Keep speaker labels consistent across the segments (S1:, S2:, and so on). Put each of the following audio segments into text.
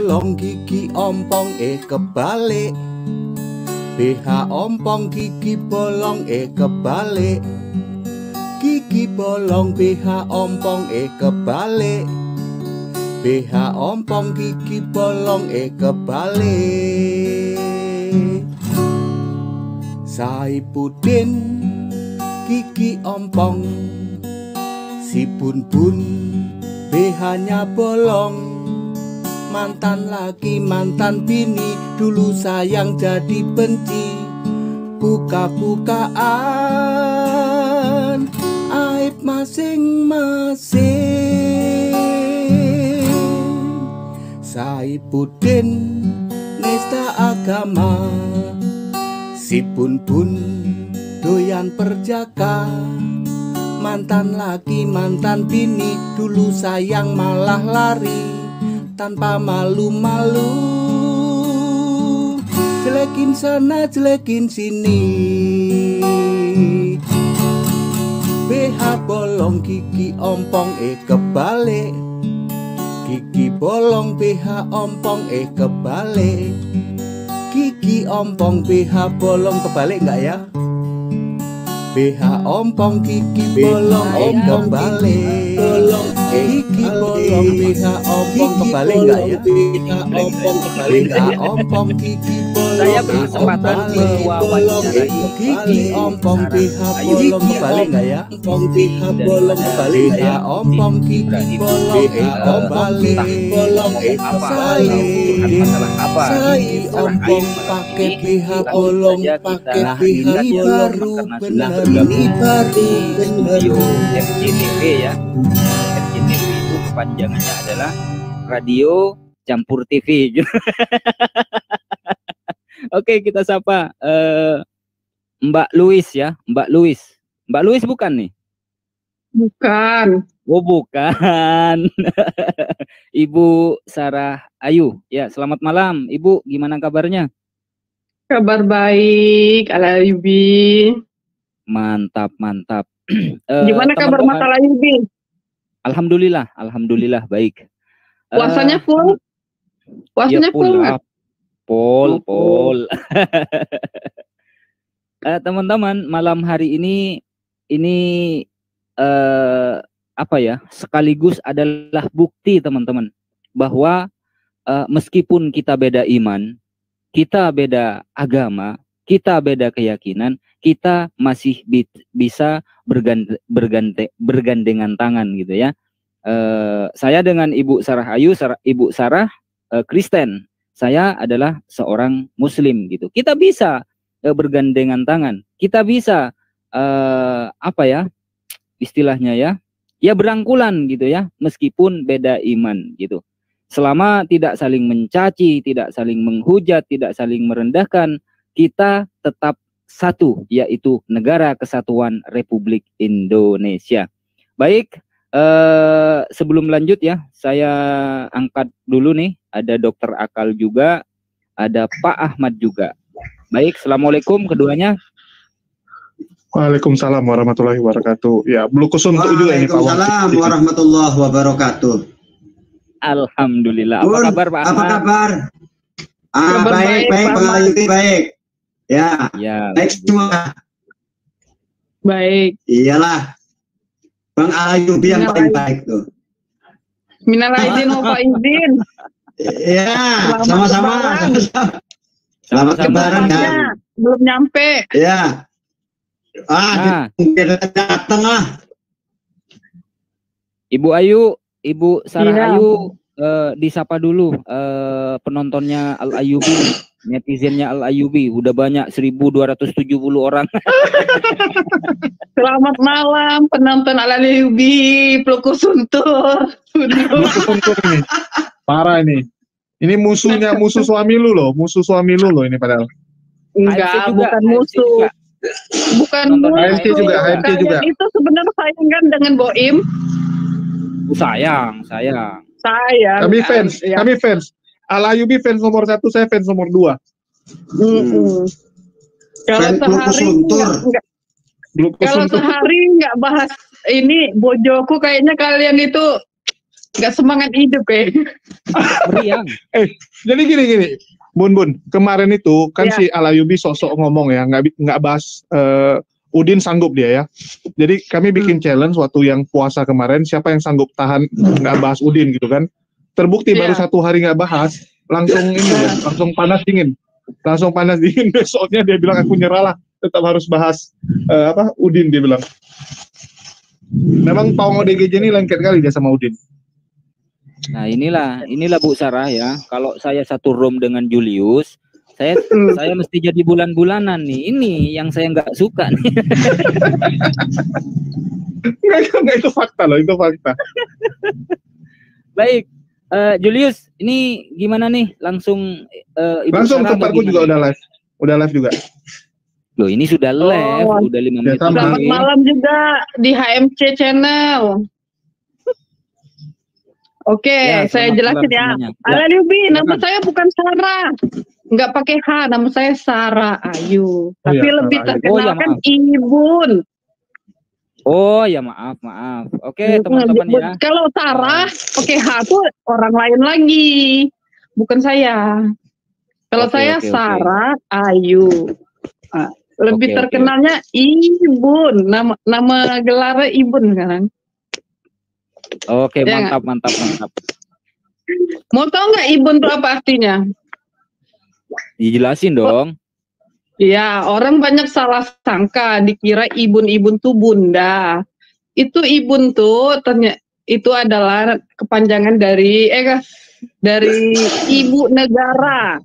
S1: bolong gigi ompong kebalik. BH ompong gigi bolong kebalik. Gigi bolong BH ompong kebalik. BH ompong gigi bolong kebalik. Saipudin gigi ompong, si Bun-bun BH-nya bolong. Mantan laki mantan bini, dulu sayang jadi benci. Buka-bukaan aib masing-masing. Saipudin nista agama, si Bun-bun doyan perjaka. Mantan laki mantan bini, dulu sayang malah lari tanpa malu-malu. Jelekin sana jelekin sini. BH bolong gigi ompong kebalik. Gigi bolong BH ompong kebalik. Gigi ompong BH bolong kebalik enggak ya? BH ompong gigi bolong kebalik. Gigi bolong BH ompong kebalik enggak ya? BH ompong gigi bolong.
S2: Saya berkesempatan mewawancarai
S1: gigi ompong BH bolong kebalik enggak ya? BH bolong kebalik BH ompong gigi bolong kebalik. Saya ompong pakai BH bolong, pakai BH baru benar. Ini baru
S2: studio RJTV ya. RJTV itu kepanjangannya adalah Radio Campur TV. Oke, kita sapa Mbak Louis ya, Mbak Louis. Mbak Louis bukan nih?
S3: Bukan.
S2: Oh, bukan. Ibu Sarah Ayu. Ya, selamat malam, Ibu. Gimana kabarnya?
S3: Kabar baik, Alayubi.
S2: Mantap, mantap.
S3: Gimana kabar Mas Alayubi?
S2: Alhamdulillah, alhamdulillah baik.
S3: Puasanya full? Puasanya
S2: ya,
S3: full nggak?
S2: Pol. Teman-teman, malam hari ini apa ya? Sekaligus adalah bukti teman-teman bahwa meskipun kita beda iman, kita beda agama, kita beda keyakinan, kita masih bisa bergandengan tangan gitu ya. Saya dengan Ibu Sarah Ayu, Ibu Sarah Kristen, saya adalah seorang Muslim gitu. Kita bisa bergandengan tangan, kita bisa apa ya istilahnya ya, ya berangkulan gitu ya, meskipun beda iman gitu. Selama tidak saling mencaci, tidak saling menghujat, tidak saling merendahkan, kita tetap satu, yaitu Negara Kesatuan Republik Indonesia. Baik, sebelum lanjut ya, saya angkat dulu nih, ada Dokter Akal juga, ada Pak Ahmad juga. Baik, Assalamualaikum keduanya.
S4: Waalaikumsalam warahmatullahi wabarakatuh. Ya, blukus untuk juga ini Pak.
S5: Waalaikumsalam warahmatullahi wabarakatuh.
S2: Alhamdulillah.
S5: Bun,
S2: apa kabar Pak Ahmad?
S5: Apa kabar? Baik, Pak Alayubi baik. Ya, baik semua.
S3: Baik.
S5: Iyalah, Bang Alayubi yang paling baik tuh.
S3: Minal aidin wal faizin.
S5: Iya, sama-sama. Selamat lebaran ya.
S3: Belum nyampe.
S5: Ya. Datang lah.
S2: Ibu Ayu, Ibu Sarah Ayu, disapa dulu penontonnya Al Ayubi, netizennya Al Ayubi, udah banyak 1.270 orang.
S3: Selamat malam penonton Al Ayubi, pelukul suntur.
S4: Pelukul suntur nih, parah ini. Ini musuh suami lu loh, musuh suami lu loh ini padahal.
S3: Enggak, bukan musuh. Bukan
S4: HMT juga, HMT juga.
S3: Itu sebenarnya sayangan dengan Boim.
S2: Sayang.
S4: Kami fans, ya. Kami fans. Al Ayubi fans nomor 1, saya fans nomor 2.
S3: Kalau sehari nggak bahas ini bojoku, kayaknya kalian itu nggak semangat hidup
S2: Meriang.
S4: Jadi gini, Bun, kemarin itu kan si Alayubi sosok ngomong ya, nggak bahas Udin sanggup dia ya. Jadi kami bikin challenge waktu yang puasa kemarin, siapa yang sanggup tahan nggak bahas Udin gitu kan. Terbukti baru 1 hari nggak bahas, langsung ini ya, langsung panas dingin. Besoknya dia bilang aku nyerah lah, tetap harus bahas Udin, dia bilang. Memang Paung ODGJ ini lengket kali dia sama Udin.
S2: Nah inilah Bu Sarah ya. Kalau saya satu room dengan Julius, saya mesti jadi bulan-bulanan nih. Ini yang saya nggak suka nih.
S4: Enggak, itu fakta loh, itu fakta.
S2: Baik, Julius, ini gimana nih? Langsung Ibu
S4: langsung tempatku juga udah live juga.
S2: Loh, ini sudah live, udah 5 menit.
S3: Selamat malam juga di HMC Channel. Oke, saya jelasin ya. Alayubi, nama saya bukan Sarah. Nggak pakai H, nama saya Sarah Ayu. Tapi lebih terkenal kan Ibun.
S2: Oh ya, maaf. Oke, teman-teman ya.
S3: Kalau Sarah pakai H tuh orang lain lagi. Bukan saya. Kalau saya Sarah Ayu. Lebih terkenalnya Ibun. Nama gelarnya Ibun kan.
S2: Oke, mantap.
S3: Mau tahu nggak Ibun itu apa artinya?
S2: Dijelasin dong.
S3: Iya, orang banyak salah sangka, dikira Ibun tuh bunda. Itu Ibun tuh ternyata itu adalah kepanjangan dari ibu negara.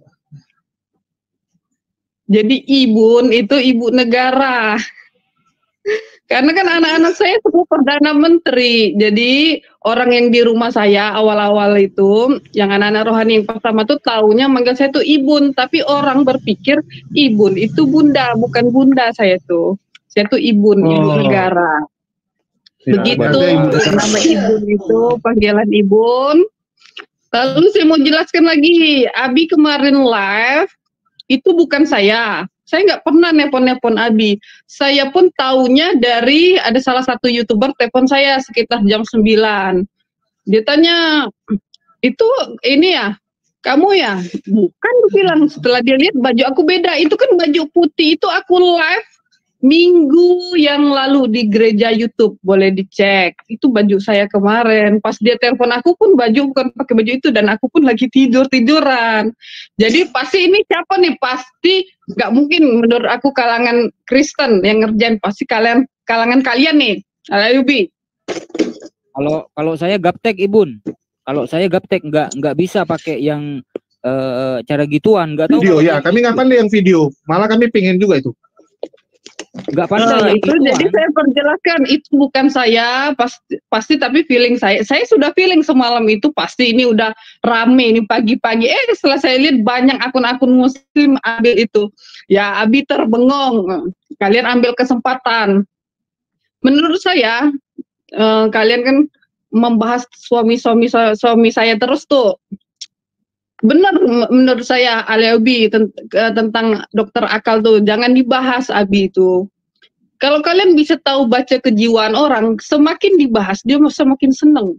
S3: Jadi Ibun itu ibu negara. Karena kan anak-anak saya semua Perdana Menteri. Jadi orang yang di rumah saya awal-awal itu, yang anak-anak rohani yang pertama tuh taunya manggil saya tuh Ibun. Tapi orang berpikir Ibun itu bunda, bukan bunda saya tuh. Saya tuh Ibun, ibu negara. Begitu, nama Ibun itu, panggilan Ibun. Lalu saya mau jelaskan lagi, Abi kemarin live, itu bukan saya. Saya nggak pernah nepon Abi. Saya pun taunya dari ada salah satu YouTuber telepon saya sekitar jam 9. Dia tanya, itu ini ya, kamu ya? Bukan, dia bilang. Setelah dia lihat baju aku beda. Itu kan baju putih, itu aku live minggu yang lalu di gereja YouTube. Boleh dicek. Itu baju saya kemarin. Pas dia telepon aku pun baju bukan pakai baju itu. Dan aku pun lagi tiduran. Jadi pasti ini siapa nih? Pasti nggak mungkin menurut aku kalangan Kristen yang ngerjain. Pasti kalangan kalian nih. Alayubi.
S2: Kalau saya gaptek Ibun. Kalau saya gaptek nggak bisa pakai yang cara gituan. Nggak tahu.
S4: Video ya. Kami nggak pandai yang video. Malah kami pingin juga itu.
S2: Nggak pandai
S3: itu gituan. Jadi saya perjelaskan itu bukan saya pasti tapi feeling saya sudah feeling semalam itu pasti ini udah rame ini pagi-pagi setelah saya lihat banyak akun-akun muslim ambil itu ya Abi terbengong kalian ambil kesempatan menurut saya kalian kan membahas suami saya terus tuh. Benar menurut saya Alayubi tentang dokter akal tuh jangan dibahas Abi itu. Kalau kalian bisa tahu baca kejiwaan orang, semakin dibahas dia semakin seneng.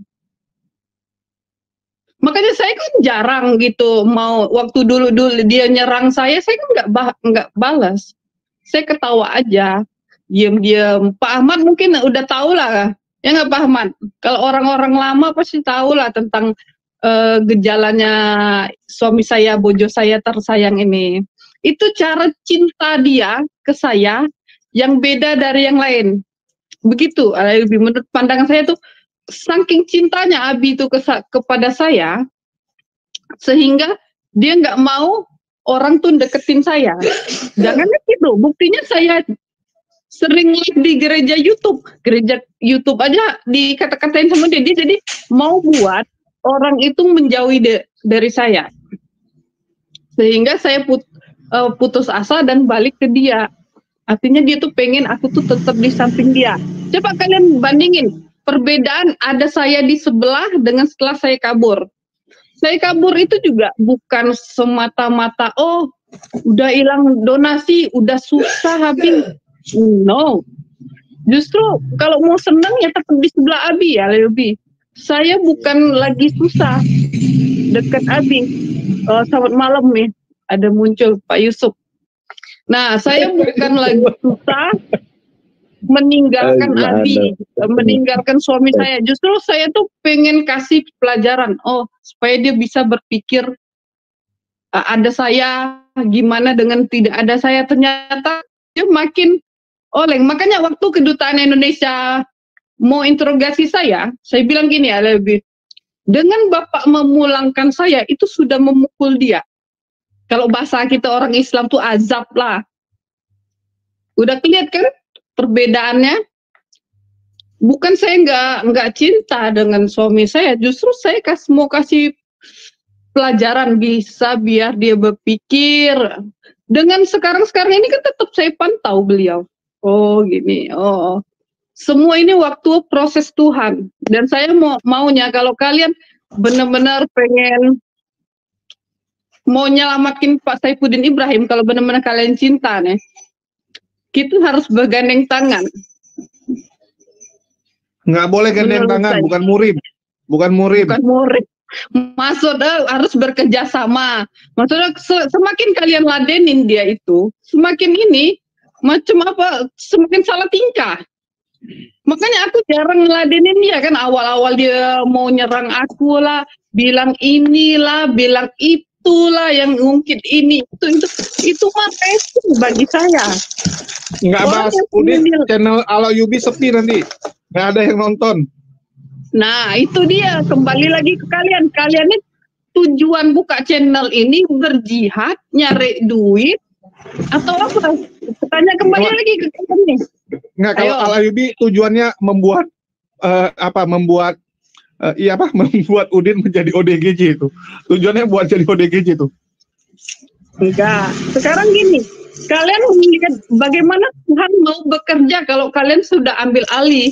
S3: Makanya saya kan jarang gitu mau waktu dulu dia nyerang saya kan nggak balas. Saya ketawa aja, diam-diam. Pak Ahmad mungkin udah tahu lah, ya nggak Pak Ahmad? Kalau orang-orang lama pasti tahu lah tentang gejalanya suami saya, bojo saya tersayang ini. Itu cara cinta dia ke saya yang beda dari yang lain. Begitu, menurut pandangan saya tuh saking cintanya Abi itu kepada saya, sehingga dia nggak mau orang tuh deketin saya. Jangan gitu, buktinya saya sering live di gereja YouTube aja dikata-katain sama dia jadi mau buat orang itu menjauhi dari saya, sehingga saya putus asa dan balik ke dia. Artinya dia tuh pengen aku tuh tetap di samping dia. Coba kalian bandingin perbedaan ada saya di sebelah dengan setelah saya kabur. Saya kabur itu juga bukan semata-mata udah hilang donasi, udah susah habis. No, justru kalau mau senang ya tetap di sebelah Abi ya lebih. saya bukan lagi susah dekat Abi. Selamat malam nih, ada muncul Pak Yusuf. Nah, saya bukan lagi susah meninggalkan Abi, meninggalkan suami saya. Justru saya tuh pengen kasih pelajaran, supaya dia bisa berpikir ada saya, gimana dengan tidak ada saya. Ternyata dia makin oleng. Makanya waktu kedutaan Indonesia mau interogasi saya bilang gini ya, lebih dengan Bapak memulangkan saya itu sudah memukul dia. Kalau bahasa kita orang Islam tuh azab lah. Udah kelihatan kan perbedaannya? Bukan saya nggak cinta dengan suami saya, justru saya mau kasih pelajaran bisa biar dia berpikir. Dengan sekarang ini kan tetap saya pantau beliau. Oh gini, semua ini waktu proses Tuhan. Dan saya maunya kalau kalian benar-benar pengen mau nyelamatin Pak Saifuddin Ibrahim, kalau benar-benar kalian cinta nih, kita harus bergandeng tangan.
S4: Nggak boleh gandeng tangan, bukan murim. Bukan murim. Maksudnya harus bekerja sama. Maksudnya semakin kalian ladenin dia itu, semakin ini macam apa, semakin salah tingkah. Makanya aku jarang ngeladenin dia kan. Awal-awal dia mau nyerang aku lah, bilang inilah, bilang itulah, yang ngungkit ini itu mah itu bagi saya. Nggak bahas Udin, channel Ala Yubi sepi nanti, nggak ada yang nonton.
S3: Nah itu dia, kembali lagi ke kalian. Kalian ini tujuan buka channel ini berjihad, nyari duit, atau apa? Tanya kembali lagi ke kalian nih.
S4: Nggak, kalau Ala Yubi tujuannya membuat membuat Udin menjadi ODGJ itu. Tujuannya buat jadi ODGJ itu.
S3: Enggak. Sekarang gini, kalian melihat bagaimana Tuhan mau bekerja kalau kalian sudah ambil alih.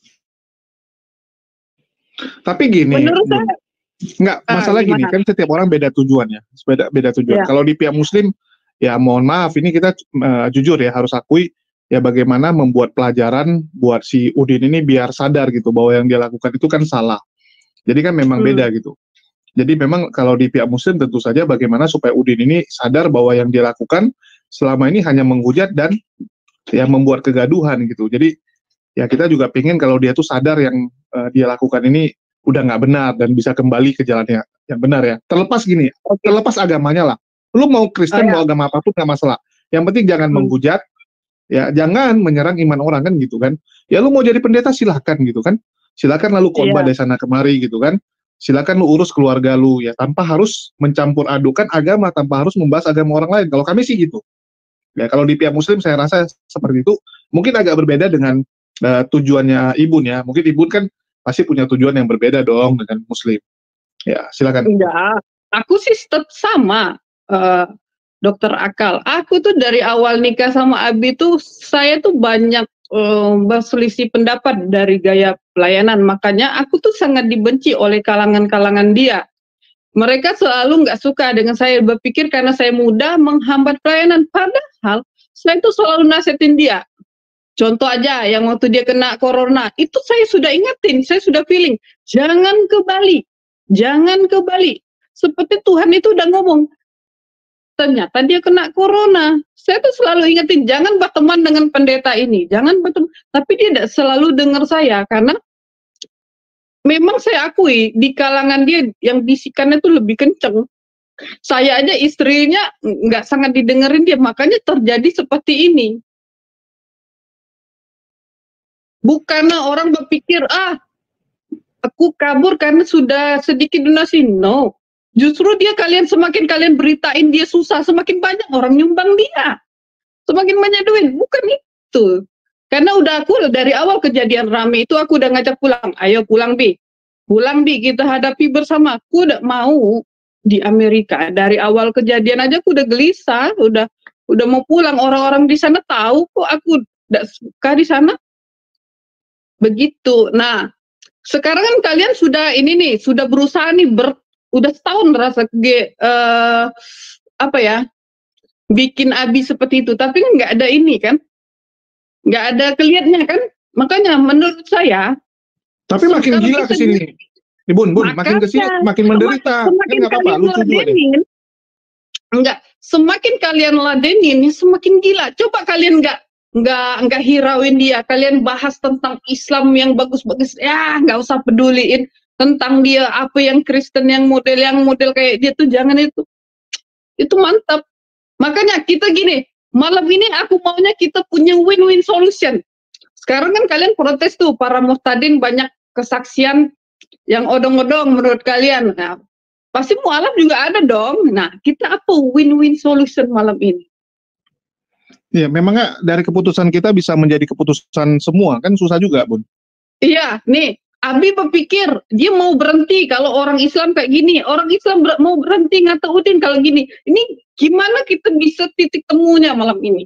S4: Tapi gini,
S3: menurut saya,
S4: nggak masalah gini kan, setiap orang beda tujuannya, beda tujuan. Kalau di pihak Muslim, ya mohon maaf, ini kita jujur ya harus akui ya bagaimana membuat pelajaran buat si Udin ini biar sadar gitu bahwa yang dia lakukan itu kan salah. Jadi kan memang beda gitu. Jadi memang kalau di pihak Muslim tentu saja bagaimana supaya Udin ini sadar bahwa yang dia lakukan selama ini hanya menghujat dan ya membuat kegaduhan gitu. Jadi ya kita juga pengen kalau dia tuh sadar yang dia lakukan ini udah nggak benar dan bisa kembali ke jalannya yang benar ya. Terlepas gini, terlepas agamanya lah. Lu mau Kristen mau agama apapun nggak masalah. Yang penting jangan menghujat, ya jangan menyerang iman orang kan gitu kan. Ya lu mau jadi pendeta silahkan gitu kan. Silakan lalu khotbah dari sana kemari gitu kan. Silakan lu urus keluarga lu ya tanpa harus mencampur adukan agama, tanpa harus membahas agama orang lain. Kalau kami sih gitu. Ya kalau di pihak Muslim saya rasa seperti itu. Mungkin agak berbeda dengan tujuannya Ibun ya. Mungkin Ibun kan pasti punya tujuan yang berbeda dong dengan Muslim. Ya, silakan.
S3: Enggak, aku sih tetap sama, Dokter Akal. Aku tuh dari awal nikah sama Abi tuh, saya tuh banyak berselisih pendapat dari gaya pelayanan. Makanya aku tuh sangat dibenci oleh kalangan-kalangan dia. Mereka selalu nggak suka dengan saya, berpikir karena saya muda menghambat pelayanan. Padahal saya tuh selalu nasihatin dia. Contoh aja, yang waktu dia kena corona, itu saya sudah ingetin, saya sudah feeling, jangan ke Bali, jangan ke Bali. Seperti Tuhan itu udah ngomong, ternyata dia kena corona. Saya tuh selalu ingetin, jangan berteman dengan pendeta ini, jangan berteman. Tapi dia tidak selalu dengar saya, karena memang saya akui, di kalangan dia yang bisikannya tuh lebih kenceng. Saya aja istrinya nggak sangat didengerin dia, makanya terjadi seperti ini. Bukanlah orang berpikir, aku kabur karena sudah sedikit donasi. No. Justru dia semakin kalian beritain dia susah, semakin banyak orang nyumbang dia. Semakin banyak duit. Bukan itu. Karena udah aku dari awal kejadian rame itu aku udah ngajak pulang. Ayo pulang Bi. Pulang Bi, kita hadapi bersama. Aku udah mau di Amerika. Dari awal kejadian aja aku udah gelisah. Udah mau pulang. Orang-orang di sana tahu kok aku udah suka di sana. Begitu. Nah, sekarang kan kalian sudah sudah berusaha nih udah setahun rasa bikin Abi seperti itu, tapi kan nggak ada ini kan, nggak ada kelihatannya kan, makanya menurut saya.
S4: Tapi makin gila kesini. Bun, makin kesini makin menderita. Kan nggak apa-apa, lucu juga deh.
S3: Enggak, semakin kalian ladenin, semakin gila. Coba kalian nggak hirauin dia, kalian bahas tentang Islam yang bagus-bagus, ya nggak usah peduliin tentang dia apa yang Kristen yang model kayak dia tuh, jangan itu mantap. Makanya kita gini, malam ini aku maunya kita punya win-win solution. Sekarang kan kalian protes tuh, para muhtadin banyak kesaksian yang odong-odong menurut kalian. Nah, pasti mualaf juga ada dong. Nah, kita apa win-win solution malam ini?
S4: Ya, memangnya dari keputusan kita bisa menjadi keputusan semua, kan susah juga, Bun.
S3: Iya, nih, Abi berpikir dia mau berhenti kalau orang Islam kayak gini. Orang Islam mau berhenti ngata Udin kalau gini. Ini gimana kita bisa titik temunya malam ini?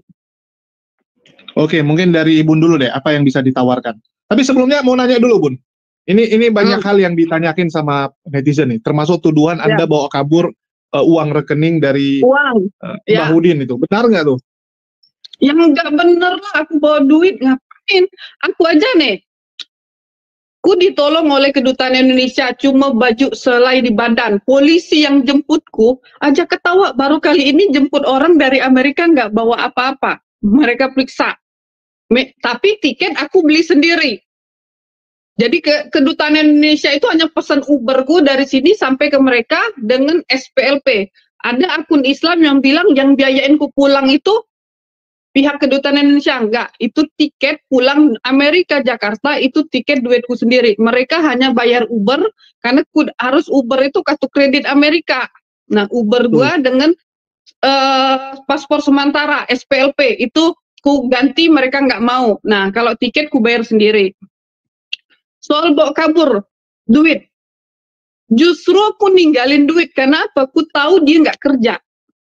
S4: Oke, mungkin dari Ibun dulu deh, apa yang bisa ditawarkan. Tapi sebelumnya mau nanya dulu, Bun. Ini banyak hal yang ditanyakin sama netizen nih, termasuk tuduhan Anda bawa kabur uang rekening dari Mbah Udin itu. Benar nggak tuh?
S3: Yang nggak bener lah, aku bawa duit ngapain? Aku aja nih, aku ditolong oleh kedutaan Indonesia, cuma baju selai di badan. Polisi yang jemputku aja ketawa, baru kali ini jemput orang dari Amerika nggak bawa apa-apa. Mereka periksa. Tapi tiket aku beli sendiri. Jadi kedutaan Indonesia itu hanya pesan Uberku dari sini sampai ke mereka dengan SPLP. Ada akun Islam yang bilang yang biayain ku pulang itu pihak kedutaan Indonesia. Enggak, itu tiket pulang Amerika Jakarta, itu tiket duitku sendiri. Mereka hanya bayar Uber karena harus Uber itu kartu kredit Amerika. Nah, Uber gua dengan paspor sementara SPLP itu ku ganti, mereka nggak mau. Nah, kalau tiket ku bayar sendiri. Soal bawa kabur duit, justru aku ninggalin duit. Kenapa? Aku tahu dia nggak kerja.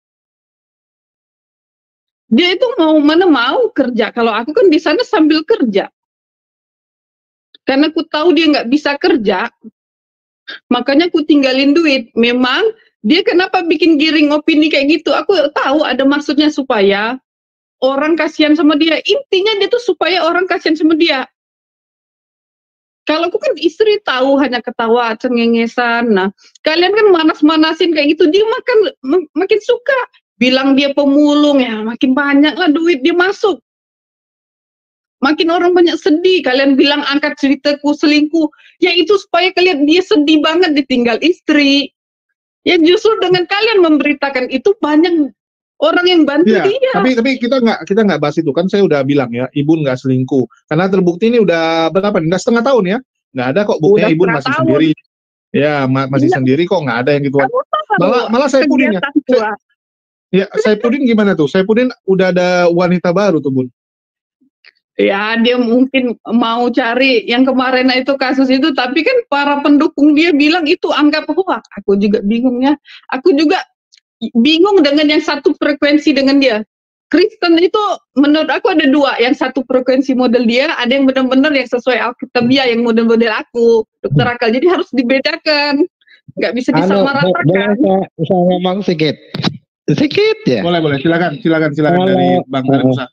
S3: Dia itu mana mau kerja. Kalau aku kan di sana sambil kerja. Karena aku tahu dia nggak bisa kerja, makanya aku tinggalin duit. Memang dia kenapa bikin giring opini kayak gitu? Aku tahu ada maksudnya supaya orang kasihan sama dia. Intinya dia tuh supaya orang kasihan sama dia. Kalau aku kan istri tahu hanya ketawa, cengengesan. Nah, kalian kan manas-manasin kayak gitu, dia makin suka. Bilang dia pemulung, ya makin banyak lah duit dia masuk. Makin orang banyak sedih. Kalian bilang angkat ceritaku selingkuh, ya itu supaya kalian dia sedih banget ditinggal istri. Ya justru dengan kalian memberitakan itu banyak orang yang bantu dia.
S4: Tapi kita nggak bahas itu, kan saya udah bilang ya, Ibu nggak selingkuh. Karena terbukti ini udah berapa? Udah setengah tahun ya. Nggak ada kok buktinya Ibu masih sendiri. Ya masih sendiri kok, nggak ada yang gitu. Malah saya Pudin ya. Ya, saya Pudin gimana tuh? Saya Pudin udah ada wanita baru tuh, Bun.
S3: Ya dia mungkin mau cari yang kemarin itu kasus itu, tapi kan para pendukung dia bilang itu anggap hoax. Aku juga bingung ya. Aku juga bingung dengan yang satu frekuensi dengan dia. Kristen itu menurut aku ada dua, yang satu frekuensi model dia, ada yang benar-benar yang sesuai Alkitabiah, yang model-model aku, Dokter Akal. Jadi harus dibedakan, nggak bisa disamaratakan.
S6: Boleh saya ngomong sedikit ya?
S4: Boleh, silakan dari Bang Musa.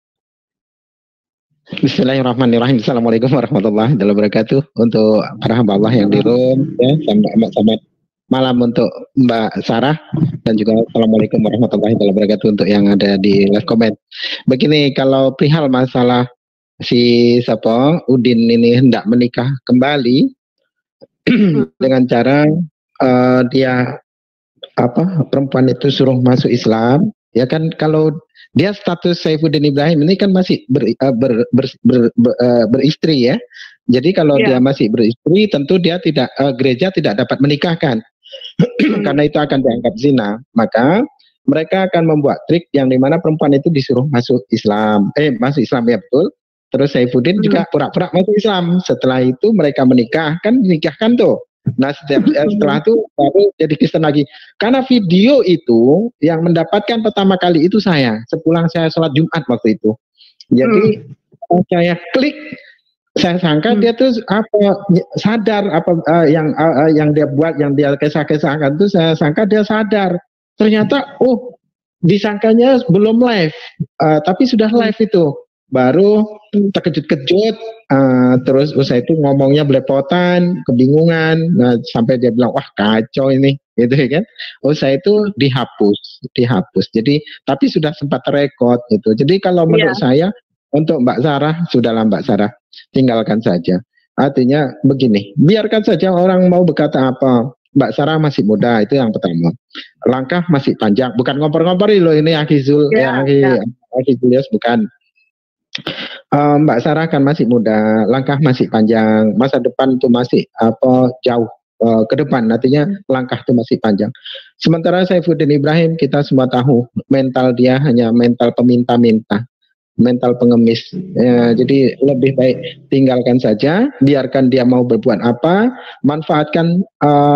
S6: Bismillahirrahmanirrahim. Assalamualaikum warahmatullahi wabarakatuh. Untuk para hamba Allah yang di room, ya, selamat malam untuk Mbak Sarah, dan juga assalamualaikum warahmatullahi wabarakatuh untuk yang ada di live comment. Begini, kalau perihal masalah si Udin ini hendak menikah kembali dengan cara dia perempuan itu suruh masuk Islam, ya kan? Kalau dia status Saifuddin Ibrahim ini kan masih beristri ya. Jadi kalau dia masih beristri, tentu dia tidak gereja tidak dapat menikahkan. Karena itu akan dianggap zina. Maka mereka akan membuat trik yang dimana perempuan itu disuruh masuk Islam. Masuk Islam ya betul. Terus Saifuddin juga pura-pura masuk Islam. Setelah itu mereka menikahkan tuh. Nah setelah itu baru jadi Kristen lagi. Karena video itu yang mendapatkan pertama kali itu saya, sepulang saya sholat Jumat waktu itu. Jadi saya klik, saya sangka dia tuh sadar yang dia buat, yang dia kisah-kisahkan tuh saya sangka dia sadar. Ternyata disangkanya belum live, tapi sudah live itu. baru terkejut-kejut, terus usai itu ngomongnya belepotan, kebingungan, nah, sampai dia bilang wah kacau ini, gitu kan. Usai itu dihapus. Jadi tapi sudah sempat rekod gitu. Jadi kalau menurut saya untuk Mbak Sarah, sudahlah Mbak Sarah, tinggalkan saja. Artinya begini, biarkan saja orang mau berkata apa. Mbak Sarah masih muda, itu yang pertama. Langkah masih panjang, bukan ngompor-ngompori loh ini Aki Julius, bukan. Mbak Sarah kan masih muda, langkah masih panjang, masa depan itu masih jauh ke depan, artinya langkah itu masih panjang. Sementara Saifuddin Ibrahim, kita semua tahu mental dia hanya mental peminta-minta, mental pengemis. Jadi lebih baik tinggalkan saja, biarkan dia mau berbuat apa, manfaatkan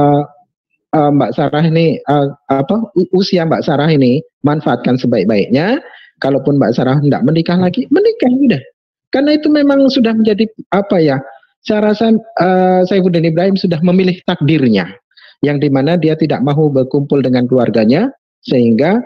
S6: Mbak Sarah ini usia Mbak Sarah ini, manfaatkan sebaik-baiknya. Kalaupun Mbak Sarah tidak menikah lagi, menikah udah. Karena itu memang sudah menjadi saya rasa Saifuddin Ibrahim sudah memilih takdirnya, yang dimana dia tidak mau berkumpul dengan keluarganya, sehingga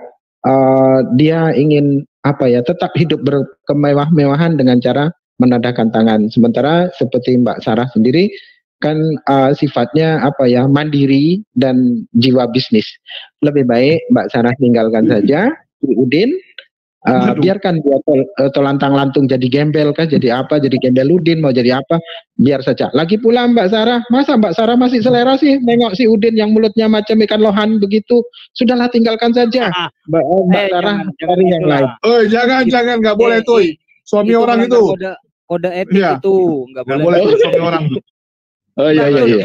S6: dia ingin tetap hidup berkemewah-mewahan dengan cara menadahkan tangan. Sementara seperti Mbak Sarah sendiri kan sifatnya mandiri dan jiwa bisnis. Lebih baik Mbak Sarah tinggalkan saja Udin. Biarkan dia tolantang-lantung jadi gembel kan, jadi gembel Udin, mau jadi apa, biar saja. Lagi pula Mbak Sarah, masa Mbak Sarah masih selera sih nengok si Udin yang mulutnya macam ikan lohan begitu? Sudahlah, tinggalkan saja. Mbak Sarah cari yang lain.
S4: Jangan, nggak boleh tuh. Suami itu orang itu.
S2: Kode etik itu nggak boleh
S4: suami orang.
S6: Iya.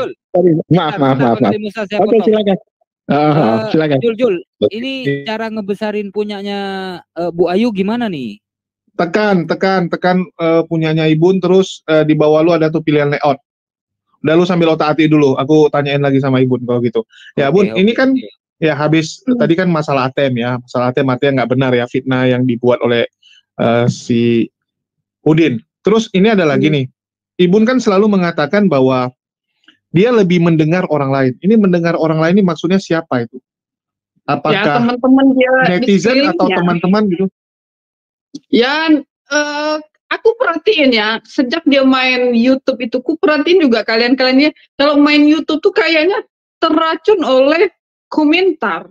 S6: Maaf. Oke, silakan. Silakan.
S2: Jul, ini cara ngebesarin punyanya Bu Ayu gimana nih?
S4: Tekan punyanya Ibun, terus di bawah lu ada tuh pilihan layout. Udah, lu sambil otak-atik dulu. Aku tanyain lagi sama Ibun kalau gitu. Ya Bun, ini kan ya habis tadi kan masalah ATM ya. Masalah ATM artinya nggak benar ya, fitnah yang dibuat oleh si Udin. Terus ini ada lagi nih. Ibun kan selalu mengatakan bahwa dia lebih mendengar orang lain. Ini mendengar orang lain ini maksudnya siapa itu? Apakah
S3: teman-teman dia
S4: netizen atau teman-teman gitu?
S3: Ya, aku perhatiin ya, sejak dia main YouTube itu, aku perhatiin juga kalian-kalian kalau main YouTube tuh kayaknya terracun oleh komentar.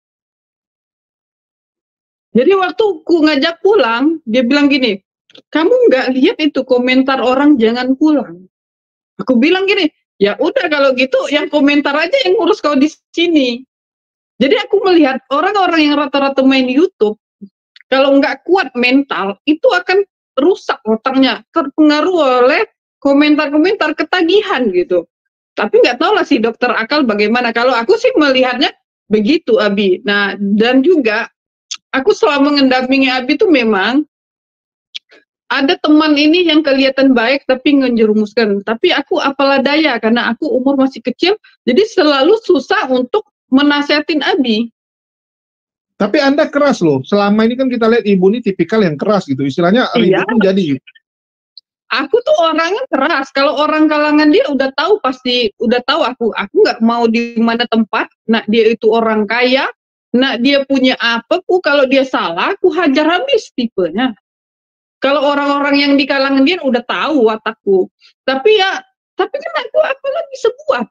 S3: Jadi waktu aku ngajak pulang, dia bilang gini, kamu nggak lihat itu komentar orang jangan pulang? Aku bilang gini, ya udah kalau gitu yang komentar aja yang ngurus kau di sini. Jadi aku melihat orang-orang yang rata-rata main YouTube, kalau nggak kuat mental, itu akan rusak otaknya, terpengaruh oleh komentar-komentar ketagihan gitu. Tapi nggak tahu lah si dokter akal bagaimana. Kalau aku sih melihatnya begitu, Abi. Nah, dan juga aku selama mendampingi Abi itu memang ada teman ini yang kelihatan baik tapi ngejerumuskan. Tapi aku apalah daya karena aku umur masih kecil, jadi selalu susah untuk menasihatin Abi.
S4: Tapi Anda keras loh. Selama ini kan kita lihat Ibu ini tipikal yang keras gitu. Istilahnya ribut pun jadi.
S3: Aku tuh orangnya keras. Kalau orang kalangan dia udah tahu, pasti udah tahu aku nggak mau di mana tempat. Nah, dia itu orang kaya. Nah, dia punya apa? Kalau dia salah, aku hajar habis tipenya. Kalau orang-orang yang di kalangan dia udah tahu watakku. Tapi kan aku apalagi sebuah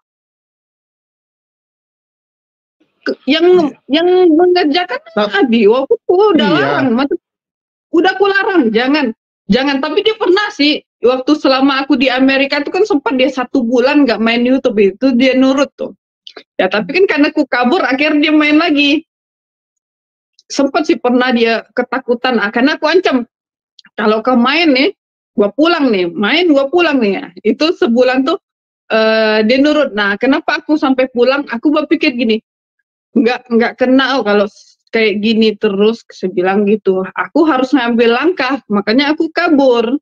S3: yang mengerjakan Abi. Aku udah larang, udah aku larang, jangan. Tapi dia pernah sih waktu selama aku di Amerika itu kan sempat dia 1 bulan nggak main YouTube, itu dia nurut tuh. Ya tapi kan karena aku kabur, akhirnya dia main lagi. Sempat sih pernah dia ketakutan, karena aku ancam. Kalau kau main nih, gua pulang nih, gua pulang nih ya. Itu sebulan tuh dia nurut. Nah, kenapa aku sampai pulang? Aku berpikir gini, nggak kena kalau kayak gini terus. Saya bilang gitu, aku harus ngambil langkah, makanya aku kabur.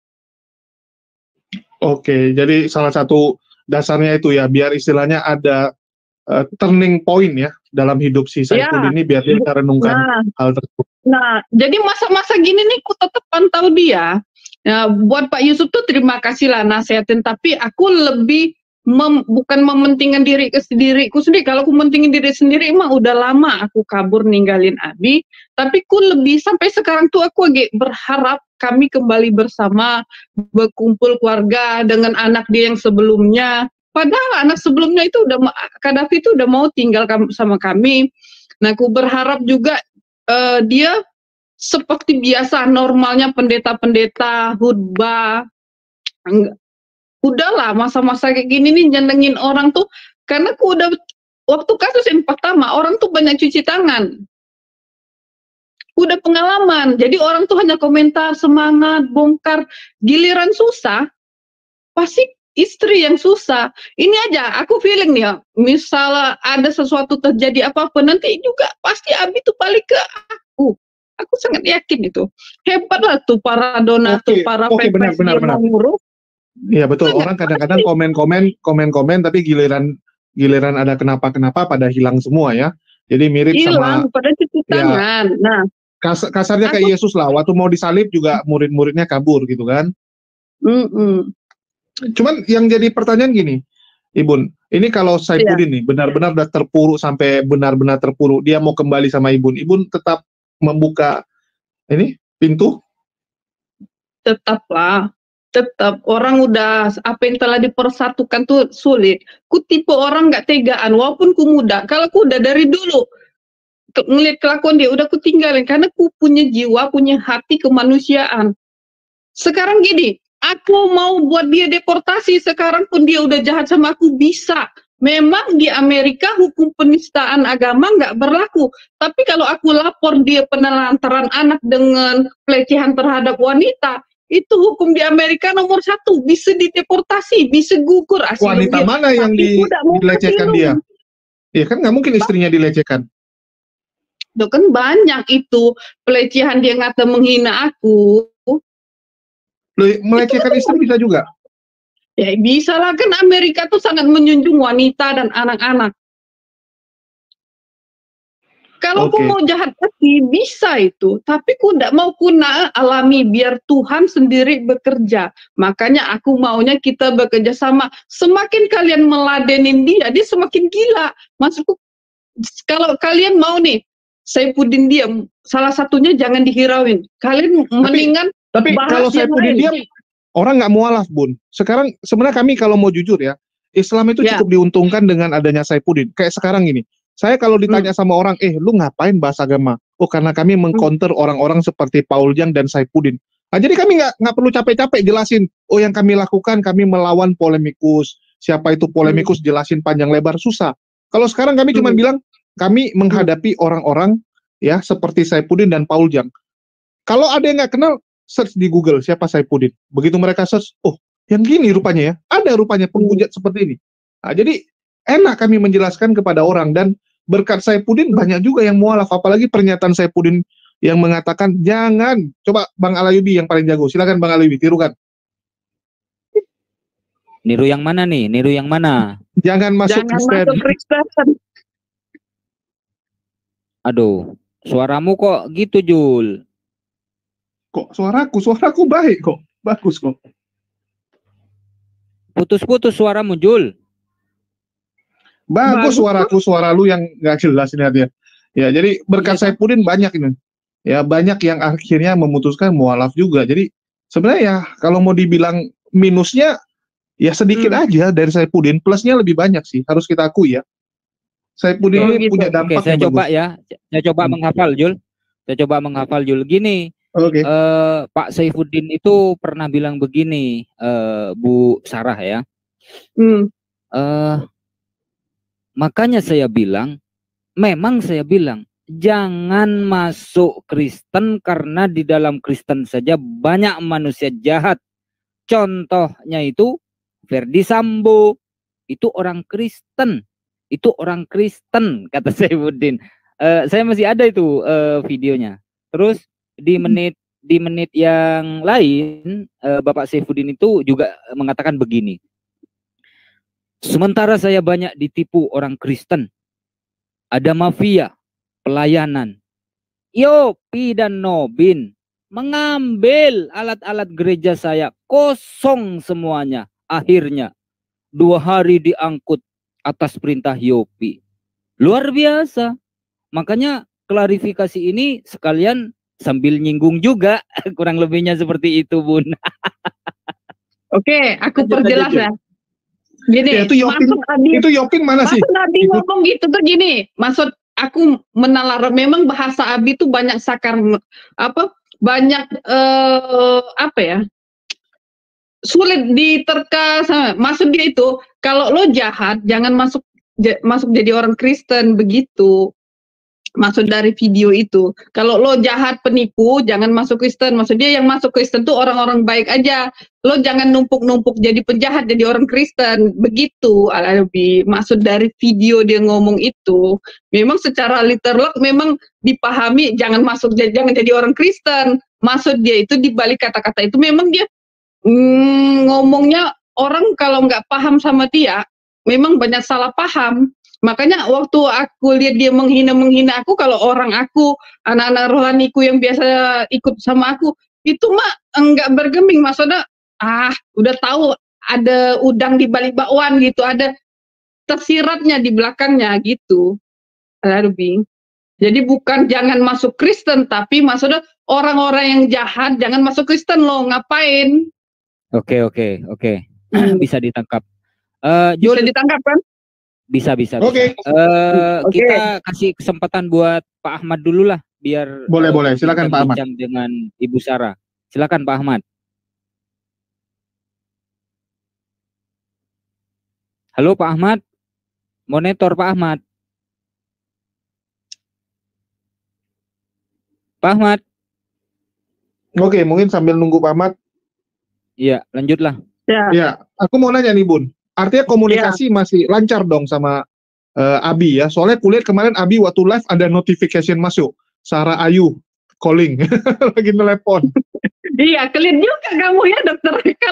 S4: Oke, jadi salah satu dasarnya itu ya, biar istilahnya ada turning point ya dalam hidup si Saifuddin ini, biar dia bisa renungkan hal tersebut.
S3: Nah, jadi masa-masa gini nih aku tetap pantau dia. Nah, buat Pak Yusuf tuh terima kasih lah nasihatin, tapi aku lebih bukan mementingkan diriku sendiri. Kalau aku mementingin diri sendiri emang udah lama aku kabur ninggalin Abi, tapi aku lebih sampai sekarang tuh aku agak berharap kami kembali bersama, berkumpul keluarga dengan anak dia yang sebelumnya. Padahal anak sebelumnya itu Qaddafi itu udah mau tinggal sama kami. Nah, aku berharap juga dia seperti biasa normalnya pendeta-pendeta khutbah. Udahlah, masa-masa kayak gini nih nyenengin orang tuh, karena aku udah waktu kasus yang pertama orang tuh banyak cuci tangan, udah pengalaman, jadi orang tuh hanya komentar semangat, bongkar, giliran susah pasti istri yang susah. Ini aja aku feeling nih ya, misalnya ada sesuatu terjadi apa-apa nanti juga pasti Abi tuh balik ke aku sangat yakin itu. Hebatlah tuh para donatur, para
S4: benar.
S3: mengurus.
S4: Iya betul, orang kadang-kadang komen tapi giliran ada kenapa-kenapa pada hilang semua ya. Jadi mirip sama
S3: pada cuci tangan. Nah,
S4: kasarnya kayak Yesus lah, waktu mau disalib juga murid-muridnya kabur gitu kan. Cuman yang jadi pertanyaan gini, Ibun, ini kalau Saifuddin nih benar-benar udah terpuruk sampai benar-benar terpuruk, dia mau kembali sama Ibun tetap membuka ini pintu?
S3: Tetap orang udah apa yang telah dipersatukan tuh sulit. Ku tipe orang nggak tegaan walaupun ku muda. Kalau ku udah dari dulu ngeliat kelakuan dia udah ku tinggalin karena ku punya jiwa, punya hati kemanusiaan. Sekarang gini, aku mau buat dia deportasi, sekarang pun dia udah jahat sama aku bisa. Memang di Amerika hukum penistaan agama nggak berlaku. Tapi kalau aku lapor dia penelantaran anak dengan pelecehan terhadap wanita, itu hukum di Amerika nomor 1, bisa dideportasi, bisa gugur asli.
S4: Wanita mana yang dilecehkan dia? Ya kan nggak mungkin istrinya dilecehkan.
S3: Itu kan banyak itu pelecehan, dia ngata menghina aku.
S4: Melecehkan istri bisa juga?
S3: Ya bisa lah, kan Amerika tuh sangat menjunjung wanita dan anak-anak. Kalau aku mau jahat hati bisa itu, tapi aku tidak mau kuna alami, biar Tuhan sendiri bekerja. Makanya aku maunya kita bekerja sama. Semakin kalian meladenin dia semakin gila. Maksudku, kalau kalian mau nih, Saifuddin diam, salah satunya jangan dihirauin. Kalian mendingan.
S4: Tapi kalau Saifuddin diam, orang nggak mualaf, Bun. Sekarang sebenarnya kami kalau mau jujur ya, Islam itu cukup diuntungkan dengan adanya Saifuddin. Kayak sekarang ini. Saya kalau ditanya sama orang, lu ngapain bahas agama? Oh, karena kami mengcounter orang-orang seperti Paul Jang dan Saifuddin. Nah, jadi kami nggak perlu capek-capek jelasin. Oh, yang kami lakukan, kami melawan polemikus. Siapa itu polemikus? Jelasin panjang lebar, susah. Kalau sekarang kami cuma bilang, kami menghadapi orang-orang ya seperti Saifuddin dan Paul Jang. Kalau ada yang nggak kenal, search di Google siapa Saifuddin. Begitu mereka search, oh, yang gini rupanya ya. Ada rupanya penghujat seperti ini. Nah, jadi enak kami menjelaskan kepada orang, dan berkat Saifuddin banyak juga yang mualaf, apalagi pernyataan Saifuddin yang mengatakan jangan. Coba Bang Alayubi yang paling jago, silakan Bang Alayubi, tirukan.
S2: Niru yang mana nih? Niru yang mana?
S4: Jangan masuk Kristen.
S2: Aduh, suaramu kok gitu, Jul?
S4: Kok suaraku baik kok, bagus kok.
S2: Putus-putus suaramu, Jul.
S4: Bagus suaraku, suara lu yang nggak jelas ini hati. Ya, jadi berkat Saifuddin banyak ini. Ya, banyak yang akhirnya memutuskan mualaf juga. Jadi sebenarnya ya kalau mau dibilang minusnya ya sedikit aja dari Saifuddin, plusnya lebih banyak sih, harus kita akui ya. Saifuddin ini punya dampak.
S2: Saya coba bagus. Saya coba menghafal, Jul. Saya coba menghafal, Jul. Gini, Pak Saifuddin itu pernah bilang begini, Bu Sarah ya. Makanya saya bilang, memang saya bilang, jangan masuk Kristen karena di dalam Kristen saja banyak manusia jahat. Contohnya itu Ferdi Sambo, itu orang Kristen. Itu orang Kristen, kata Saifuddin. Saya masih ada itu videonya. Terus di menit yang lain, Bapak Saifuddin itu juga mengatakan begini. Sementara saya banyak ditipu orang Kristen, ada mafia, pelayanan, Yopi dan Nobin mengambil alat-alat gereja saya, kosong semuanya. Akhirnya 2 hari diangkut atas perintah Yopi. Luar biasa. Makanya klarifikasi ini sekalian sambil nyinggung juga, kurang lebihnya seperti itu, Bun.
S3: Oke, aku perjelas ya. Gini,
S4: ya, itu Yopin mana sih?
S3: Maksud Abi ngomong gitu tuh gini, maksud aku menalar memang bahasa Abi itu banyak sakar banyak apa ya? Sulit diterka sama. Maksud dia itu kalau lo jahat jangan masuk jadi orang Kristen begitu. Maksud dari video itu, kalau lo jahat penipu jangan masuk Kristen. Maksud dia yang masuk Kristen tuh orang-orang baik aja. Lo jangan numpuk-numpuk jadi penjahat jadi orang Kristen. Begitu Alabi. Maksud dari video dia ngomong itu, memang secara literal memang dipahami jangan jangan jadi orang Kristen. Maksud dia itu di balik kata-kata itu memang dia ngomongnya orang kalau nggak paham sama dia memang banyak salah paham. Makanya waktu aku lihat dia menghina aku, kalau orang aku, anak-anak rohaniku yang biasa ikut sama aku, itu mah enggak bergeming, maksudnya udah tahu ada udang di balik bakwan gitu, ada tersiratnya di belakangnya gitu. Jadi bukan jangan masuk Kristen, tapi maksudnya orang-orang yang jahat jangan masuk Kristen loh, ngapain?
S2: Oke. Bisa ditangkap.
S3: Bisa ditangkap kan?
S2: Bisa.
S4: Oke.
S2: Kita kasih kesempatan buat Pak Ahmad dulu lah, biar
S4: boleh. Silakan Pak Ahmad.
S2: Dengan Ibu Sarah. Silakan Pak Ahmad. Halo Pak Ahmad. Monitor Pak Ahmad. Pak Ahmad.
S4: Oke, mungkin sambil nunggu Pak Ahmad.
S2: Iya, lanjutlah.
S4: Ya, aku mau nanya nih Bun. Artinya komunikasi masih lancar dong sama Abi ya. Soalnya kulihat kemarin Abi waktu live ada notification masuk. Sarah Ayu calling. Lagi telepon.
S3: Iya, kelihatan juga kamu ya Dokter Rekal.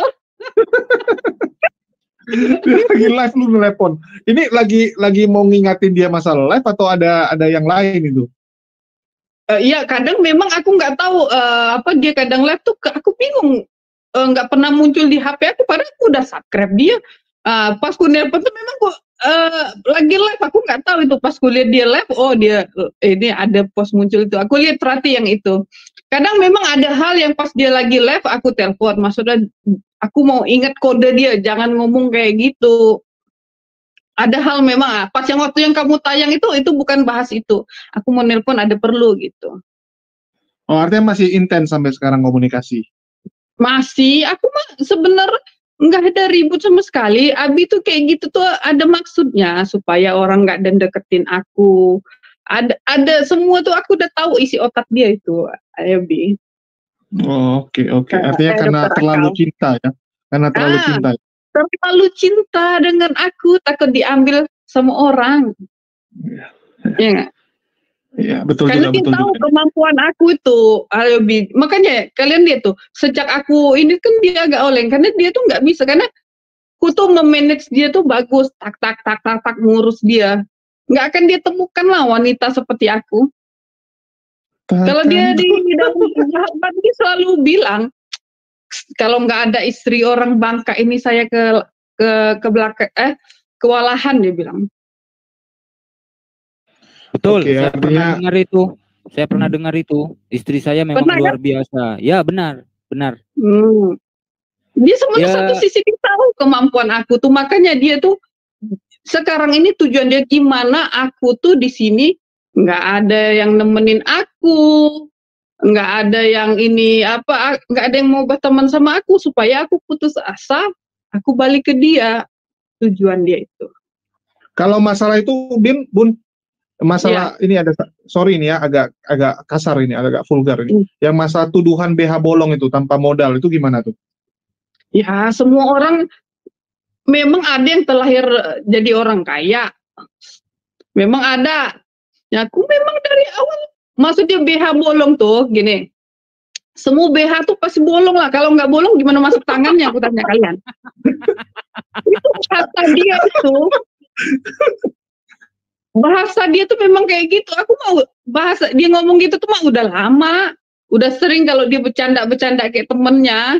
S4: Lagi live lu telepon. Ini lagi mau ngingatin dia masalah live atau ada yang lain itu?
S3: Iya, kadang memang aku nggak tahu dia kadang live tuh aku bingung. Nggak pernah muncul di HP aku, padahal aku udah subscribe dia. Pas ku nelpon tuh memang lagi live, aku nggak tahu itu pas kulihat dia live, dia ini ada post muncul itu, aku lihat perhati yang itu. Kadang memang ada hal yang pas dia lagi live aku telepon, maksudnya aku mau ingat kode dia, jangan ngomong kayak gitu. Ada hal memang pas yang waktu yang kamu tayang itu bukan bahas itu, aku mau nelpon ada perlu gitu.
S4: Oh, artinya masih intens sampai sekarang komunikasi?
S3: Masih, aku mah sebenarnya nggak ada ribut sama sekali. Abi tuh kayak gitu tuh ada maksudnya supaya orang nggak deketin aku. Ada semua tuh aku udah tahu isi otak dia itu, Abi.
S4: Oh, oke. Artinya karena terlalu cinta ya? Karena terlalu cinta.
S3: Terlalu cinta dengan aku, takut diambil sama orang. Iya nggak?
S4: Iya, betul.
S3: Karena dia tahu kemampuan aku itu, Abi. Makanya kalian lihat tuh, sejak aku ini kan dia agak oleng, karena dia tuh nggak bisa, karena aku tuh memanage dia tuh bagus, tak ngurus dia. Nggak akan dia temukan lah wanita seperti aku. Kalau dia di dalam sahabat dia selalu bilang, kalau nggak ada istri orang Bangka ini saya ke belakang, kewalahan dia bilang.
S2: Betul, saya pernah dengar itu. Istri saya memang luar biasa. Ya, benar.
S3: Dia sebenarnya satu sisi dia tahu kemampuan aku tuh, makanya dia tuh sekarang ini tujuan dia gimana aku tuh di sini nggak ada yang nemenin aku, nggak ada yang nggak ada yang mau berteman sama aku, supaya aku putus asa, aku balik ke dia. Tujuan dia itu.
S4: Kalau masalah itu, Bun, masalah ini ada, sorry ini ya, agak kasar ini, agak vulgar ini. Yang masalah tuduhan BH bolong itu tanpa modal itu gimana tuh?
S3: Ya, semua orang memang ada yang terlahir jadi orang kaya. Memang ada. Ya, aku memang dari awal, maksudnya BH bolong tuh gini. Semua BH tuh pasti bolong lah. Kalau nggak bolong gimana masuk tangannya, aku tanya kalian. Itu kata dia itu. Bahasa dia tuh memang kayak gitu. Aku mau bahasa dia ngomong gitu tuh mah udah lama, udah sering kalau dia bercanda kayak temennya.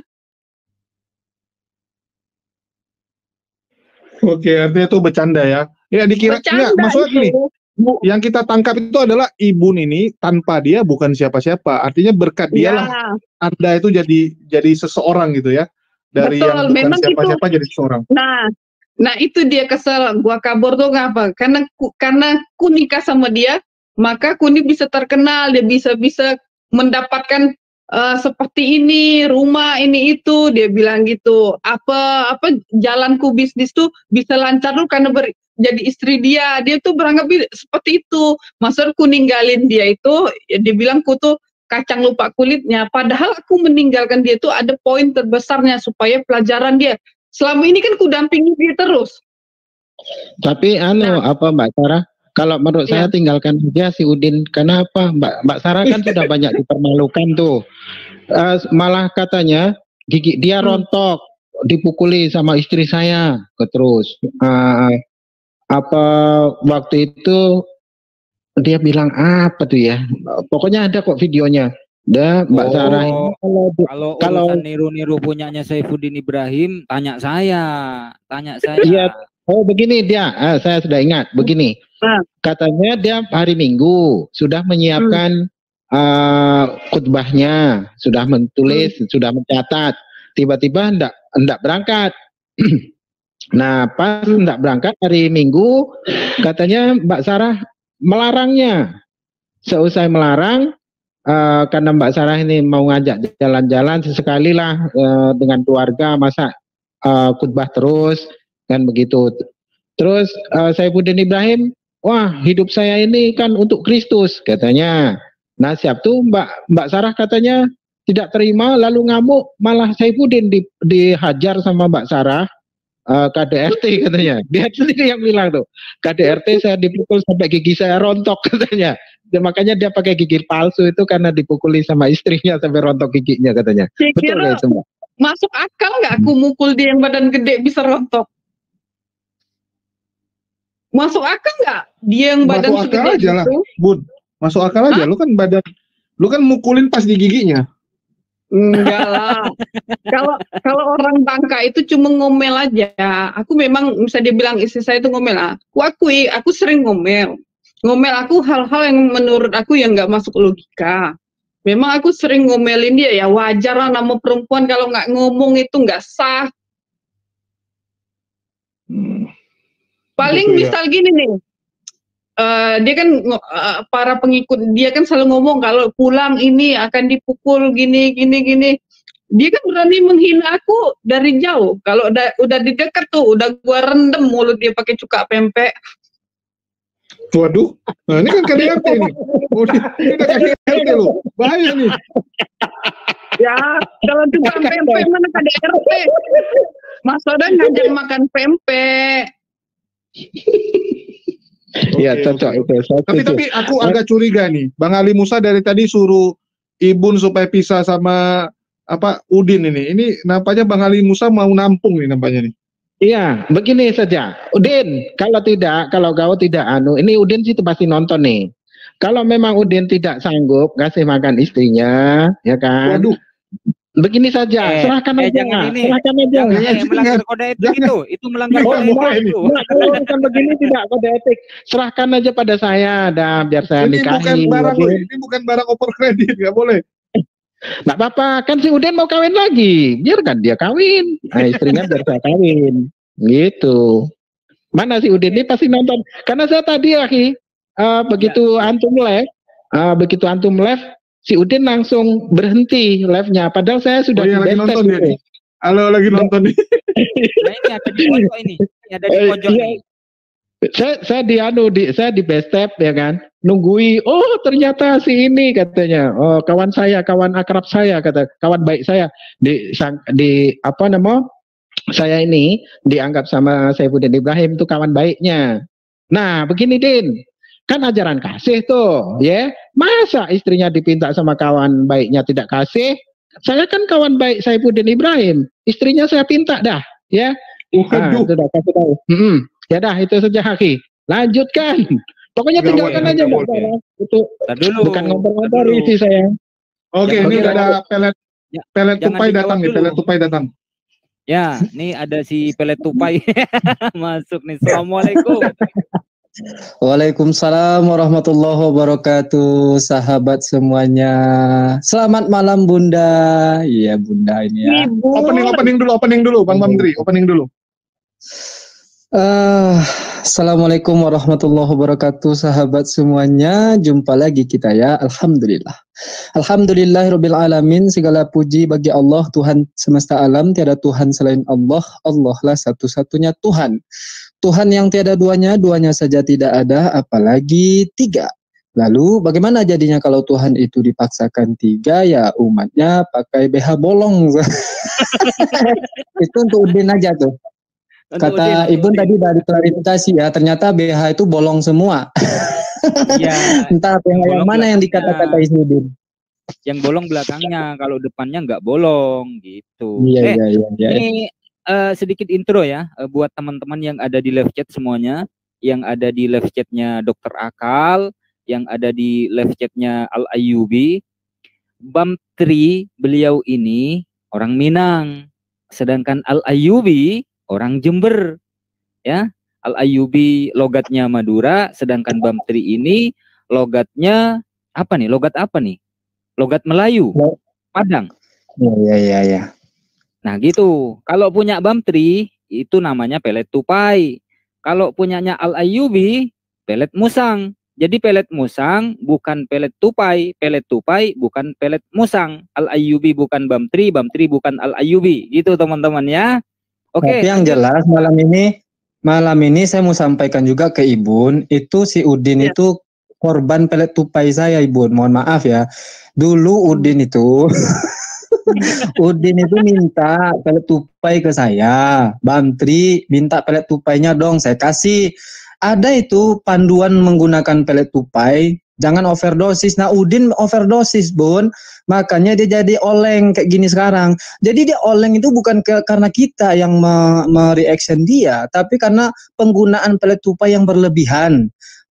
S4: Oke, artinya itu bercanda ya. Ya dikira enggak, maksudnya gini. yang kita tangkap itu adalah Ibun ini tanpa dia bukan siapa-siapa. Artinya berkat dialah Anda itu jadi seseorang gitu ya. Dari
S3: betul,
S4: yang bukan
S3: memang
S4: siapa-siapa jadi seseorang.
S3: Nah itu dia kesel gua kabur tuh ngapa? Karena ku nikah sama dia, maka ku ini bisa terkenal, dia bisa mendapatkan seperti ini, rumah ini itu, dia bilang gitu. Apa jalanku bisnis tuh bisa lancar tuh karena jadi istri dia tuh beranggap seperti itu. Maksud ku ninggalin dia itu, ya dia bilang ku tuh kacang lupa kulitnya. Padahal aku meninggalkan dia tuh ada poin terbesarnya supaya pelajaran dia. Selama ini kan ku dampingi dia terus.
S6: Tapi apa Mbak Sarah? Kalau menurut saya tinggalkan aja si Udin. Kenapa Mbak Sarah kan sudah banyak dipermalukan tuh. Malah katanya gigi dia rontok, dipukuli sama istri saya terus. Waktu itu dia bilang apa tuh ya? Pokoknya ada kok videonya. Mbak Sarah ini
S2: kalau niru-niru punyanya Saifuddin Ibrahim, tanya saya.
S6: Iya. Oh begini dia, saya sudah ingat begini. Katanya dia hari Minggu sudah menyiapkan khutbahnya, sudah menulis, sudah mencatat. Tiba-tiba enggak berangkat. Nah pas enggak berangkat hari Minggu, katanya Mbak Sarah melarangnya. Seusai melarang, karena Mbak Sarah ini mau ngajak jalan-jalan sesekali lah dengan keluarga, masa khutbah terus kan begitu. Terus Saifuddin Ibrahim, wah hidup saya ini kan untuk Kristus katanya. Nah siap tuh Mbak Sarah katanya tidak terima, lalu ngamuk, malah Saifuddin dihajar sama Mbak Sarah. KDRT katanya, dia sendiri yang bilang tuh, KDRT saya dipukul sampai gigi saya rontok katanya. Makanya dia pakai gigi palsu itu karena dipukuli sama istrinya sampai rontok giginya katanya. Betul ya semua.
S3: Masuk akal nggak aku mukul dia yang badan gede bisa rontok? Masuk akal nggak dia yang badan segede
S4: aja lah, Bun. Masuk akal aja. Lu kan mukulin pas di giginya.
S3: Enggak lah. Kalau orang Bangka itu cuma ngomel aja. Aku memang bisa dibilang istri saya itu ngomel. Aku akui, aku sering ngomel. Ngomel aku hal-hal yang menurut aku yang nggak masuk logika. Memang aku sering ngomelin dia, ya wajar lah, nama perempuan kalau nggak ngomong itu nggak sah. Paling misal gini nih. Dia kan para pengikut dia kan selalu ngomong kalau pulang ini akan dipukul gini. Dia kan berani menghina aku dari jauh. Kalau udah di dekat tuh udah gua rendem mulut dia pakai cuka pempek.
S4: Waduh, nah ini kan KDRT nih. Ini udah KDRT loh, bahaya nih.
S3: Ya, kalau cuka pempek mana KDRT? Mas Sodan ngajak makan pempek.
S6: Iya cocok itu.
S4: Tapi aku agak curiga nih, Bang Ali Musa dari tadi suruh Ibun supaya pisah sama Udin ini. Ini nampaknya Bang Ali Musa mau nampung nih nampaknya nih.
S6: Iya, begini saja. Udin, kalau kau tidak ini Udin sih pasti nonton nih. Kalau memang Udin tidak sanggup kasih makan istrinya, ya kan?
S4: Waduh.
S6: Begini saja, serahkan aja. Serahkan aja.
S2: Melanggar kode etik itu melanggar kode etik.
S6: Kalau urusan begini tidak kode etik. Serahkan aja pada saya, biar saya nikahi.
S4: Ini bukan barang oper kredit, nggak boleh.
S6: Nggak apa-apa, kan si Udin mau kawin lagi, biarkan dia kawin. Nah, istrinya biar saya kawin, gitu. Mana si Udin ini pasti nonton, karena saya tadi begitu antum live, si Udin langsung berhenti live-nya, padahal saya sudah
S4: lagi nonton dia. Halo, lagi nonton nih.
S2: Nah, ini ada di pojok ini, ada di pojok ini.
S6: Saya di best step ya kan, nunggui. Oh ternyata si ini katanya, oh kawan akrab saya, kawan baik saya saya ini dianggap sama Saifuddin Ibrahim itu kawan baiknya. Nah begini Din, kan ajaran kasih tuh, ya masa istrinya dipinta sama kawan baiknya tidak kasih? Saya kan kawan baik Saifuddin Ibrahim, istrinya saya pinta dah, ya. Sudah kasih tahu. Ya dah itu saja Haki. Lanjutkan. Pokoknya tinggalkan aja Mbak Sarah. Itu bukan ngobrol-ngobrol isi saya.
S4: Oke, ini ada pelet tupai datang nih, pelet tupai datang.
S2: Ya, nih ada si pelet tupai masuk nih. Assalamualaikum.
S7: Waalaikumsalam warahmatullahi wabarakatuh, sahabat semuanya. Selamat malam Bunda. Iya Bunda ini ya.
S4: Opening dulu, Bang Menteri, opening dulu.
S7: Assalamualaikum warahmatullahi wabarakatuh, sahabat semuanya. Jumpa lagi kita ya. Alhamdulillah. Alhamdulillahirabbil alamin. Segala puji bagi Allah, Tuhan semesta alam. Tiada Tuhan selain Allah. Allah lah satu-satunya Tuhan. Tuhan yang tiada duanya, duanya saja tidak ada, apalagi tiga. Lalu bagaimana jadinya kalau Tuhan itu dipaksakan tiga, ya umatnya pakai BH bolong. Itu untuk Udin aja tuh. Kata Ibu tadi dari klarifikasi ya, ternyata BH itu bolong semua.
S2: Ya,
S7: entah BH yang mana yang dikata-kata Udin.
S2: Yang bolong belakangnya, kalau depannya nggak bolong gitu.
S7: Iya.
S2: Ini sedikit intro ya, buat teman-teman yang ada di live chat semuanya, yang ada di live chatnya Dr. Akal, yang ada di live chatnya Al Ayyubi. Bam Tri, beliau ini orang Minang, sedangkan Al Ayyubi orang Jember, ya. Al Ayyubi logatnya Madura, sedangkan Bam Tri ini logatnya apa nih? Logat apa nih? Logat Melayu, Padang.
S7: Iya.
S2: Nah gitu, kalau punya Bam Tri itu namanya pelet tupai. Kalau punyanya Al Ayyubi, pelet musang. Jadi pelet musang bukan pelet tupai bukan pelet musang. Al Ayyubi bukan Bam Tri bukan Al Ayyubi. Gitu teman-teman ya. Oke.
S7: Tapi yang jelas malam ini saya mau sampaikan juga ke Ibu, itu si Udin itu korban pelet tupai saya, Ibu. Mohon maaf ya. Dulu Udin itu Udin itu minta pelet tupai ke saya. Bam Tri minta pelet tupainya dong, saya kasih. Ada itu panduan menggunakan pelet tupai, jangan overdosis. Nah Udin overdosis, Bun. Makanya dia jadi oleng kayak gini sekarang. Jadi dia oleng itu bukan karena kita yang mereaction dia, tapi karena penggunaan pelet tupai yang berlebihan.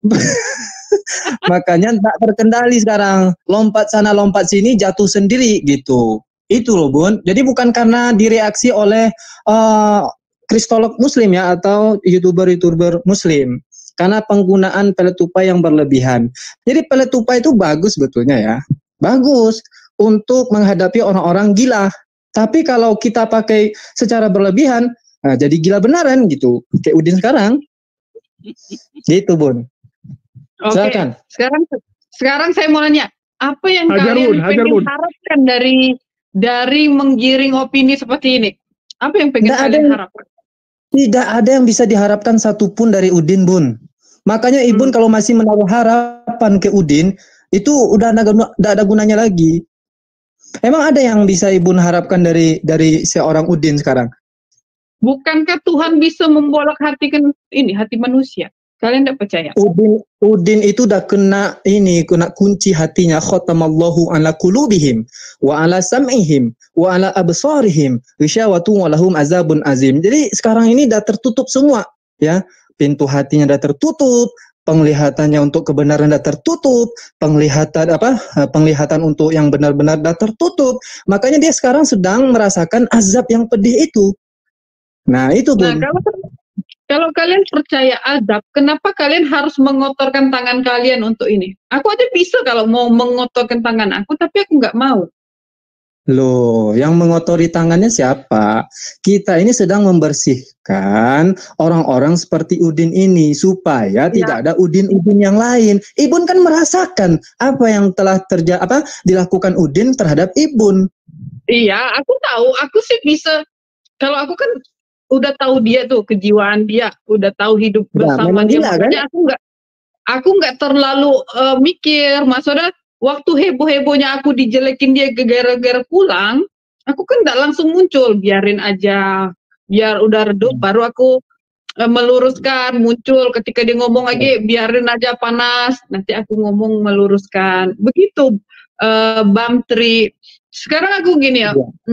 S7: Makanya tak terkendali sekarang. Lompat sana lompat sini jatuh sendiri gitu. Itu loh Bun. Jadi bukan karena direaksi oleh kristolog muslim ya, atau youtuber muslim, karena penggunaan pelet tupai yang berlebihan. Jadi pelet tupai itu bagus betulnya ya, bagus untuk menghadapi orang-orang gila. Tapi kalau kita pakai secara berlebihan, nah jadi gila beneran gitu, kayak Udin sekarang. Gitu Bun.
S3: Silakan. Sekarang saya mau nanya, apa yang kalian pengen harapkan dari menggiring opini seperti ini? Apa yang pengen kalian harapkan?
S7: Tidak ada yang bisa diharapkan satupun dari Udin, Bun. Makanya Ibu kalau masih menaruh harapan ke Udin, itu udah nggak ada gunanya lagi. Emang ada yang bisa Ibu harapkan dari seorang Udin sekarang?
S3: Bukankah Tuhan bisa membolak hati manusia? Kalian tidak percaya?
S7: Udin itu udah kena kunci hatinya. Khatamallahu ala qulubihim wa ala sam'ihim wa ala absarihim ghisyawatun wa lahum azabun azim. Jadi sekarang ini udah tertutup semua ya. Pintu hatinya udah tertutup, penglihatannya untuk kebenaran udah tertutup, penglihatan untuk yang benar-benar udah tertutup. Makanya dia sekarang sedang merasakan azab yang pedih itu. Nah, itu Bun.
S3: Nah, kalau kalian percaya azab, kenapa kalian harus mengotorkan tangan kalian untuk ini? Aku aja bisa kalau mau mengotorkan tangan aku, tapi aku nggak mau.
S7: Loh, yang mengotori tangannya siapa? Kita ini sedang membersihkan orang-orang seperti Udin ini, supaya tidak ada Udin-Udin yang lain. Ibun kan merasakan apa yang telah dilakukan Udin terhadap Ibun.
S3: Iya, aku tahu. Aku sih bisa. Kalau aku kan udah tahu dia tuh, kejiwaan dia, udah tahu hidup bersama dia. Makanya kan? aku nggak terlalu mikir, maksudnya waktu heboh-hebohnya aku dijelekin dia gara-gara pulang, aku kan nggak langsung muncul, biarin aja, biar udah redup, baru aku meluruskan, muncul. Ketika dia ngomong lagi, biarin aja panas, nanti aku ngomong meluruskan. Begitu Bam Tri. Sekarang aku gini ya,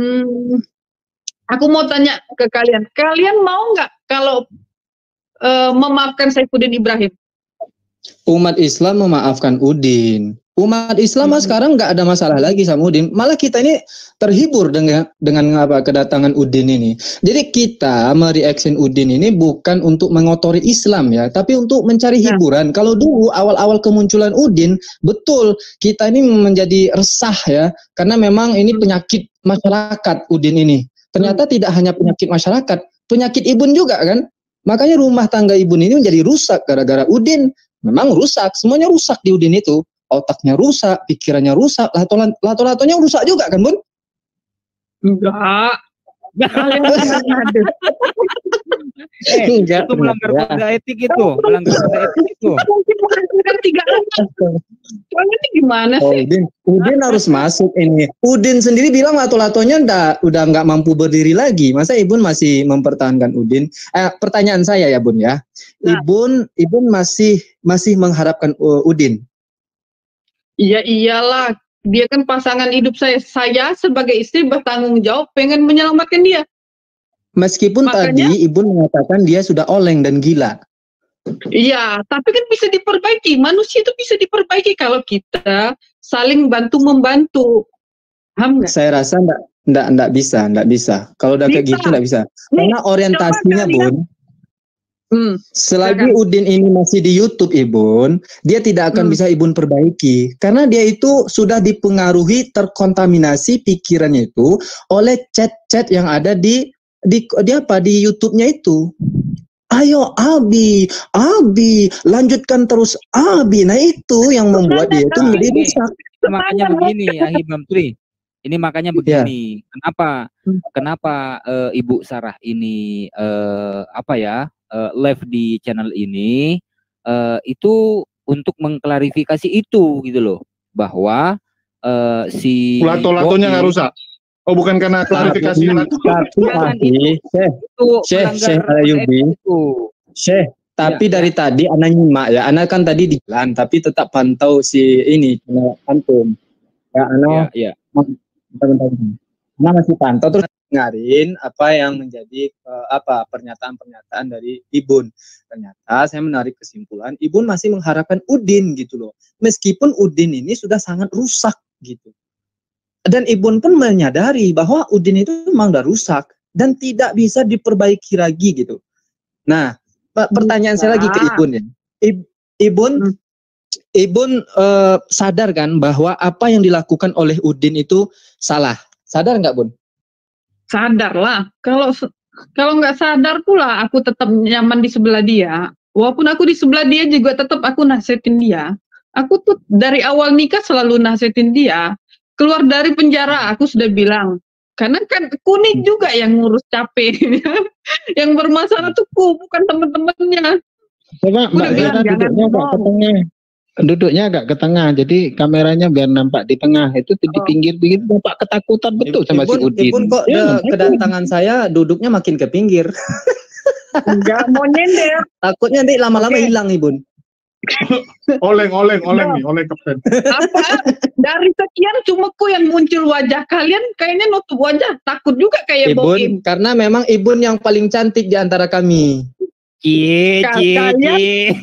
S3: aku mau tanya ke kalian, kalian mau nggak kalau memaafkan Saifuddin Ibrahim?
S7: Umat Islam memaafkan Udin. Umat Islam sekarang nggak ada masalah lagi sama Udin. Malah kita ini terhibur dengan kedatangan Udin ini. Jadi kita mereaction Udin ini bukan untuk mengotori Islam ya, tapi untuk mencari hiburan. Kalau dulu awal-awal kemunculan Udin, betul kita ini menjadi resah ya, karena memang ini penyakit masyarakat Udin ini. Ternyata tidak hanya penyakit masyarakat, penyakit Ibun juga kan. Makanya rumah tangga Ibun ini menjadi rusak gara-gara Udin. Memang rusak, semuanya rusak di Udin itu. Otaknya rusak, pikirannya rusak, lato-latonya rusak juga kan, Bun?
S3: Enggak.
S2: Itu melanggar kode etik itu, melanggar kode etik itu.
S3: Ini gimana sih?
S7: Udin harus masuk ini. Udin sendiri bilang lato-latonya udah nggak mampu berdiri lagi. Masa Ibun masih mempertahankan Udin? Pertanyaan saya ya, Bun ya. Ibun masih mengharapkan Udin.
S3: Iya iyalah, dia kan pasangan hidup saya. Saya sebagai istri bertanggung jawab pengen menyelamatkan dia.
S7: Meskipun makanya, tadi Ibu mengatakan dia sudah oleng dan gila.
S3: Iya, tapi kan bisa diperbaiki. Manusia itu bisa diperbaiki kalau kita saling bantu-membantu.
S7: Saya rasa enggak bisa. Kalau udah kayak gitu enggak bisa. Karena orientasinya, Bun. Selagi Udin ini masih di YouTube, Ibun, dia tidak akan bisa Ibun perbaiki karena dia itu sudah dipengaruhi, terkontaminasi pikirannya itu oleh chat-chat yang ada di YouTube-nya itu. Ayo Abi, lanjutkan terus Abi. Nah itu yang membuat dia itu menjadi rusak.
S2: Makanya begini, Ahibam Tri. Ini makanya begini. Kenapa Ibu Sarah ini live di channel ini itu untuk mengklarifikasi itu gitu loh, bahwa si
S4: lato-latonya nggak rusak. Oh, bukan karena klarifikasi
S7: tapi dari tadi Ana nyimak ya, Ana kan tadi di jalan tapi tetap pantau si ini antum ya, Ana Ana masih pantau terus dengarin apa yang menjadi pernyataan-pernyataan dari Ibun. Ternyata saya menarik kesimpulan Ibun masih mengharapkan Udin gitu loh. Meskipun Udin ini sudah sangat rusak gitu. Dan Ibun pun menyadari bahwa Udin itu memang udah rusak dan tidak bisa diperbaiki lagi gitu. Nah, pertanyaan saya lagi ke Ibun ya. Ibun sadar kan bahwa apa yang dilakukan oleh Udin itu salah. Sadar nggak, Bun?
S3: Sadar lah. Kalau nggak sadar pula aku tetap nyaman di sebelah dia. Walaupun aku di sebelah dia juga tetap aku nasihatin dia. Aku tuh dari awal nikah selalu nasihatin dia. Keluar dari penjara aku sudah bilang. Karena kan kuning juga yang ngurus capek. Yang bermasalah tuh bukan teman-temannya.
S6: Coba Mbak Zara duduknya agak ke tengah. Duduknya agak ke tengah, jadi kameranya biar nampak di tengah. Itu di pinggir-pinggir Bapak ketakutan betul sama si Udin.
S7: Ibun kok kedatangan saya duduknya makin ke pinggir.
S3: Enggak mau nyender.
S7: Takutnya nanti lama-lama hilang, Ibun.
S4: oleng nih kapten.
S3: Apa? Dari sekian cumaku yang muncul wajah kalian kayaknya nutup wajah. Takut juga kayak
S7: Ibun, karena memang Ibun yang paling cantik di antara kami.
S3: Kalian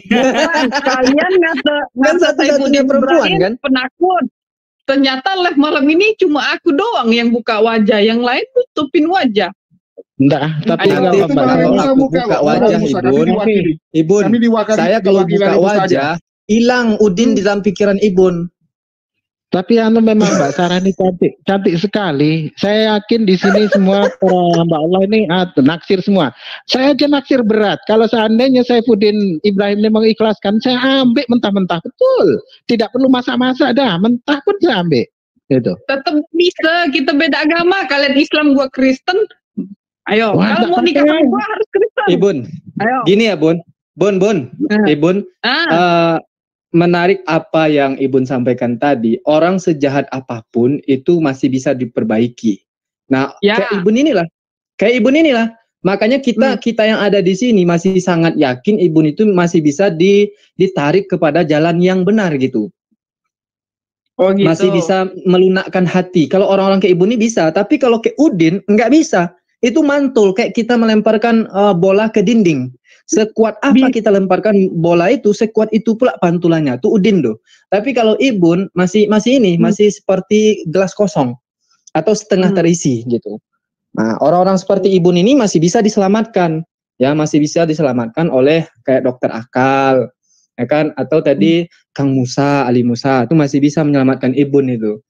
S3: ngata satu-satunya perempuan kan penakut. Ternyata live malam ini cuma aku doang yang buka wajah, yang lain tutupin wajah.
S6: Enggak, tapi
S7: kalau aku buka wajah Ibun, saya kalau buka wajah hilang Udin di dalam pikiran Ibun.
S6: Tapi memang Mbak Sarah ini cantik sekali. Saya yakin di sini semua para hamba Allah ini naksir semua. Saya aja naksir berat. Kalau seandainya Saifuddin Ibrahim ini mengikhlaskan, saya ambil mentah-mentah, betul. Tidak perlu masak-masak dah, mentah pun saya ambil. Gitu.
S3: Tetap bisa, kita beda agama. Kalian Islam, gua Kristen. Ayo, kalau mau nikah sama gua harus Kristen.
S7: Ibun, gini ya Bun. Ibun, menarik apa yang Ibun sampaikan tadi, orang sejahat apapun itu masih bisa diperbaiki. Nah, kayak Ibun inilah, makanya kita yang ada di sini masih sangat yakin Ibun itu masih bisa ditarik kepada jalan yang benar gitu. Oh gitu. Masih bisa melunakkan hati. Kalau orang-orang kayak Ibun ini bisa, tapi kalau kayak Udin nggak bisa. itu mantul kayak kita melemparkan bola ke dinding. Sekuat apa kita lemparkan bola itu, sekuat itu pula pantulannya. Itu Udin tuh. Tapi kalau Ibun masih seperti gelas kosong atau setengah terisi gitu. Nah, orang-orang seperti Ibun ini masih bisa diselamatkan. Ya, masih bisa diselamatkan oleh kayak dokter akal, ya kan? Atau tadi Kang Musa, Ali Musa, itu masih bisa menyelamatkan Ibun itu.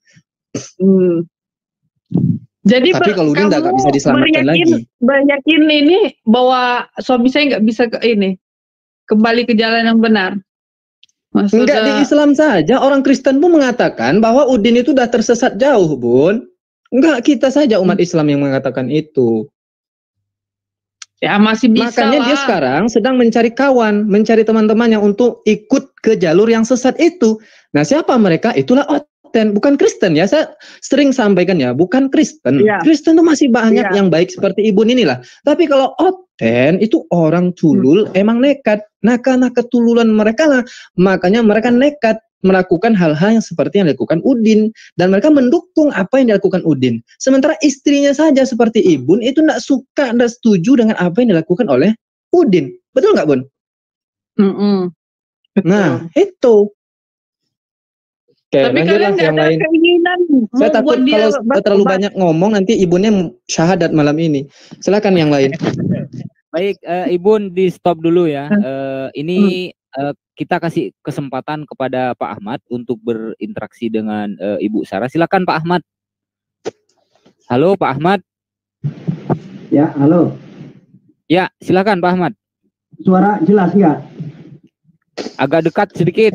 S3: Jadi
S7: tapi kalau Udin nggak bisa diselamatkan lagi.
S3: Yakin ini bahwa suami saya nggak bisa kembali ke jalan yang benar. Maksudnya,
S7: enggak di Islam saja, orang Kristen pun mengatakan bahwa Udin itu udah tersesat jauh, Bun. Enggak, kita saja umat Islam yang mengatakan itu.
S3: Ya masih bisa.
S7: Makanya dia sekarang sedang mencari kawan, mencari teman-temannya untuk ikut ke jalur yang sesat itu. Nah, siapa mereka? Itulah Oten, bukan Kristen ya. Saya sering sampaikan ya, bukan Kristen.
S3: Ya.
S7: Kristen itu masih banyak yang baik seperti Ibun inilah. Tapi kalau Oten itu orang tulul, emang nekat. Nah, karena ketululan mereka lah, makanya mereka nekat melakukan hal-hal yang seperti yang dilakukan Udin, dan mereka mendukung apa yang dilakukan Udin. Sementara istrinya saja seperti Ibun itu tidak suka, tidak setuju dengan apa yang dilakukan oleh Udin. Betul nggak, Bun? Nah, itu. Oke,
S3: tapi kalian nggak ada
S7: lain.
S3: Keinginan
S7: saya takut kalau terlalu banyak ngomong nanti Ibunnya syahadat malam ini. Silakan yang lain.
S2: Baik, Ibun di stop dulu ya. Ini kita kasih kesempatan kepada Pak Ahmad untuk berinteraksi dengan Ibu Sarah. Silakan Pak Ahmad. Halo Pak Ahmad.
S5: Ya, halo.
S2: Ya, silakan Pak Ahmad.
S5: Suara jelas nggak?
S2: Agak dekat sedikit.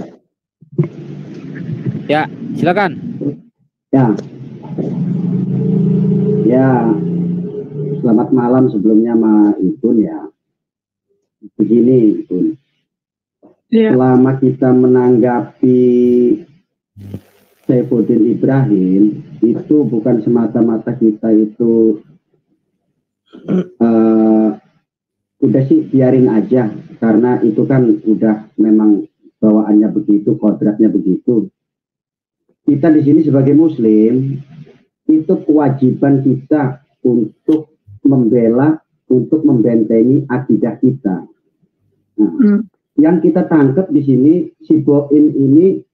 S2: Ya, silakan.
S5: Ya, selamat malam sebelumnya Ma Ibun ya. Begini Ibun, selama kita menanggapi Saifuddin Ibrahim, itu bukan semata-mata kita itu udah sih biarin aja, karena itu kan udah memang bawaannya begitu, kodratnya begitu. Kita di sini sebagai Muslim itu kewajiban kita untuk membela, untuk membentengi akidah kita. Nah, yang kita tangkap di sini si Boim ini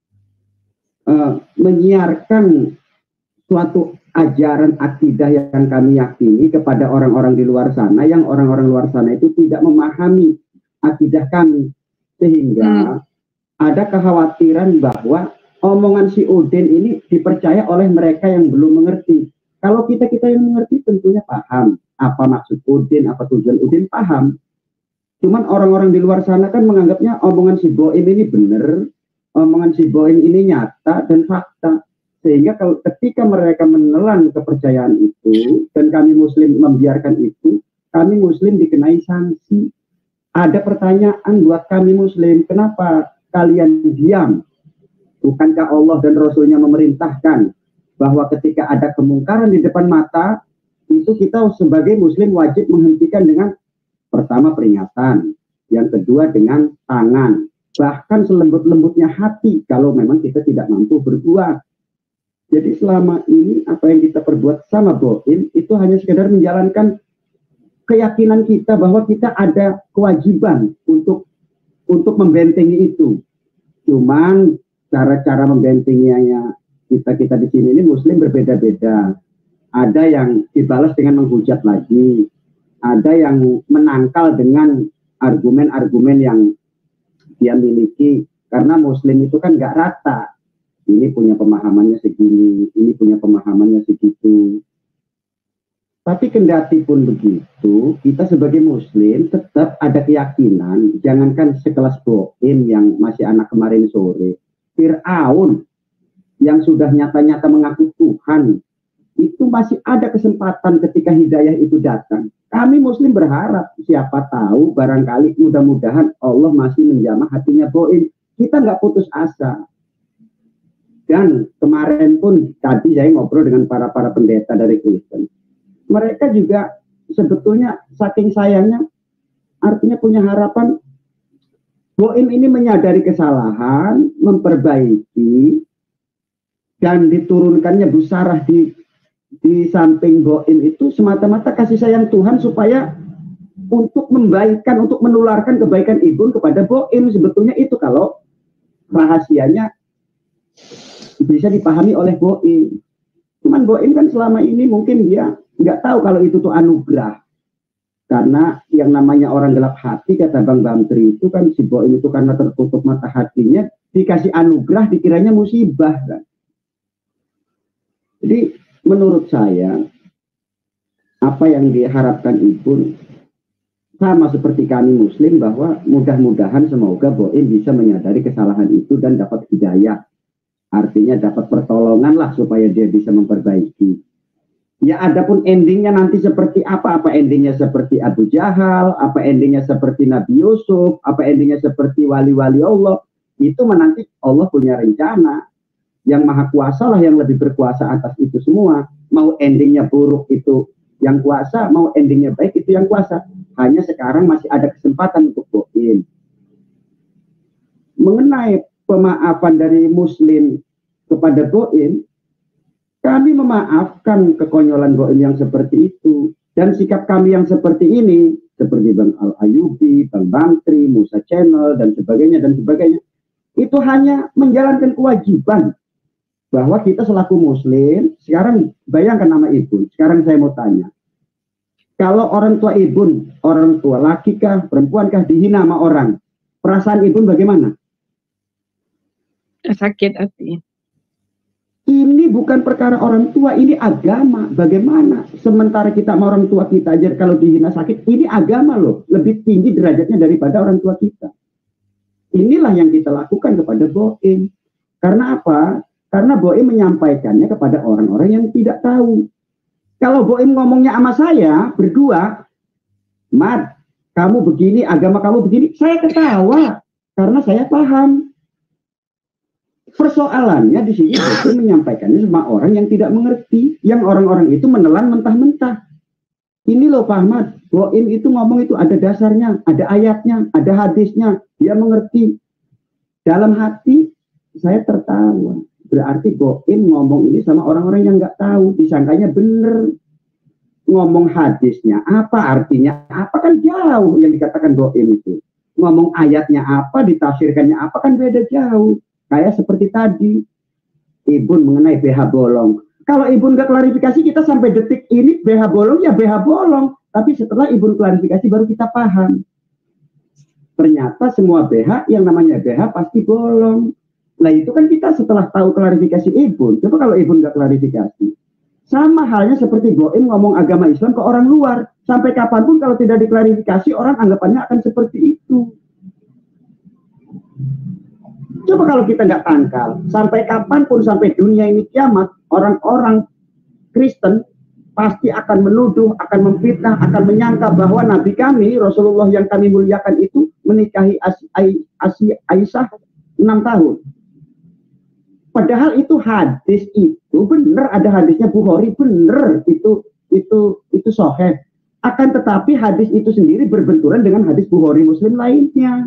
S5: menyiarkan suatu ajaran akidah yang kami yakini kepada orang-orang di luar sana, yang orang-orang luar sana itu tidak memahami akidah kami, sehingga ada kekhawatiran bahwa omongan si Udin ini dipercaya oleh mereka yang belum mengerti. Kalau kita yang mengerti tentunya paham apa maksud Udin, apa tujuan Udin, paham. Cuman orang-orang di luar sana kan menganggapnya omongan si Boim ini benar, omongan si Boim ini nyata dan fakta. Sehingga ketika mereka menelan kepercayaan itu dan kami Muslim membiarkan itu, kami Muslim dikenai sanksi. Ada pertanyaan buat kami Muslim, kenapa kalian diam? Bukankah Allah dan Rasulnya memerintahkan bahwa ketika ada kemungkaran di depan mata, itu kita sebagai Muslim wajib menghentikan dengan pertama peringatan, yang kedua dengan tangan, bahkan selembut-lembutnya hati kalau memang kita tidak mampu berbuat. Jadi selama ini apa yang kita perbuat sama Boim itu hanya sekedar menjalankan keyakinan kita bahwa kita ada kewajiban untuk membentengi itu. Cuman cara-cara membentenginya kita di sini ini Muslim berbeda-beda. Ada yang dibalas dengan menghujat lagi, ada yang menangkal dengan argumen-argumen yang dia miliki, karena Muslim itu kan nggak rata. Ini punya pemahamannya segini, ini punya pemahamannya segitu. Tapi kendati pun begitu, kita sebagai Muslim tetap ada keyakinan, jangankan sekelas Boim yang masih anak kemarin sore, Fir'aun yang sudah nyata-nyata mengaku Tuhan, itu masih ada kesempatan ketika hidayah itu datang. Kami Muslim berharap, siapa tahu barangkali mudah-mudahan Allah masih menjamah hatinya Boim. Kita nggak putus asa. Dan kemarin pun tadi saya ngobrol dengan para pendeta dari Kristen. Mereka juga sebetulnya saking sayangnya, artinya punya harapan Boim ini menyadari kesalahan, memperbaiki, dan diturunkannya Bu Sarah di di samping Boim itu semata-mata kasih sayang Tuhan supaya untuk membaikkan, untuk menularkan kebaikan Ibun kepada Boim. Sebetulnya itu kalau rahasianya bisa dipahami oleh Boim. Cuman Boim kan selama ini mungkin dia nggak tahu kalau itu tuh anugerah. Karena yang namanya orang gelap hati, kata Bang Bantri itu kan, si Boim itu karena tertutup mata hatinya, dikasih anugerah dikiranya musibah kan. Jadi menurut saya apa yang diharapkan Ibun sama seperti kami Muslim, bahwa mudah-mudahan semoga Boim bisa menyadari kesalahan itu dan dapat hidayah. Artinya dapat pertolongan lah supaya dia bisa memperbaiki. Ya adapun endingnya nanti seperti apa endingnya seperti Abu Jahal, apa endingnya seperti Nabi Yusuf, apa endingnya seperti wali-wali Allah, itu menanti Allah punya rencana. Yang maha kuasa lah yang lebih berkuasa atas itu semua. Mau endingnya buruk itu yang kuasa, mau endingnya baik itu yang kuasa. Hanya sekarang masih ada kesempatan untuk Boim. Mengenai pemaafan dari Muslim kepada Boim, kami memaafkan kekonyolan Boim yang seperti itu. Dan sikap kami yang seperti ini, seperti Bang Al-Ayubi, Bang Bantri, Musa Channel, dan sebagainya, itu hanya menjalankan kewajiban. Bahwa kita selaku Muslim, sekarang bayangkan nama Ibun, sekarang saya mau tanya. Kalau orang tua Ibun, orang tua laki kah, perempuan kah, dihina sama orang, perasaan Ibun bagaimana?
S3: Sakit hati.
S5: Ini bukan perkara orang tua, ini agama. Bagaimana? Sementara kita sama orang tua kita aja kalau dihina sakit, ini agama loh. Lebih tinggi derajatnya daripada orang tua kita. Inilah yang kita lakukan kepada Boim. Karena apa? Karena Boim menyampaikannya kepada orang-orang yang tidak tahu. Kalau Boim ngomongnya sama saya berdua, Mat, kamu begini, agama kamu begini, saya ketawa. Karena saya paham. Persoalannya di sini Boim menyampaikannya sama orang yang tidak mengerti, yang orang-orang itu menelan mentah-mentah. Ini loh Pak Ahmad, Boim itu ngomong itu ada dasarnya, ada ayatnya, ada hadisnya, dia mengerti. Dalam hati saya tertawa. Berarti Boim ngomong ini sama orang-orang yang nggak tahu, disangkanya bener. Ngomong hadisnya apa, artinya apa, kan jauh yang dikatakan Boim itu. Ngomong ayatnya apa, ditafsirkannya apa, kan beda jauh. Kayak seperti tadi, Ibun mengenai BH bolong. Kalau Ibun nggak klarifikasi, kita sampai detik ini BH bolong ya BH bolong. Tapi setelah Ibun klarifikasi baru kita paham. Ternyata semua BH yang namanya BH pasti bolong. Nah itu kan kita setelah tahu klarifikasi Ibun. Coba kalau Ibun nggak klarifikasi. Sama halnya seperti Boim ngomong agama Islam ke orang luar. Sampai kapanpun kalau tidak diklarifikasi, orang anggapannya akan seperti itu. Coba kalau kita nggak tangkal, sampai kapanpun, sampai dunia ini kiamat, orang-orang Kristen pasti akan menuduh, akan memfitnah, akan menyangka bahwa Nabi kami, Rasulullah yang kami muliakan itu menikahi Aisyah 6 tahun. Padahal itu hadis itu benar, ada hadisnya Bukhari, benar itu sahih. Akan tetapi hadis itu sendiri berbenturan dengan hadis Bukhari Muslim lainnya.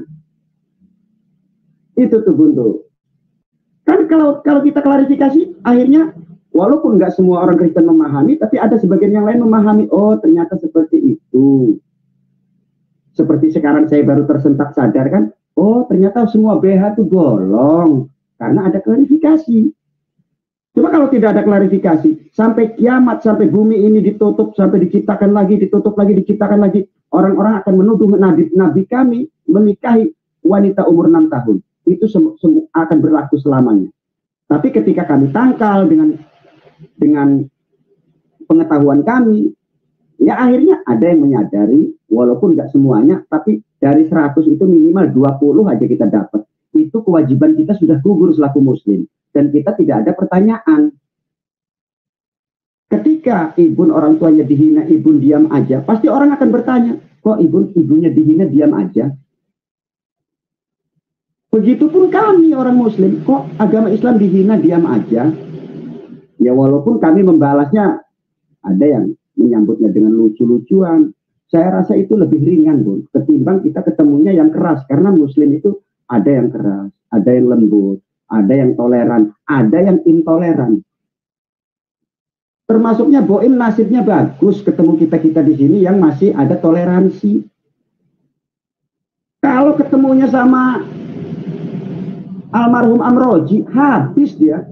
S5: Itu tuh Buntu. Kan kalau kita klarifikasi, akhirnya walaupun nggak semua orang Kristen memahami, tapi ada sebagian yang lain memahami. Oh ternyata seperti itu. Seperti sekarang saya baru tersentak sadar kan. Oh ternyata semua BH itu bolong. Karena ada klarifikasi. Cuma kalau tidak ada klarifikasi, sampai kiamat, sampai bumi ini ditutup, sampai diciptakan lagi, ditutup lagi, diciptakan lagi, orang-orang akan menuduh Nabi kami menikahi wanita umur 6 tahun. Itu akan berlaku selamanya. Tapi ketika kami tangkal dengan pengetahuan kami, ya akhirnya ada yang menyadari, walaupun nggak semuanya, tapi dari 100 itu minimal 20 aja kita dapat. Itu kewajiban kita sudah gugur selaku Muslim. Dan kita tidak ada pertanyaan. Ketika Ibun orang tuanya dihina, Ibun diam aja, pasti orang akan bertanya, kok ibunya dihina diam aja? Begitupun kami orang Muslim, kok agama Islam dihina diam aja? Ya walaupun kami membalasnya, ada yang menyambutnya dengan lucu-lucuan. Saya rasa itu lebih ringan, Bun, ketimbang kita ketemunya yang keras. Karena Muslim itu ada yang keras, ada yang lembut, ada yang toleran, ada yang intoleran. Termasuknya Boim nasibnya bagus ketemu kita-kita di sini yang masih ada toleransi. Kalau ketemunya sama almarhum Amroji, habis dia.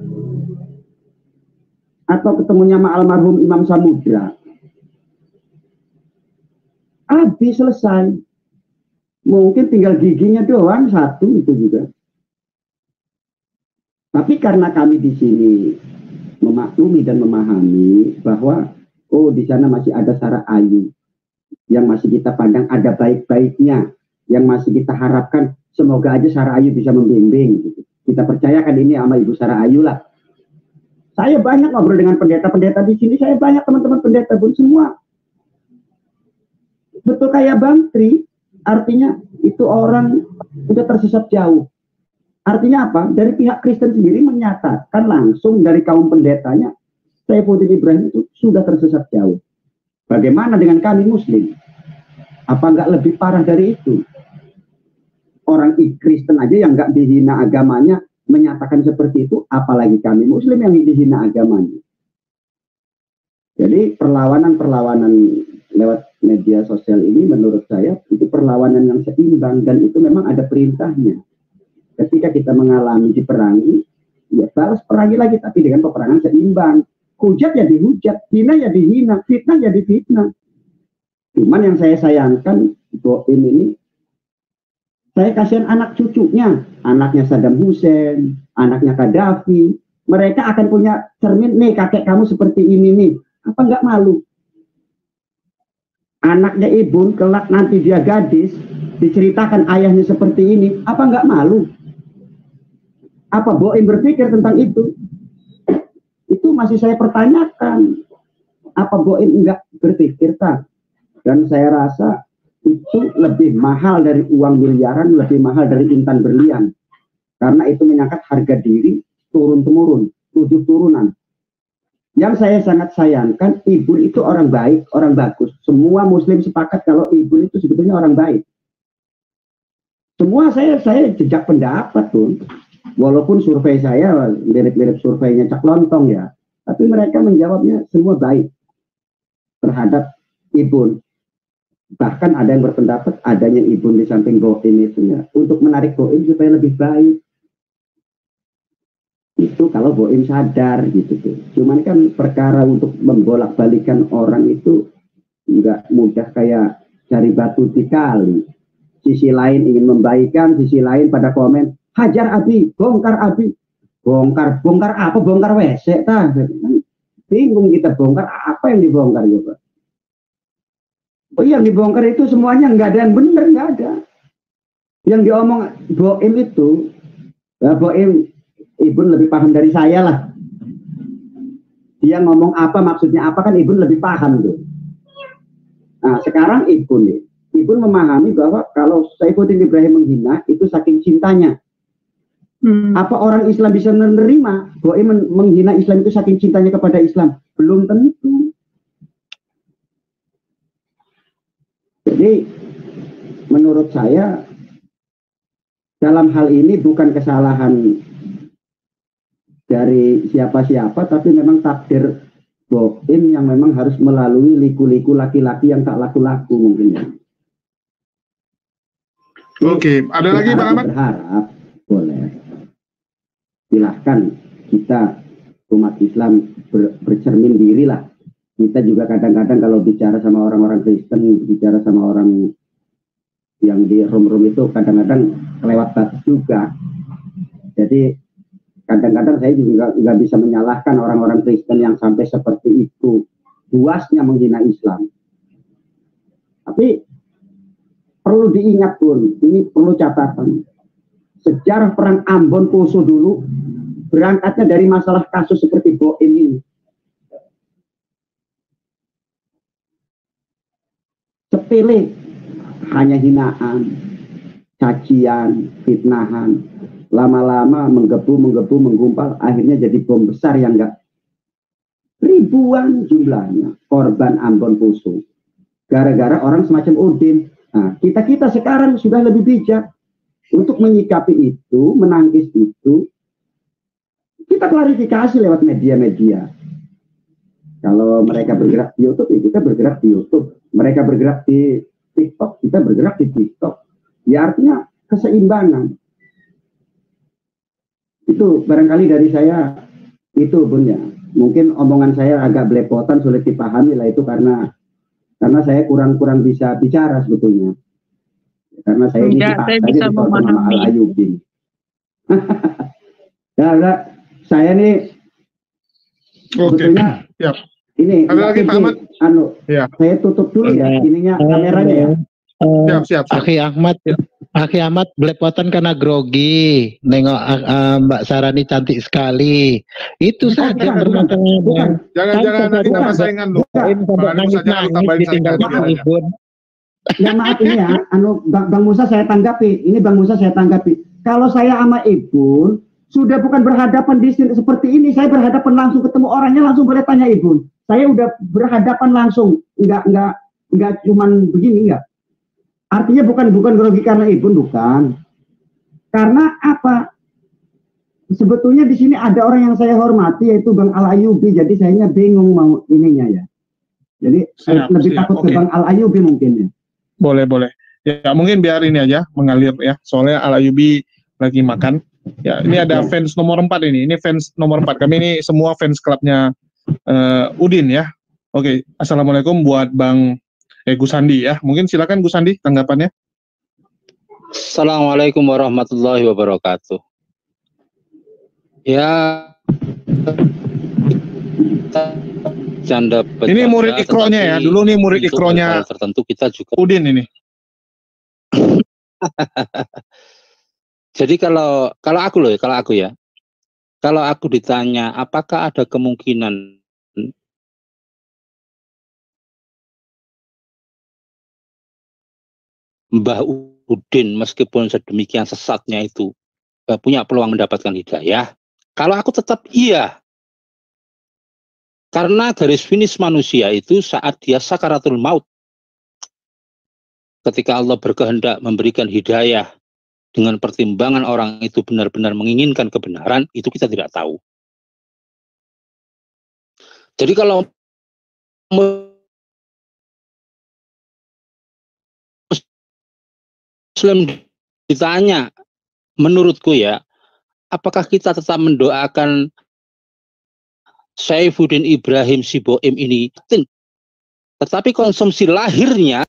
S5: Atau ketemunya sama almarhum Imam Samudra, habis, selesai. Mungkin tinggal giginya doang satu itu juga. Tapi karena kami di sini memaklumi dan memahami bahwa di sana masih ada Sarah Ayu yang masih kita pandang ada baik-baiknya, yang masih kita harapkan semoga aja Sarah Ayu bisa membimbing. Gitu. Kita percayakan ini sama Ibu Sarah Ayu lah. Saya banyak ngobrol dengan pendeta-pendeta di sini, saya banyak teman-teman pendeta pun semua. Betul kayak Bang Tri, artinya itu orang udah tersesat jauh. Artinya apa? Dari pihak Kristen sendiri menyatakan langsung dari kaum pendetanya, Saifuddin Ibrahim itu sudah tersesat jauh. Bagaimana dengan kami Muslim? Apa nggak lebih parah dari itu? Orang Kristen aja yang nggak dihina agamanya menyatakan seperti itu, apalagi kami Muslim yang dihina agamanya. Jadi perlawanan-perlawanan lewat media sosial ini menurut saya itu perlawanan yang seimbang dan itu memang ada perintahnya. Ketika kita mengalami diperangi, ya balas perangi lagi tapi dengan peperangan seimbang. Hujat ya dihujat, hina ya dihina, fitnah ya difitnah. Cuman yang saya sayangkan Boim ini, saya kasihan anak cucunya, anaknya Saddam Hussein, anaknya Gaddafi, mereka akan punya cermin, nih kakek kamu seperti ini nih, apa nggak malu? Anaknya Ibun, kelak nanti dia gadis, diceritakan ayahnya seperti ini, apa nggak malu? Apa Boim berpikir tentang itu? Itu masih saya pertanyakan. Apa Boim nggak berpikir tak? Dan saya rasa itu lebih mahal dari uang miliaran, lebih mahal dari intan berlian. Karena itu menyangkut harga diri turun-temurun, 7 turunan. Yang saya sangat sayangkan, Ibun itu orang baik, orang bagus. Semua Muslim sepakat kalau Ibun itu sebetulnya orang baik. Semua saya jejak pendapat tuh. Walaupun survei saya mirip-mirip surveinya Cak Lontong ya, tapi mereka menjawabnya semua baik terhadap Ibun. Bahkan ada yang berpendapat adanya Ibun di samping Boim itu ya, untuk menarik Boim supaya lebih baik. Itu kalau Boim sadar gitu tuh. Cuman kan perkara untuk membolak-balikan orang itu nggak mudah kayak cari batu di kali. Sisi lain ingin membaikan, sisi lain pada komen hajar Abi, bongkar Abi. Bongkar apa? Bongkar WC tah. Bingung kita bongkar apa yang dibongkar juga. Oh yang dibongkar itu semuanya nggak ada yang benar, nggak ada. Yang diomong Boim itu, Boim Ibun lebih paham dari saya lah. Dia ngomong apa, maksudnya apa kan Ibun lebih paham tuh. Nah sekarang Ibun memahami bahwa kalau Saifuddin Ibrahim menghina itu saking cintanya. Apa orang Islam bisa menerima Boim menghina Islam itu saking cintanya kepada Islam? Belum tentu. Jadi menurut saya dalam hal ini bukan kesalahan dari siapa-siapa, tapi memang takdir Boim yang memang harus melalui liku-liku laki-laki yang tak laku-laku mungkin ya.
S4: Oke, ada lagi Bang Ahmad?
S5: Berharap boleh. Silahkan kita umat Islam bercermin dirilah. Kita juga kadang-kadang kalau bicara sama orang-orang Kristen, bicara sama orang yang di room-room itu kadang-kadang kelewat batas juga. Jadi kadang-kadang saya juga nggak bisa menyalahkan orang-orang Kristen yang sampai seperti itu, buasnya menghina Islam. Tapi perlu diingat pun, ini perlu catatan. Sejarah perang Ambon Poso dulu berangkatnya dari masalah kasus seperti Boim ini. Sepele, hanya hinaan, cacian, fitnahan, lama-lama menggebu, menggumpal, akhirnya jadi bom besar yang enggak ribuan jumlahnya korban Ambon Poso. Gara-gara orang semacam Udin. Nah, kita sekarang sudah lebih bijak untuk menyikapi itu, menangkis itu. Kita klarifikasi lewat media-media. Kalau mereka bergerak di YouTube, ya kita bergerak di YouTube. Mereka bergerak di TikTok, kita bergerak di TikTok. Ya artinya keseimbangan. Itu barangkali dari saya, itu Bun ya. Mungkin omongan saya agak belepotan, sulit dipahami lah itu karena saya kurang bisa bicara sebetulnya. Karena saya ini
S3: saya bisa memahami.
S5: Al-Ayyubi. Karena saya nih sebetulnya ini
S4: ada lagi Pak Ahmad?
S5: Saya tutup dulu ya ininya kameranya ya.
S4: Siap.
S6: Aki Ahmad belepotan karena grogi. Nengok Mbak Sarani cantik sekali. Itu saja permasalahannya.
S4: Jangan kita persaingan lu.
S5: Ya maaf ini ya, Bang Musa saya tanggapi. Ini Bang Musa saya tanggapi. Kalau saya sama Ibun sudah bukan berhadapan di sini seperti ini, saya berhadapan langsung ketemu orangnya langsung boleh tanya Ibun. Saya udah berhadapan langsung, enggak cuman begini enggak. Artinya bukan grogi karena Ibun, bukan. Karena apa? Sebetulnya di sini ada orang yang saya hormati yaitu Bang Al-Ayyubi, jadi saya bingung mau ininya ya. Jadi lebih takut ke Bang Al-Ayyubi mungkin ya.
S4: Boleh. Ya mungkin biar ini aja mengalir ya. Soalnya Al-Ayyubi lagi makan. Ya, ini ada fans nomor 4 ini. Ini fans nomor 4. Kami ini semua fans klubnya Udin ya. Oke, assalamualaikum buat Bang Gus Sandi ya. Mungkin silakan Gus Sandi tanggapannya.
S8: Assalamualaikum warahmatullahi wabarakatuh. Ya, canda.
S4: Ini murid ikronya ya. Dulu nih murid ikronya
S8: tertentu kita juga
S4: Udin ini.
S8: Jadi kalau aku ditanya apakah ada kemungkinan Mbah Udin meskipun sedemikian sesatnya itu punya peluang mendapatkan hidayah, kalau aku tetap iya. Karena garis finish manusia itu saat dia sakaratul maut. Ketika Allah berkehendak memberikan hidayah dengan pertimbangan orang itu benar-benar menginginkan kebenaran, itu kita tidak tahu. Jadi kalau Muslim ditanya, menurutku ya, apakah kita tetap mendoakan Saifuddin Ibrahim Siboim ini? Tetapi konsumsi lahirnya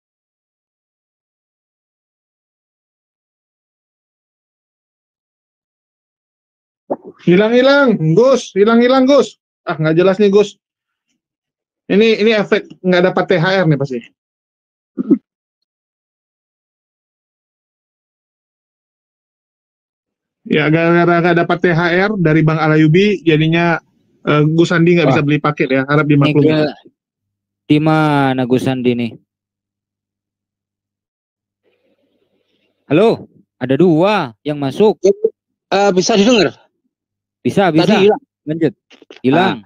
S4: hilang Gus. Nggak jelas nih Gus. Ini efek nggak dapat THR nih pasti. Ya gara-gara nggak dapat THR dari Bang Al-Ayyubi, jadinya Gus Sandi nggak bisa beli paket ya. Harap dimaklumi.
S2: Di mana Gus Sandi nih? Halo, ada 2 yang masuk.
S8: Bisa didengar?
S2: Bisa.
S8: Tadi hilang.
S2: Lanjut. Hilang.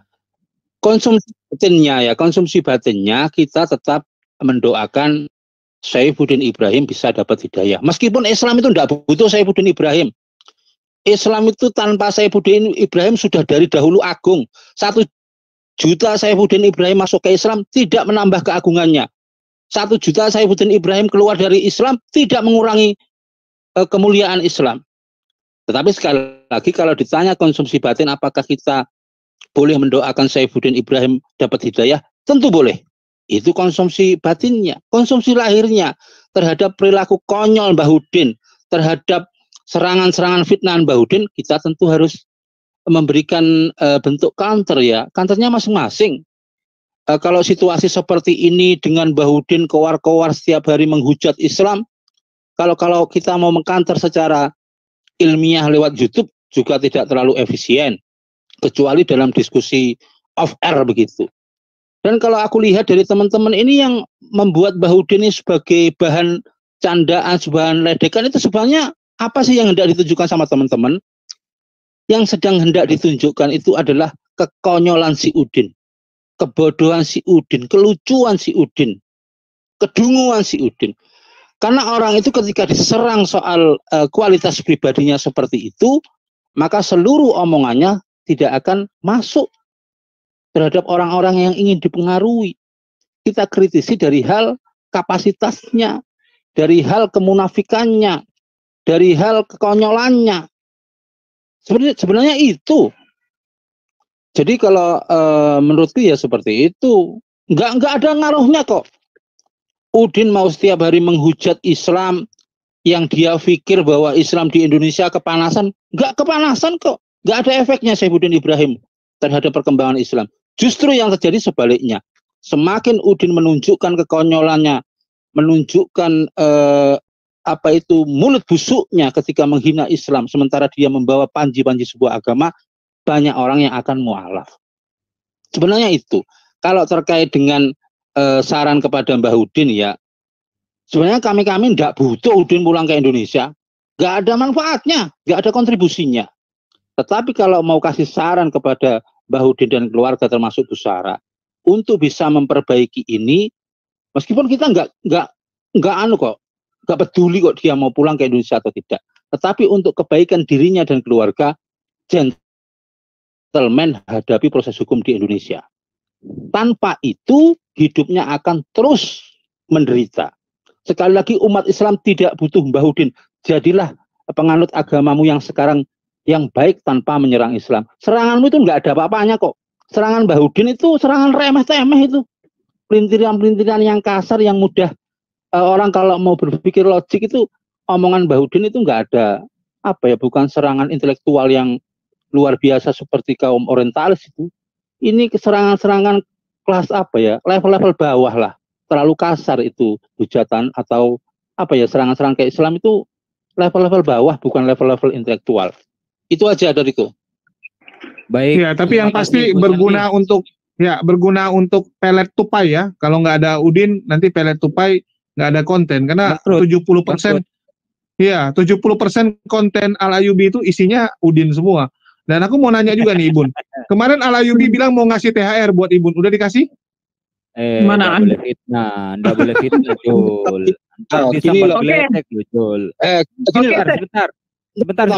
S8: Konsumsi batinnya kita tetap mendoakan Saifuddin Ibrahim bisa dapat hidayah. Meskipun Islam itu tidak butuh Saifuddin Ibrahim. Islam itu tanpa Saifuddin Ibrahim sudah dari dahulu agung. 1 juta Saifuddin Ibrahim masuk ke Islam tidak menambah keagungannya. 1 juta Saifuddin Ibrahim keluar dari Islam tidak mengurangi kemuliaan Islam. Tetapi sekali lagi kalau ditanya konsumsi batin apakah kita boleh mendoakan Saifuddin Ibrahim dapat hidayah? Tentu boleh. Itu konsumsi batinnya. Konsumsi lahirnya terhadap perilaku konyol Mbah Udin, terhadap serangan-serangan fitnah Mbah Udin, kita tentu harus memberikan bentuk counter ya. Counternya masing-masing. Kalau situasi seperti ini dengan Mbah Udin kowar-kowar setiap hari menghujat Islam, kalau kita mau mengcounter secara ilmiah lewat YouTube juga tidak terlalu efisien, kecuali dalam diskusi off air begitu. Dan kalau aku lihat dari teman-teman ini yang membuat Mbah Udin ini sebagai bahan candaan, bahan ledekan, itu sebenarnya apa sih yang hendak ditunjukkan sama teman-teman? Yang sedang hendak ditunjukkan itu adalah kekonyolan si Udin, kebodohan si Udin, kelucuan si Udin, kedunguan si Udin. Karena orang itu ketika diserang soal kualitas pribadinya seperti itu, maka seluruh omongannya tidak akan masuk. terhadap orang-orang yang ingin dipengaruhi. Kita kritisi dari hal kapasitasnya, dari hal kemunafikannya, dari hal kekonyolannya. Sebenarnya itu. Jadi kalau menurutku ya seperti itu. Nggak ada ngaruhnya kok. Udin mau setiap hari menghujat Islam yang dia pikir bahwa Islam di Indonesia kepanasan. Nggak kepanasan kok. Nggak ada efeknya Saifuddin Ibrahim terhadap perkembangan Islam. Justru yang terjadi sebaliknya. Semakin Udin menunjukkan kekonyolannya, menunjukkan mulut busuknya ketika menghina Islam, sementara dia membawa panji-panji sebuah agama, banyak orang yang akan mualaf. Sebenarnya itu. Kalau terkait dengan saran kepada Mbah Udin ya, sebenarnya kami tidak butuh Udin pulang ke Indonesia, nggak ada manfaatnya, nggak ada kontribusinya. Tetapi kalau mau kasih saran kepada Mbah Udin dan keluarga termasuk Bu Sarah, untuk bisa memperbaiki ini, meskipun kita nggak peduli kok dia mau pulang ke Indonesia atau tidak, tetapi untuk kebaikan dirinya dan keluarga, gentleman hadapi proses hukum di Indonesia. Tanpa itu hidupnya akan terus menderita. Sekali lagi umat Islam tidak butuh Mbah Udin. Jadilah penganut agamamu yang sekarang yang baik tanpa menyerang Islam. Seranganmu itu nggak ada apa-apanya kok. Serangan Mbah Udin itu serangan remeh-temeh itu. Pelintiran-pelintiran yang kasar, yang mudah. Orang kalau mau berpikir logik itu, omongan Mbah Udin itu nggak ada, bukan serangan intelektual yang luar biasa seperti kaum orientalis itu. Ini serangan-serangan kelas level-level bawah lah. Terlalu kasar itu hujatan atau serangan-serangan ke Islam itu level-level bawah, bukan level-level intelektual. Itu aja dariku.
S2: Baik.
S4: Ya, tapi yang pasti berguna untuk pelet tupai ya. Kalau nggak ada Udin, nanti pelet tupai nggak ada konten. Karena 70%, ya 70% konten Al-Ayyubi itu isinya Udin semua. Dan aku mau nanya juga nih Ibun. Kemarin Al-Ayyubi bilang mau ngasih THR buat Ibun. Udah dikasih?
S3: Mana?
S2: Nggak boleh fitnah, Jul. Bisa bergeledek, Jul. Sebentar.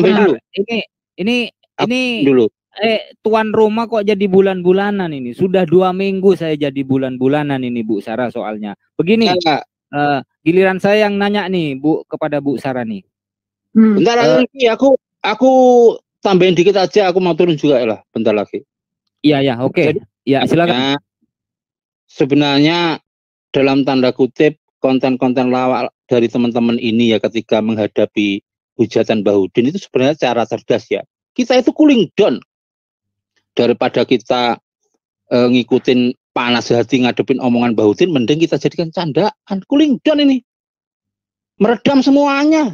S2: Ini
S8: dulu.
S2: Tuan rumah kok jadi bulan-bulanan ini. Sudah 2 minggu saya jadi bulan-bulanan ini Bu Sarah soalnya. Begini, giliran saya yang nanya nih Bu kepada Bu Sarah nih.
S8: Bentar lagi aku tambahin dikit aja, aku mau turun juga lah bentar lagi.
S2: Iya, oke. Ya, silakan.
S8: Sebenarnya dalam tanda kutip konten-konten lawak dari teman-teman ini ya ketika menghadapi hujatan Mbah Udin itu sebenarnya cara cerdas ya. Kita itu cooling down. Daripada kita ngikutin panas hati ngadepin omongan Mbah Udin, mending kita jadikan candaan. Cooling down ini. Meredam semuanya.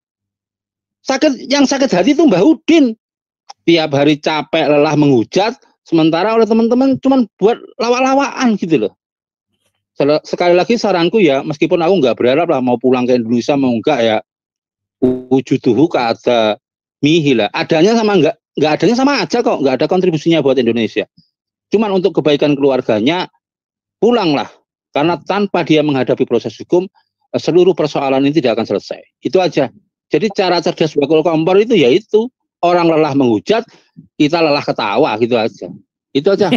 S8: Yang sakit hati itu Mbah Udin. Tiap hari capek, lelah menghujat, sementara oleh teman-teman cuman buat lawak-lawakan gitu loh. Sekali lagi saranku ya, meskipun aku nggak berharap lah mau pulang ke Indonesia, mau enggak ya, wujuduhu ka'ada mihila. Adanya sama nggak adanya sama aja kok, nggak ada kontribusinya buat Indonesia. Cuman untuk kebaikan keluarganya, pulanglah. Karena tanpa dia menghadapi proses hukum, seluruh persoalan ini tidak akan selesai. Itu aja. Jadi cara cerdas bakul kompor itu yaitu orang lelah menghujat, kita lelah ketawa gitu aja. Itu aja.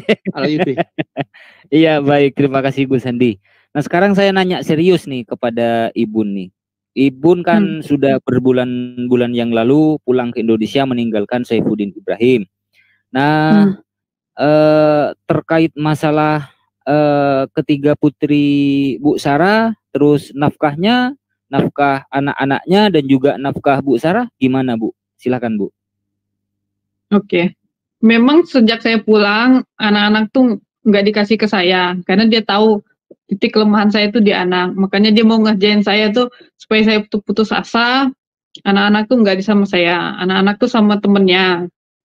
S2: Iya, baik, terima kasih Gus Andi. Nah, sekarang saya nanya serius nih kepada Ibun nih. Ibun kan sudah berbulan-bulan yang lalu pulang ke Indonesia meninggalkan Saifuddin Ibrahim. Nah, terkait masalah ketiga putri Bu Sarah, terus nafkahnya, nafkah anak-anaknya dan juga nafkah Bu Sarah, gimana Bu? Silakan Bu.
S3: Oke. Memang sejak saya pulang, anak-anak tuh nggak dikasih ke saya, karena dia tahu titik kelemahan saya itu di anak. Makanya dia mau ngerjain saya tuh supaya saya putus asa. Anak-anak tuh nggak sama saya, anak-anak tuh sama temennya.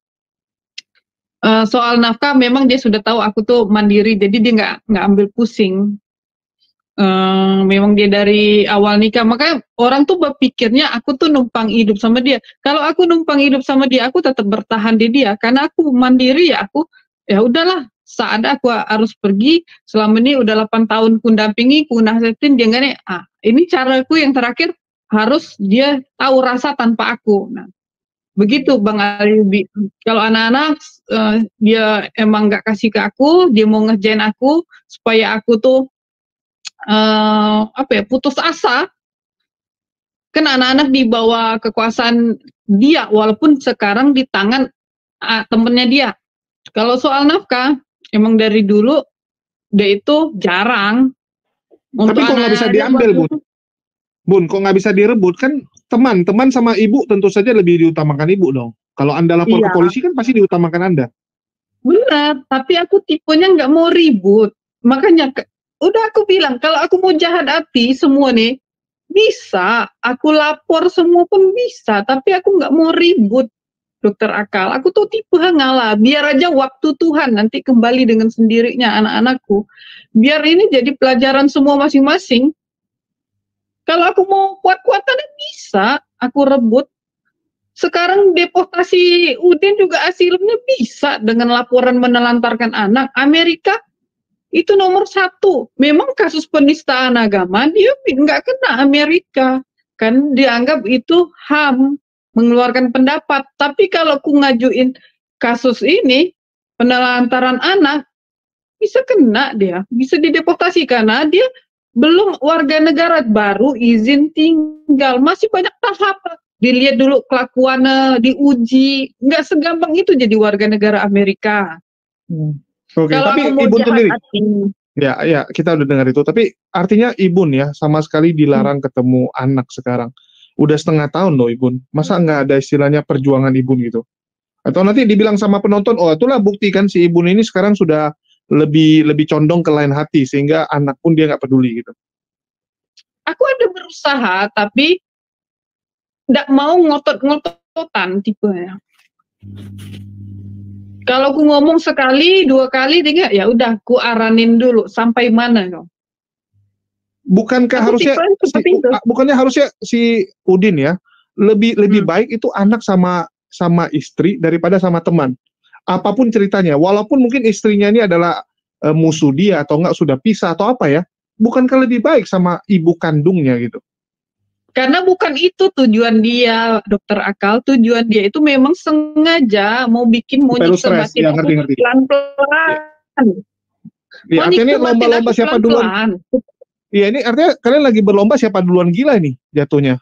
S3: Soal nafkah, memang dia sudah tahu aku tuh mandiri, jadi dia nggak ambil pusing. Memang dia dari awal nikah, makanya orang tuh berpikirnya aku tuh numpang hidup sama dia. Kalau aku numpang hidup sama dia, aku tetap bertahan di dia, karena aku mandiri ya. Aku ya udahlah, saat aku harus pergi. Selama ini udah 8 tahun ku dampingi, ku nasihatin, dia nggak nih. Ini caraku yang terakhir, harus dia tahu rasa tanpa aku. Nah, Begitu Bang Ayubi. Kalau anak-anak dia emang nggak kasih ke aku, dia mau ngerjain aku supaya aku tuh putus asa. Kan anak-anak di bawah kekuasaan dia, walaupun sekarang di tangan temennya dia. Kalau soal nafkah, emang dari dulu dia itu jarang.
S4: Tapi kok nggak bisa diambil, Bun, kok nggak bisa direbut? Kan teman sama ibu tentu saja lebih diutamakan ibu dong. Kalau Anda lapor ke polisi kan pasti diutamakan Anda.
S3: Benar, tapi aku tipenya nggak mau ribut. Makanya udah aku bilang, kalau aku mau jahat hati semua nih, bisa. Aku lapor semua pun bisa, tapi aku nggak mau ribut, Dokter Akal. Aku tuh tipe ngalah, biar aja waktu Tuhan nanti kembali dengan sendirinya anak-anakku. Biar ini jadi pelajaran semua masing-masing. Kalau aku mau kuat-kuatan bisa, aku rebut. Sekarang deportasi Udin juga asilnya bisa dengan laporan menelantarkan anak. Amerika itu nomor 1. Memang kasus penistaan agama dia nggak kena Amerika. Kan dianggap itu HAM, mengeluarkan pendapat. Tapi kalau aku ngajuin kasus ini, penelantaran anak, bisa kena dia. Bisa dideportasi karena dia belum warga negara, baru izin tinggal, masih banyak tahapan. Dilihat dulu kelakuannya, diuji, nggak segampang itu jadi warga negara Amerika.
S4: Oke, tapi Ibu sendiri, ya kita udah dengar itu. Tapi artinya Ibu ya sama sekali dilarang ketemu anak sekarang. Udah setengah tahun loh Ibu. Masa nggak ada istilahnya perjuangan Ibu gitu? Atau nanti dibilang sama penonton, oh itulah bukti kan si Ibu ini sekarang sudah lebih condong ke lain hati sehingga anak pun dia nggak peduli gitu.
S3: Aku ada berusaha tapi nggak mau ngotot-ngototan tipenya. Kalau aku ngomong sekali, 2 kali, 3, ya udah aku aranin dulu sampai mana kau.
S4: Bukankah harusnya si Udin ya lebih baik itu anak sama istri daripada sama teman. Apapun ceritanya, walaupun mungkin istrinya ini adalah musuh dia atau enggak sudah pisah atau apa ya, bukankah lebih baik sama ibu kandungnya gitu?
S3: Karena bukan itu tujuan dia, Dokter Akal. Tujuan dia itu memang sengaja mau bikin monyet sebatin pelan-pelan.
S4: Ya, artinya ini lomba-lomba siapa duluan. Iya, ini artinya kalian lagi berlomba siapa duluan gila nih jatuhnya.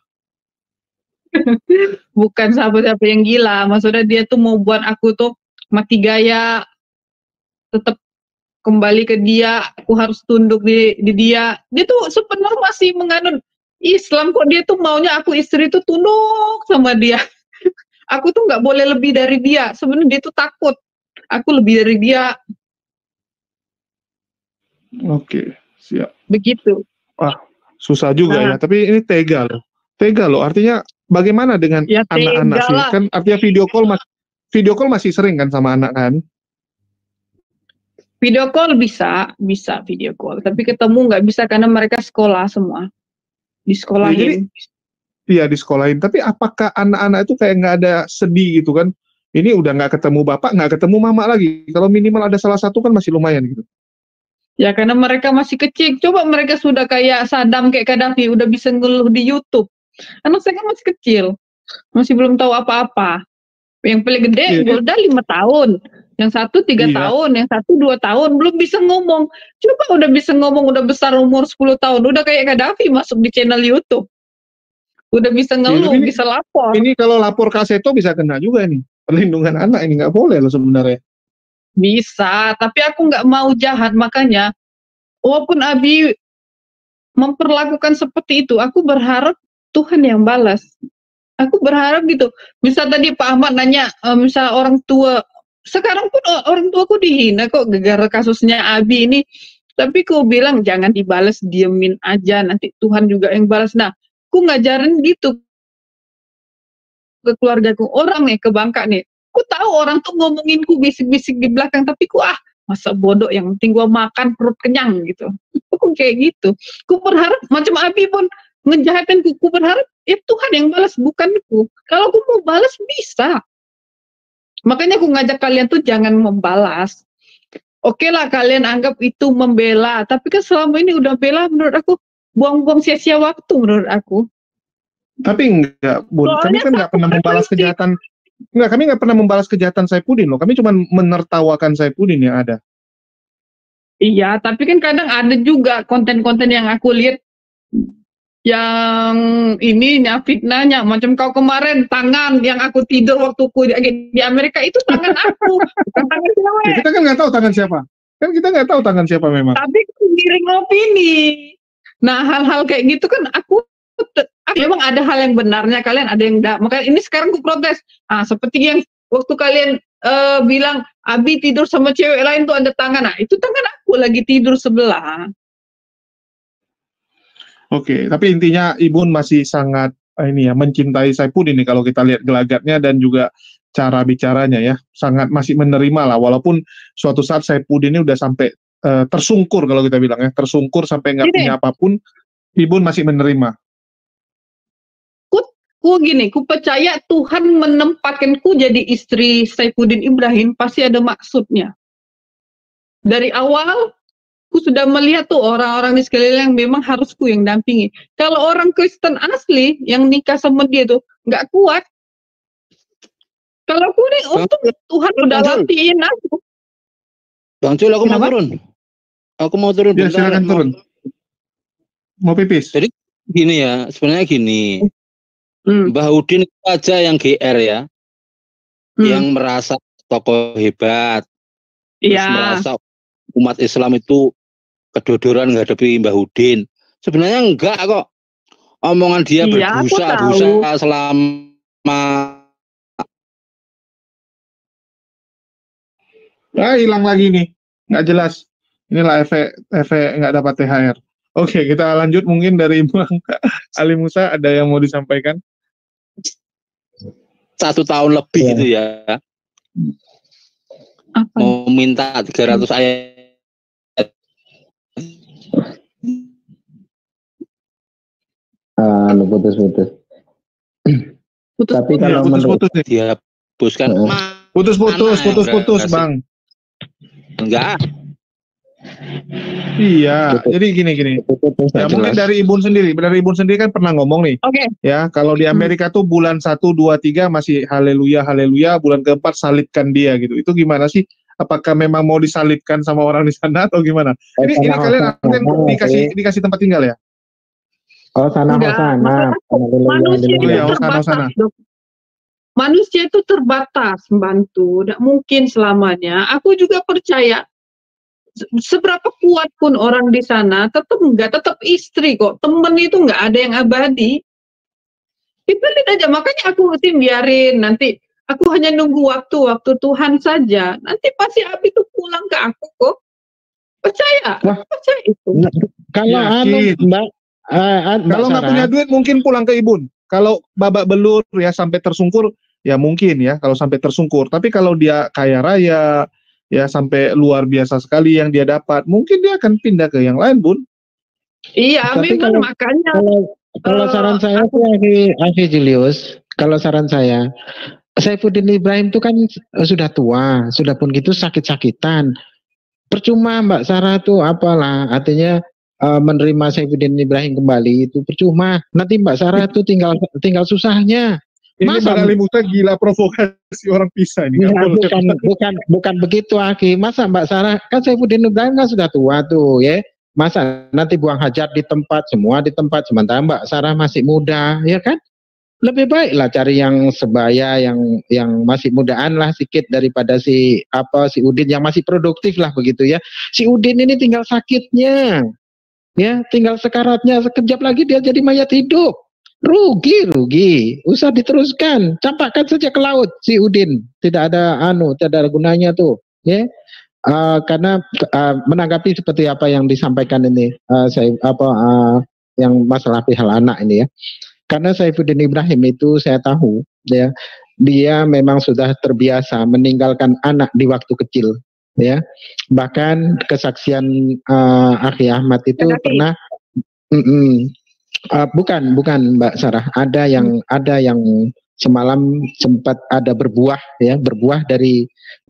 S3: Bukan siapa-siapa yang gila, maksudnya dia tuh mau buat aku tuh mati gaya, tetap kembali ke dia, aku harus tunduk di dia. Dia tuh sebenarnya masih menganut Islam kok, dia tuh maunya aku istri tuh tunduk sama dia. Aku tuh nggak boleh lebih dari dia. Sebenarnya dia tuh takut aku lebih dari dia.
S4: Oke, siap.
S3: Begitu.
S4: Wah, susah juga ya. Tapi ini tega loh. Tega loh. Artinya bagaimana dengan anak-anak sih? Kan artinya video call masih sering kan sama anak kan?
S3: Video call bisa video call. Tapi ketemu nggak bisa karena mereka sekolah semua. Disekolahin.
S4: Iya disekolahin. Tapi apakah anak-anak itu kayak nggak ada sedih gitu kan? Ini udah nggak ketemu bapak, nggak ketemu mama lagi. Kalau minimal ada salah satu kan masih lumayan gitu.
S3: Ya karena mereka masih kecil. Coba mereka sudah kayak Saddam, kayak Gaddafi, udah bisa ngeluh di YouTube. Anak saya kan masih kecil, masih belum tahu apa-apa. Yang paling gede Golda 5 tahun, yang satu 3 tahun, yang satu 2 tahun, belum bisa ngomong. Coba udah bisa ngomong, udah besar umur 10 tahun, udah kayak Gaddafi masuk di channel YouTube. Udah bisa ngeluh, bisa lapor.
S4: Ini kalau lapor ke Aseto bisa kena juga nih. Perlindungan anak ini nggak boleh loh sebenarnya.
S3: Bisa, tapi aku nggak mau jahat, makanya walaupun Abi memperlakukan seperti itu, aku berharap Tuhan yang balas. Aku berharap gitu. Misal tadi Pak Ahmad nanya, misal orang tua, sekarang pun orang tuaku dihina kok gara-gara kasusnya Abi ini. Tapi aku bilang jangan dibalas, diemin aja, nanti Tuhan juga yang balas. Nah, aku ngajarin gitu ke keluargaku, orang nih ke Bangka nih. Aku tahu orang tuh ngomonginku bisik-bisik di belakang, tapi masa bodoh, yang penting gua makan perut kenyang gitu. Aku kayak gitu. Aku berharap macam Abi pun ngejahatin ku berharap ya Tuhan yang balas, bukan aku. Kalau aku mau balas bisa. Makanya aku ngajak kalian tuh jangan membalas. Oke lah kalian anggap itu membela, tapi kan selama ini udah bela, menurut aku buang-buang sia-sia waktu menurut aku.
S4: Tapi enggak, Bun. Kami kan nggak pernah membalas kejahatan. Enggak, kami nggak pernah membalas kejahatan Saifuddin loh. Kami cuma menertawakan Saifuddin yang ada.
S3: Iya, tapi kan kadang ada juga konten-konten yang aku lihat yang ininya fitnahnya, macam kau kemarin tangan yang aku tidur waktu di Amerika itu tangan aku, bukan tangan cewek.
S4: Ya, kita kan nggak tahu tangan siapa. Kan kita nggak tahu tangan siapa memang.
S3: Tapi giring opini. Nah, hal-hal kayak gitu kan aku memang ada hal yang benarnya, kalian ada yang enggak. Makanya ini sekarang aku protes. Ah, seperti yang waktu kalian bilang Abi tidur sama cewek lain tuh ada tangan. Nah, itu tangan aku lagi tidur sebelah.
S4: Oke, tapi intinya Ibun masih sangat ini ya mencintai Saifuddin nih kalau kita lihat gelagatnya dan juga cara bicaranya ya, sangat masih menerima lah walaupun suatu saat Saifuddin ini udah sampai tersungkur kalau kita bilang ya, tersungkur sampai nggak punya apapun, Ibun masih menerima.
S3: Ku gini, ku percaya Tuhan menempatkanku jadi istri Saifuddin Ibrahim pasti ada maksudnya. Dari awal ku sudah melihat tuh orang-orang di sekeliling memang harus ku yang dampingi. Kalau orang Kristen asli yang nikah sama dia tuh nggak kuat. Kalau aku nih untung Tuhan udah latih aku.
S8: Bang Cul, aku mau turun. Aku mau turun.
S4: Ya, silakan turun. Mau pipis.
S8: Jadi gini ya, sebenarnya gini. Mbah Udin itu aja yang GR ya. Yang merasa tokoh hebat. Terus merasa umat Islam itu kedodoran menghadapi Mbah Udin. Sebenarnya enggak kok. Omongan dia berbusa-busa selama
S4: hilang lagi nih. Nggak jelas. Inilah efek nggak dapat THR. Oke, kita lanjut mungkin dari Bang Ali Musa ada yang mau disampaikan?
S8: 1 tahun lebih gitu ya. Mau minta 300 ayat.
S6: Putus-putus. Tapi kalau
S4: putus-putus
S8: dia hapuskan.
S4: Putus-putus Bang.
S8: Enggak.
S4: Iya, jadi gini. Ya, mungkin dari Ibun sendiri kan pernah ngomong nih.
S3: Oke.
S4: Ya, kalau di Amerika tuh bulan 1, 2, 3 masih haleluya, bulan keempat salibkan dia gitu. Itu gimana sih? Apakah memang mau disalibkan sama orang di sana atau gimana? Ini kalian dikasih tempat tinggal ya?
S6: Oh, sana.
S3: Manusia itu terbatas membantu, tidak mungkin selamanya. Aku juga percaya seberapa kuat pun orang di sana tetap istri kok. Temen itu nggak ada yang abadi. Kita lihat aja, makanya aku biarin nanti. Aku hanya nunggu waktu Tuhan saja. Nanti pasti Abi itu pulang ke aku kok. Percaya itu.
S6: Kalau Mbak,
S4: kalau nggak punya duit mungkin pulang ke Ibun. Kalau babak belur ya sampai tersungkur ya mungkin ya kalau sampai tersungkur. Tapi kalau dia kaya raya ya sampai luar biasa sekali yang dia dapat, mungkin dia akan pindah ke yang lain, Bun.
S3: Iya, memang makanya.
S6: Kalau saran saya tuh Akhi Julius, kalau saran saya, Saifuddin Ibrahim itu kan sudah tua, sudah pun gitu sakit-sakitan. Percuma Mbak Sarah tuh apalah, artinya menerima Saifuddin Ibrahim kembali itu percuma. Nanti Mbak Sarah tuh tinggal susahnya.
S4: Ini Bang Ali Musa gila provokasi orang pisah ini.
S6: Bukan begitu Aki. Masa Mbak Sarah kan Saifuddin Ibrahim kan sudah tua tuh ya. Masa nanti buang hajat di tempat, semua di tempat, sementara Mbak Sarah masih muda, ya kan? Lebih baiklah cari yang sebaya, yang masih mudaan lah sedikit daripada si Udin yang masih produktif lah begitu ya. Si Udin ini tinggal sakitnya, ya, tinggal sekaratnya, sekejap lagi dia jadi mayat hidup. Rugi, usah diteruskan, campakkan saja ke laut si Udin, tidak ada gunanya tuh, ya. Karena menanggapi seperti apa yang disampaikan ini, yang masalah pihak anak ini ya, karena Saifuddin Ibrahim itu saya tahu, ya, dia memang sudah terbiasa meninggalkan anak di waktu kecil, ya, bahkan kesaksian Akhi Ahmad itu pernah. Bukan Mbak Sarah, ada yang semalam sempat ada berbuah dari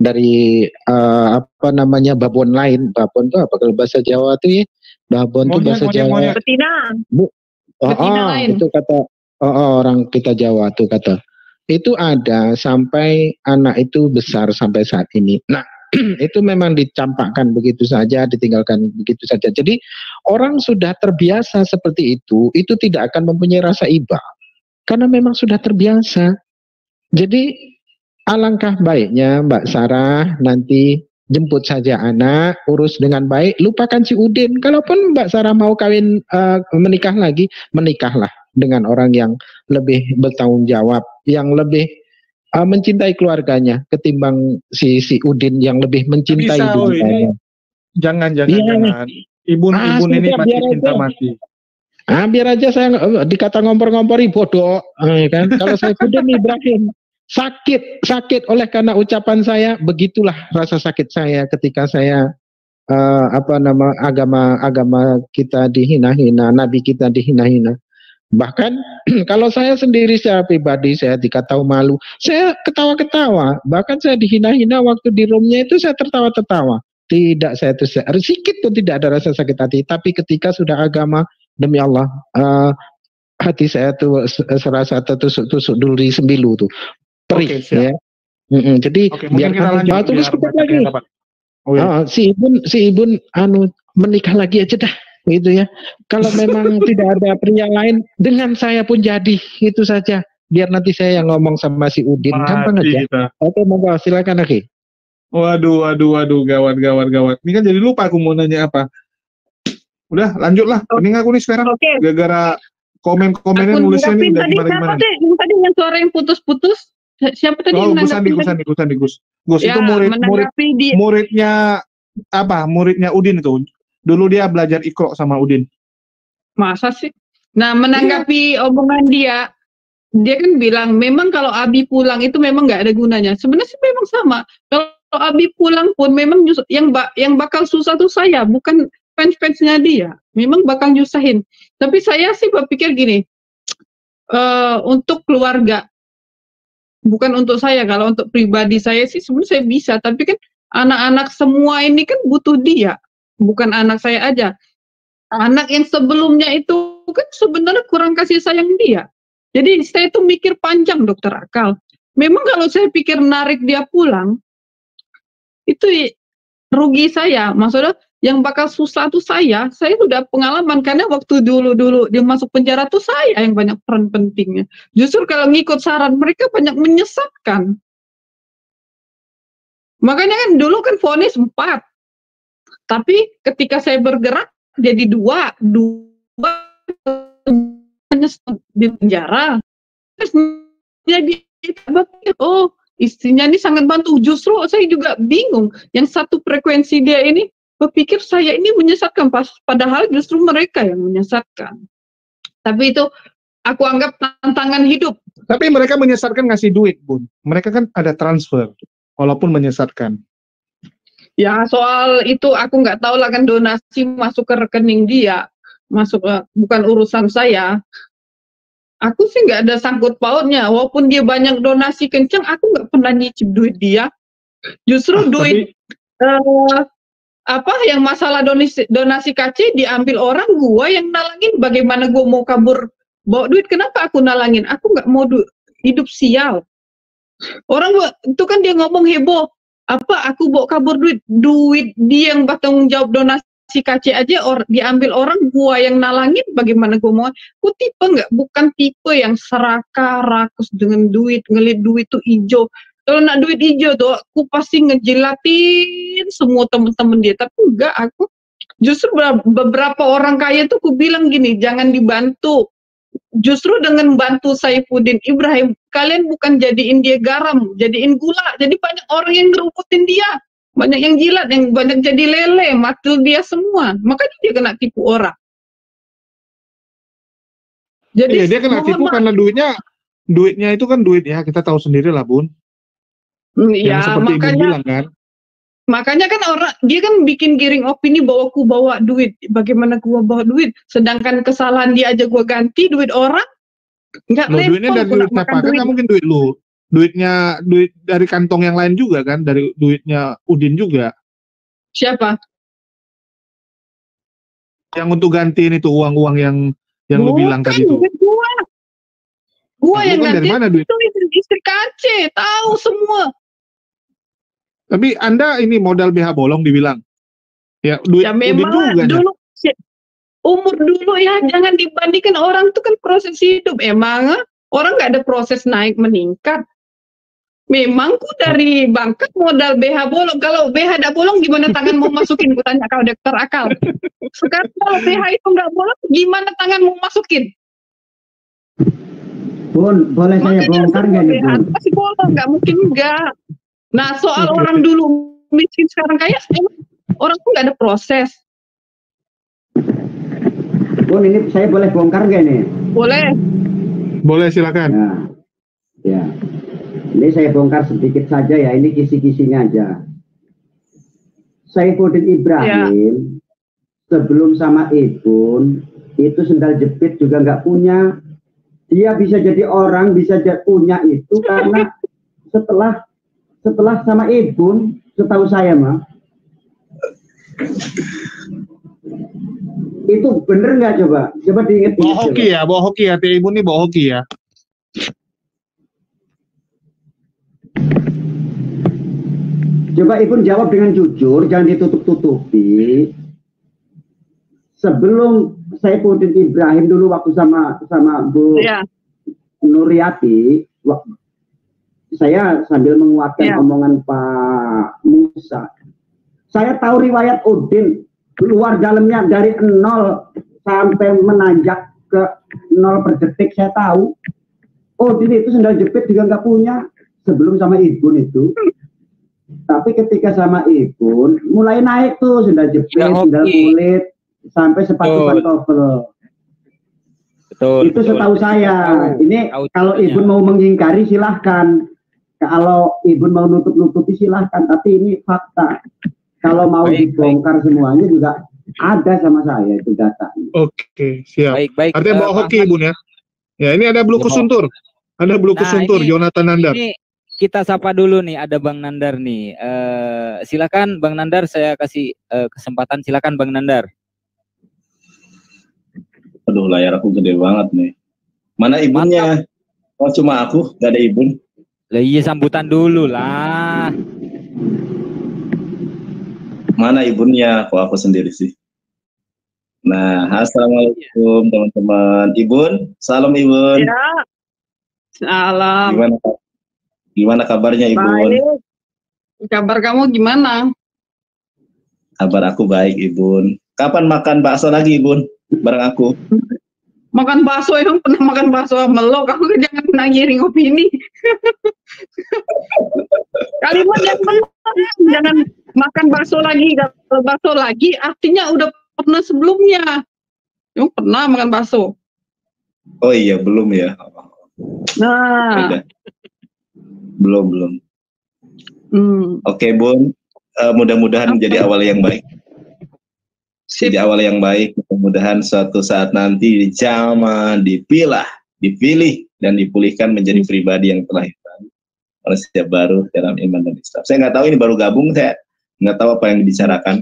S6: babon lain. Babon itu apa kalau bahasa Jawa tuh ya? Babon itu bahasa Jawa.
S3: Betina.
S6: Itu kata orang kita Jawa tuh kata. itu ada sampai anak itu besar sampai saat ini. Nah, itu memang dicampakkan begitu saja, ditinggalkan begitu saja. Jadi orang sudah terbiasa seperti itu tidak akan mempunyai rasa iba karena memang sudah terbiasa. Jadi alangkah baiknya Mbak Sarah nanti jemput saja anak, urus dengan baik, lupakan si Udin. Kalaupun Mbak Sarah mau kawin menikah lagi, menikahlah dengan orang yang lebih bertanggung jawab, yang lebih mencintai keluarganya ketimbang si Udin yang lebih mencintai dirinya.
S4: Jangan. Ibun ini pasti cinta mati.
S6: Biar aja saya dikata ngompor-ngompori bodoh, kan? Kalau saya Udin Ibrahim sakit oleh karena ucapan saya, begitulah rasa sakit saya ketika saya agama kita dihina-hina, nabi kita dihina-hina. Bahkan kalau saya sendiri secara pribadi saya dikata malu, saya ketawa-ketawa. Bahkan saya dihina-hina waktu di roomnya itu saya tertawa-tertawa. Tidak, saya itu sedikit pun tidak ada rasa sakit hati. Tapi ketika sudah agama, demi Allah, hati saya tuh serasa tertusuk-tusuk duri sembilu tuh, perih. Ya. Jadi biar kita terus lagi. Si ibun menikah lagi aja dah. Gitu ya. Kalau memang tidak ada pria lain, dengan saya pun jadi, itu saja. Biar nanti saya yang ngomong sama si Udin, gampang aja. Oke, monggo silakan lagi.
S4: Waduh, gawat. Ini kan jadi lupa aku mau nanya apa. Udah, lanjutlah. Mending aku nih sekarang. Gara-gara komen-komennya nulisnya nih udah gimana-gimana.
S3: Tadi yang suara yang putus-putus. Siapa tadi yang
S4: menanggapi? Gus. Gus ya, itu muridnya apa? Muridnya Udin itu. Dulu dia belajar Iqra sama Udin.
S3: Masa sih? Nah, menanggapi omongan dia kan bilang, memang kalau Abi pulang itu memang nggak ada gunanya. Sebenarnya sih memang sama. Kalau Abi pulang pun memang yang bakal susah tuh saya, bukan fans-fansnya dia. Memang bakal nyusahin. Tapi saya sih berpikir gini, untuk keluarga, bukan untuk saya. Kalau untuk pribadi saya sih sebenarnya saya bisa. Tapi kan anak-anak semua ini kan butuh dia. Bukan anak saya aja. Anak yang sebelumnya itu kan sebenarnya kurang kasih sayang dia. Jadi saya tuh mikir panjang, Dokter Akal. Memang kalau saya pikir narik dia pulang, itu rugi saya. Maksudnya yang bakal susah tuh saya sudah pengalaman. Karena waktu dulu dia masuk penjara tuh saya yang banyak peran pentingnya. Justru kalau ngikut saran mereka banyak menyesatkan. Makanya kan dulu kan vonis 4. Tapi ketika saya bergerak jadi 2 di penjara. Terus jadi istrinya ini sangat bantu. Justru saya juga bingung. Yang satu frekuensi dia ini berpikir saya ini menyesatkan, padahal justru mereka yang menyesatkan. Tapi itu aku anggap tantangan hidup.
S4: Tapi mereka menyesatkan ngasih duit, Bun. Mereka kan ada transfer, walaupun menyesatkan.
S3: Ya soal itu aku nggak tahu lah, kan donasi masuk ke rekening dia, bukan urusan saya. Aku sih nggak ada sangkut pautnya, walaupun dia banyak donasi kencang, aku nggak pernah nyicip duit dia. Justru duit yang masalah donasi KC diambil orang, gua yang nalangin. Bagaimana gua mau kabur bawa duit? Kenapa aku nalangin? Aku nggak mau hidup sial. Orang itu kan dia ngomong heboh. Aku bawa kabur duit dia yang bertanggung jawab donasi KC aja diambil orang, gua yang nalangin. Bagaimana gua mau? Aku bukan tipe yang serakah rakus dengan duit, ngelit duit tuh hijau. Kalau nak duit hijau tuh aku pasti ngejilatin semua temen-temen dia. Tapi enggak, aku justru beberapa orang kaya tuh aku bilang gini, jangan dibantu. Justru dengan bantu Saifuddin Ibrahim, kalian bukan jadiin dia garam, jadiin gula. Jadi banyak orang yang ngerumputin dia, banyak yang jilat, yang banyak jadi lele, matul dia semua. Makanya dia kena tipu orang.
S4: Jadi dia kena tipu karena duitnya itu kan duit ya, kita tahu sendiri lah, Bun.
S3: Ya, makanya kan dia kan bikin giring opini bahwa aku bawa duit. Bagaimana gua bawa duit? Sedangkan kesalahan dia aja gua ganti duit orang. Enggak level.
S4: Duitnya dari duit siapa? Kan nggak mungkin duit lu. Duit dari kantong yang lain juga kan, dari duitnya Udin juga.
S3: Siapa?
S4: Yang untuk gantiin itu uang-uang yang lu bilang tadi itu.
S3: Gua yang
S4: Kan dari
S3: ganti
S4: mana duit?
S3: itu istri KC, tahu semua.
S4: Tapi Anda ini modal BH bolong dibilang. Ya, duit
S3: Ya
S4: Udin
S3: memang
S4: juga.
S3: dulu umur dulu ya, jangan dibandingkan orang itu kan proses hidup. Emang orang nggak ada proses naik meningkat. Memangku dari bangkat modal BH bolong. Kalau BH tidak bolong gimana tangan mau masukin? Gue tanya kalau dokter akal. Sekarang kalau BH itu nggak bolong, gimana tangan mau masukin?
S5: Bun, boleh saya bongkar nggak nih, Bun?
S3: Pasti bolong, nggak mungkin enggak. Nah, soal orang dulu miskin sekarang kaya, emang orang tuh nggak ada proses.
S5: Bun, ini saya boleh bongkar nggak nih?
S3: Boleh.
S4: Boleh, silakan.
S5: Nah, ya. Ini saya bongkar sedikit saja ya, ini kisi-kisinya aja. Saifuddin Ibrahim, sebelum sama Ibun, itu sendal jepit juga nggak punya. Dia bisa jadi orang, bisa punya itu karena setelah sama Ibun, setahu saya mah, itu bener nggak coba? Coba diinget.
S4: Bawa hoki ya, Teh Ibu nih bawa hoki ya.
S5: Coba Ibun jawab dengan jujur, jangan ditutup-tutupi. Sebelum Saifuddin Ibrahim dulu waktu sama Bu Nuriati, saya sambil menguatkan omongan Pak Musa. Saya tahu riwayat Udin luar dalamnya dari 0 sampai menanjak ke 0 per detik, saya tahu. Udin itu sendal jepit juga nggak punya sebelum sama Ibun itu. Tapi ketika sama Ibun mulai naik tuh sendal jepit, sendal kulit, sampai sepatu pantofel. Itu setahu saya. Ini kalau Ibun mau mengingkari silahkan. Kalau Ibun mau nutup-nutupi silahkan. Tapi ini fakta. Kalau mau dibongkar semuanya juga ada sama saya itu data.
S4: Oke, siap.
S2: Baik.
S4: Artinya bawa hoki Ibun ya. Ya, ini ada Blukus Suntur. Ada Blukus Suntur, Jonathan Nandar.
S2: Ini kita sapa dulu nih, ada Bang Nandar nih. Silakan Bang Nandar, saya kasih kesempatan. Silakan Bang Nandar.
S9: Aduh, layar aku gede banget nih. Mana Ibunnya? Oh, cuma aku, gak ada Ibun.
S2: Lah iya, sambutan dulu lah.
S9: Mana Ibunnya? Kok aku sendiri sih? Nah, assalamualaikum teman-teman. Ibun, salam Ibun.
S3: Ya. Salam.
S9: Gimana kabarnya Ibun?
S3: Baik. Kabar kamu gimana?
S9: Kabar aku baik Ibun. Kapan makan bakso lagi Ibun? Bareng aku.
S3: Makan bakso, emang pernah makan bakso sama lo? Kamu jangan pernah ngiring opini. Kalimat yang benar, jangan makan bakso lagi. Kalau bakso lagi artinya udah pernah sebelumnya. Emang pernah makan bakso?
S9: Oh iya, belum ya.
S3: Nah.
S9: Belum. Oke Bun, mudah-mudahan menjadi awal yang baik. Jadi awal yang baik, mudah-mudahan suatu saat nanti zaman dipilih dan dipulihkan menjadi pribadi yang telah hilang oleh setiap baru dalam iman dan Islam. Saya nggak tahu, ini baru gabung, saya nggak tahu apa yang dibicarakan.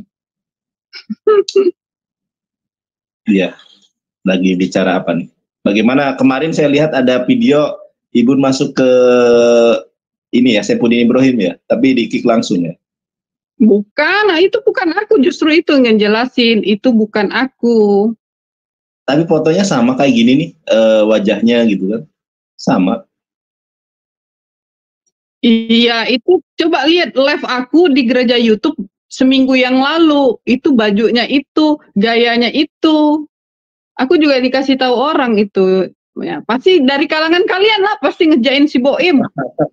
S9: Iya, lagi bicara apa nih? Bagaimana kemarin saya lihat ada video Ibu masuk ke ini ya, Saifuddin Ibrahim ya, tapi di kick langsung ya.
S3: Bukan, nah itu bukan aku, justru itu yang jelasin, itu bukan aku.
S9: Tapi fotonya sama kayak gini nih, wajahnya gitu kan, sama.
S3: Iya, itu coba lihat live aku di gereja YouTube seminggu yang lalu, itu bajunya itu, gayanya itu. Aku juga dikasih tahu orang itu, ya pasti dari kalangan kalian lah, pasti ngejain si Boim.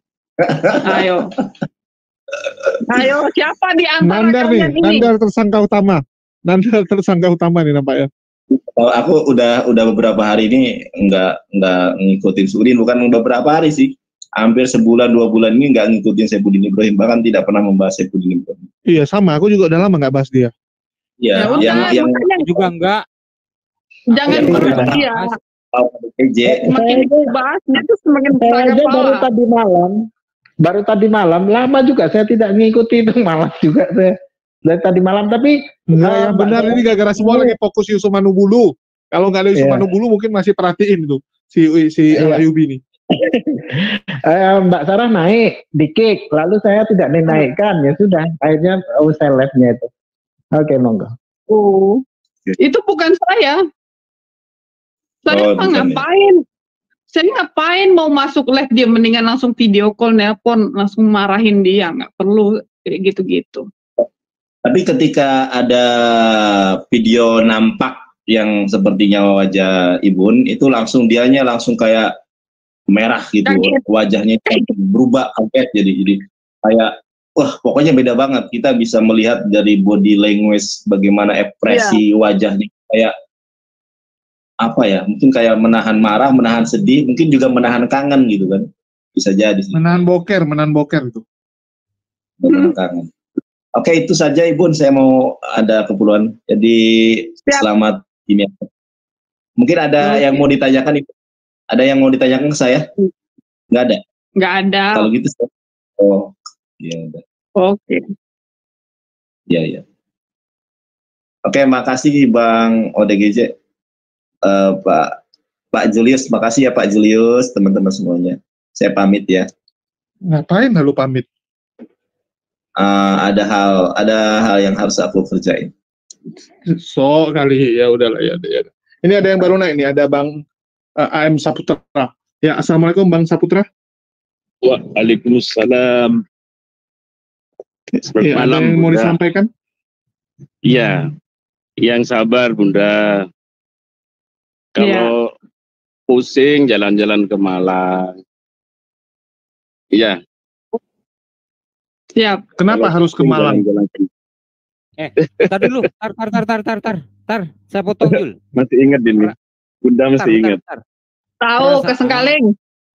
S3: Ayo, siapa di antara
S4: Nandar nih,
S3: ini?
S4: Nandar tersangka utama. Nandar tersangka utama nih nampaknya.
S9: Aku udah beberapa hari ini nggak ngikutin Udin, bukan beberapa hari sih, hampir sebulan 2 bulan ini nggak ngikutin Saifuddin Ibrahim, bahkan tidak pernah membahas Saifuddin Ibrahim.
S4: Iya sama, aku juga udah lama nggak bahas dia.
S9: Iya, yang
S2: juga enggak.
S3: Jangan bahas dia. Semakin bahasnya itu semakin besar.
S6: Baru tadi malam, lama juga saya tidak ngikuti itu, malam juga saya dari tadi malam. Tapi
S4: yang benar ini gara-gara semua lagi fokus Yusuf Manubulu. Kalau nggak ada Yusuf Manubulu mungkin masih perhatiin itu si Ayubi ini.
S6: Mbak Sarah naik di kick, lalu saya tidak dinaikkan, ya sudah, akhirnya saya live-nya itu. Oke, monggo.
S3: Oh, itu bukan saya. Saya
S9: bukan ya.
S3: ngapain? Saya ngapain mau masuk live dia, mendingan langsung video call, nelpon, langsung marahin dia, nggak perlu kayak gitu-gitu.
S9: Tapi ketika ada video nampak yang sepertinya wajah Ibun, itu langsung dianya langsung kayak merah gitu,
S3: Kaget.
S9: wajahnya berubah, kaget, jadi kayak wah, pokoknya beda banget. Kita bisa melihat dari body language bagaimana ekspresi wajahnya, kayak apa ya, mungkin kayak menahan marah, menahan sedih, mungkin juga menahan kangen gitu kan, bisa jadi sih.
S4: Menahan boker itu.
S9: Menahan kangen. Oke, itu saja Ibu, saya mau ada keperluan, jadi selamat ini. Mungkin ada yang mau ditanyakan, Ibu? Ada yang mau ditanyakan ke saya? Nggak ada?
S3: Nggak ada.
S9: Kalau gitu, oh, ya udah.
S3: Oke.
S9: Ya. Oke, makasih Bang ODGJ. Pak Julius, makasih ya Pak Julius, teman-teman semuanya. Saya pamit ya.
S4: Ngapain lalu pamit?
S9: Ada hal yang harus aku kerjain.
S4: So kali ya udahlah ya. Ini ada yang baru naik nih, ada Bang AM Saputra. Ya, assalamualaikum Bang Saputra.
S10: Waalaikumsalam.
S4: Ya, ada yang mau disampaikan?
S10: Iya, yang sabar Bunda. Kalau pusing jalan-jalan ke Malang. Iya.
S3: Siap.
S4: Kenapa harus ke Malang?
S2: Tar dulu, tar. Saya potong Jul.
S10: Masih ingat ini. Bunda masih ingat.
S3: Tahu Kesengkaling.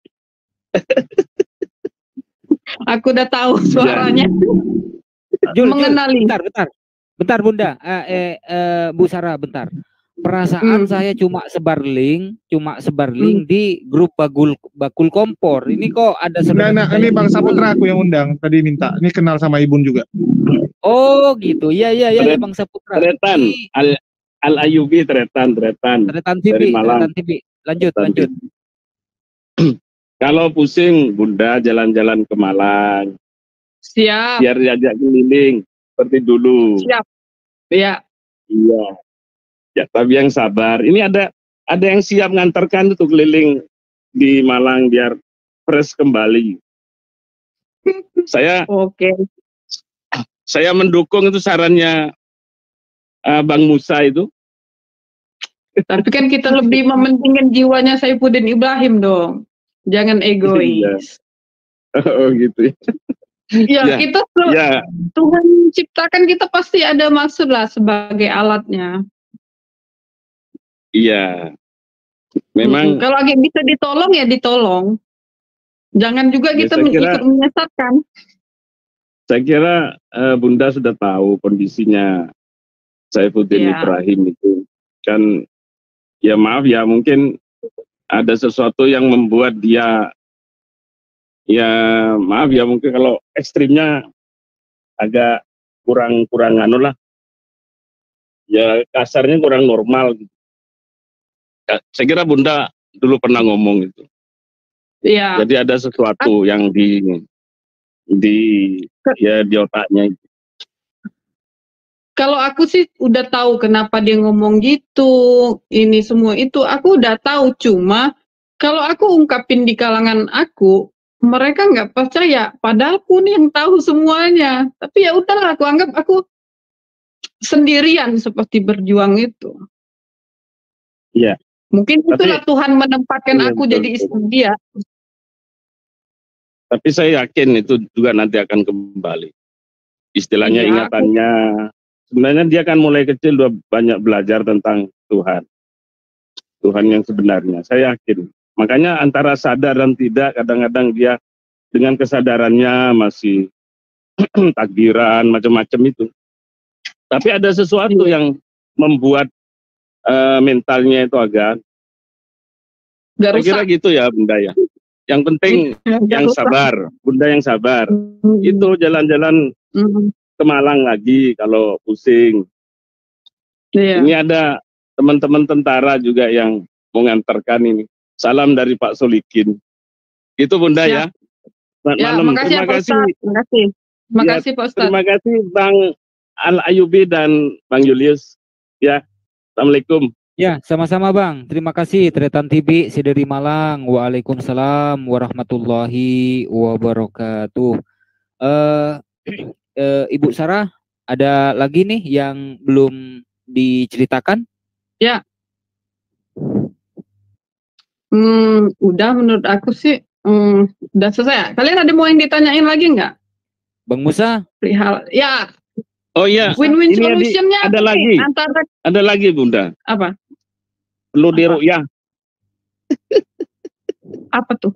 S3: Aku udah tahu suaranya.
S2: Jul,
S3: mengenali.
S2: Bentar Bunda. Bu Sarah, bentar. Perasaan saya cuma sebar link di grup bakul kompor. Ini kok ada
S4: Nah, ini Bang Saputra aku yang undang tadi minta. Ini kenal sama Ibun juga.
S2: Oh gitu. Iya Bang Saputra.
S10: Tretan Al Ayubi Tretan
S2: TV. Lanjut.
S10: Kalau pusing Bunda jalan-jalan ke Malang.
S3: Siap.
S10: Biar diajak keliling seperti dulu.
S3: Siap. Iya.
S10: Iya. Ya, tapi yang sabar. Ini ada yang siap ngantarkan itu keliling di Malang biar fresh kembali. Saya mendukung itu sarannya Bang Musa itu.
S3: Tapi kan kita lebih mementingkan jiwanya Saifuddin Ibrahim dong. Jangan egois.
S10: Oh gitu.
S3: Ya, kita Tuhan ciptakan kita pasti ada maksud lah sebagai alatnya.
S10: Iya. Memang
S3: kalau lagi bisa ditolong ya ditolong. Jangan juga kita ikut menyesatkan.
S10: Saya kira Bunda sudah tahu kondisinya Saifuddin Ibrahim itu. Kan ya maaf ya, mungkin ada sesuatu yang membuat dia maaf ya, mungkin kalau ekstrimnya agak kurang anu lah. Ya kasarnya kurang normal gitu. Saya kira Bunda dulu pernah ngomong itu.
S3: Iya.
S10: Jadi ada sesuatu yang di otaknya itu.
S3: Kalau aku sih udah tahu kenapa dia ngomong gitu, ini semua itu aku udah tahu. Cuma kalau aku ungkapin di kalangan aku, mereka nggak percaya. Padahal pun yang tahu semuanya. Tapi ya udahlah, aku anggap aku sendirian seperti berjuang itu.
S10: Iya.
S3: Mungkin itulah Tuhan menempatkan aku jadi istri dia.
S10: Tapi saya yakin itu juga nanti akan kembali. Istilahnya ingatannya, sebenarnya dia kan mulai kecil udah banyak belajar tentang Tuhan. Tuhan yang sebenarnya, saya yakin. Makanya antara sadar dan tidak, kadang-kadang dia dengan kesadarannya masih takbiran, macam-macam itu. Tapi ada sesuatu yang membuat mentalnya itu agak saya kira gitu ya Bunda ya. Yang penting yang sabar, Bunda yang sabar. Itu jalan-jalan ke Malang lagi kalau pusing. Ini ada teman-teman tentara juga yang mengantarkan ini. Salam dari Pak Solikin. Itu Bunda
S3: Siap.
S10: ya. Selamat
S3: Ya,
S10: malam.
S3: makasih
S10: Terima
S3: ya Pak
S10: kasih.
S3: Ustadz. Terima
S10: Ya,
S3: kasih Pak Ustadz.
S10: terima kasih Bang Al Ayubi dan Bang Julius. Ya, Assalamualaikum.
S2: Ya, sama-sama Bang. Terima kasih Tretan TV dari Malang. Waalaikumsalam warahmatullahi wabarakatuh. Ibu Sarah, ada lagi nih yang belum diceritakan?
S3: Ya. Udah menurut aku sih udah selesai. Kalian ada mau yang ditanyain lagi nggak?
S2: Bang Musa?
S3: Perihal ya.
S10: Oh iya.
S3: Win-win
S10: Ini
S3: solutionnya
S10: ada
S3: apa
S10: lagi.
S3: nih antara
S10: Ada lagi Bunda.
S3: apa?
S10: Perlu diru'yah.
S3: Apa tuh?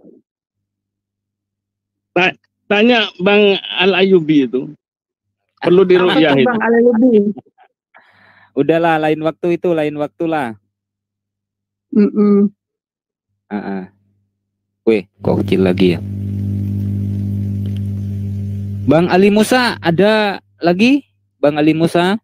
S10: Tanya Bang Al Ayubi itu. Perlu diru'yah itu.
S3: Bang Al-Ayubi.
S2: Udahlah, lain waktu itu, lain waktulah. Wih, kok kecil lagi ya? Bang Ali Musa, ada lagi? Bang Ali Musa?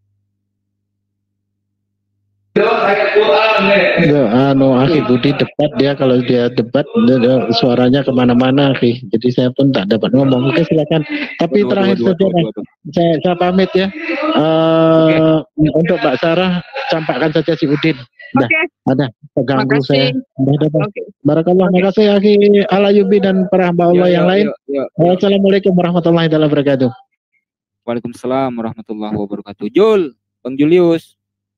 S6: Akhi Budi debat dia, kalau dia debat dia suaranya kemana-mana akhi, jadi saya pun tak dapat ngomong. Oke silakan, tapi terakhir saja saya pamit ya. Untuk Mbak Sarah campakkan saja si Udin. Ada terganggu saya. Barakallah, makasih akhi Al Ayubi dan para hamba Allah yang lain. Assalamualaikum warahmatullahi wabarakatuh.
S2: Waalaikumsalam warahmatullahi wabarakatuh. Jul, Bang Julius.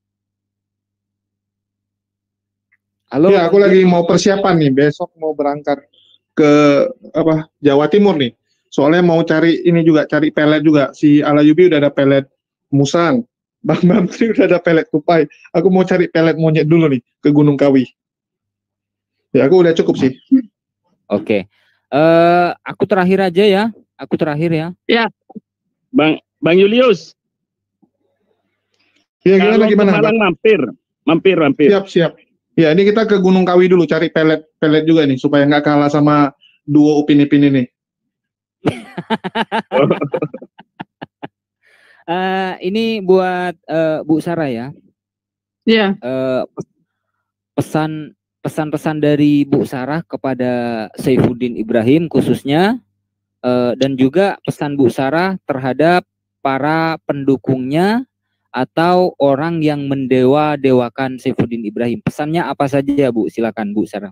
S2: Halo.
S4: Ya, aku lagi mau persiapan nih, besok mau berangkat ke Jawa Timur nih. Soalnya mau cari ini juga, cari pelet juga. Si Alayubi udah ada pelet musang, Bang Bamtri udah ada pelet tupai. Aku mau cari pelet monyet dulu nih ke Gunung Kawi. Ya, aku udah cukup sih.
S2: Oke. Aku terakhir aja ya. Aku terakhir ya.
S3: Ya.
S10: Bang Julius.
S4: Ya, gimana? Mampir. Siap. Ya, ini kita ke Gunung Kawi dulu, cari pelet juga nih, supaya nggak kalah sama duo Upin Ipin ini.
S2: Ini buat Bu Sarah ya.
S3: Iya.
S2: Pesan-pesan dari Bu Sarah kepada Saifuddin Ibrahim khususnya, dan juga pesan Bu Sarah terhadap para pendukungnya atau orang yang mendewa-dewakan Saifuddin Ibrahim. Pesannya apa saja Bu? Silakan Bu Sarah.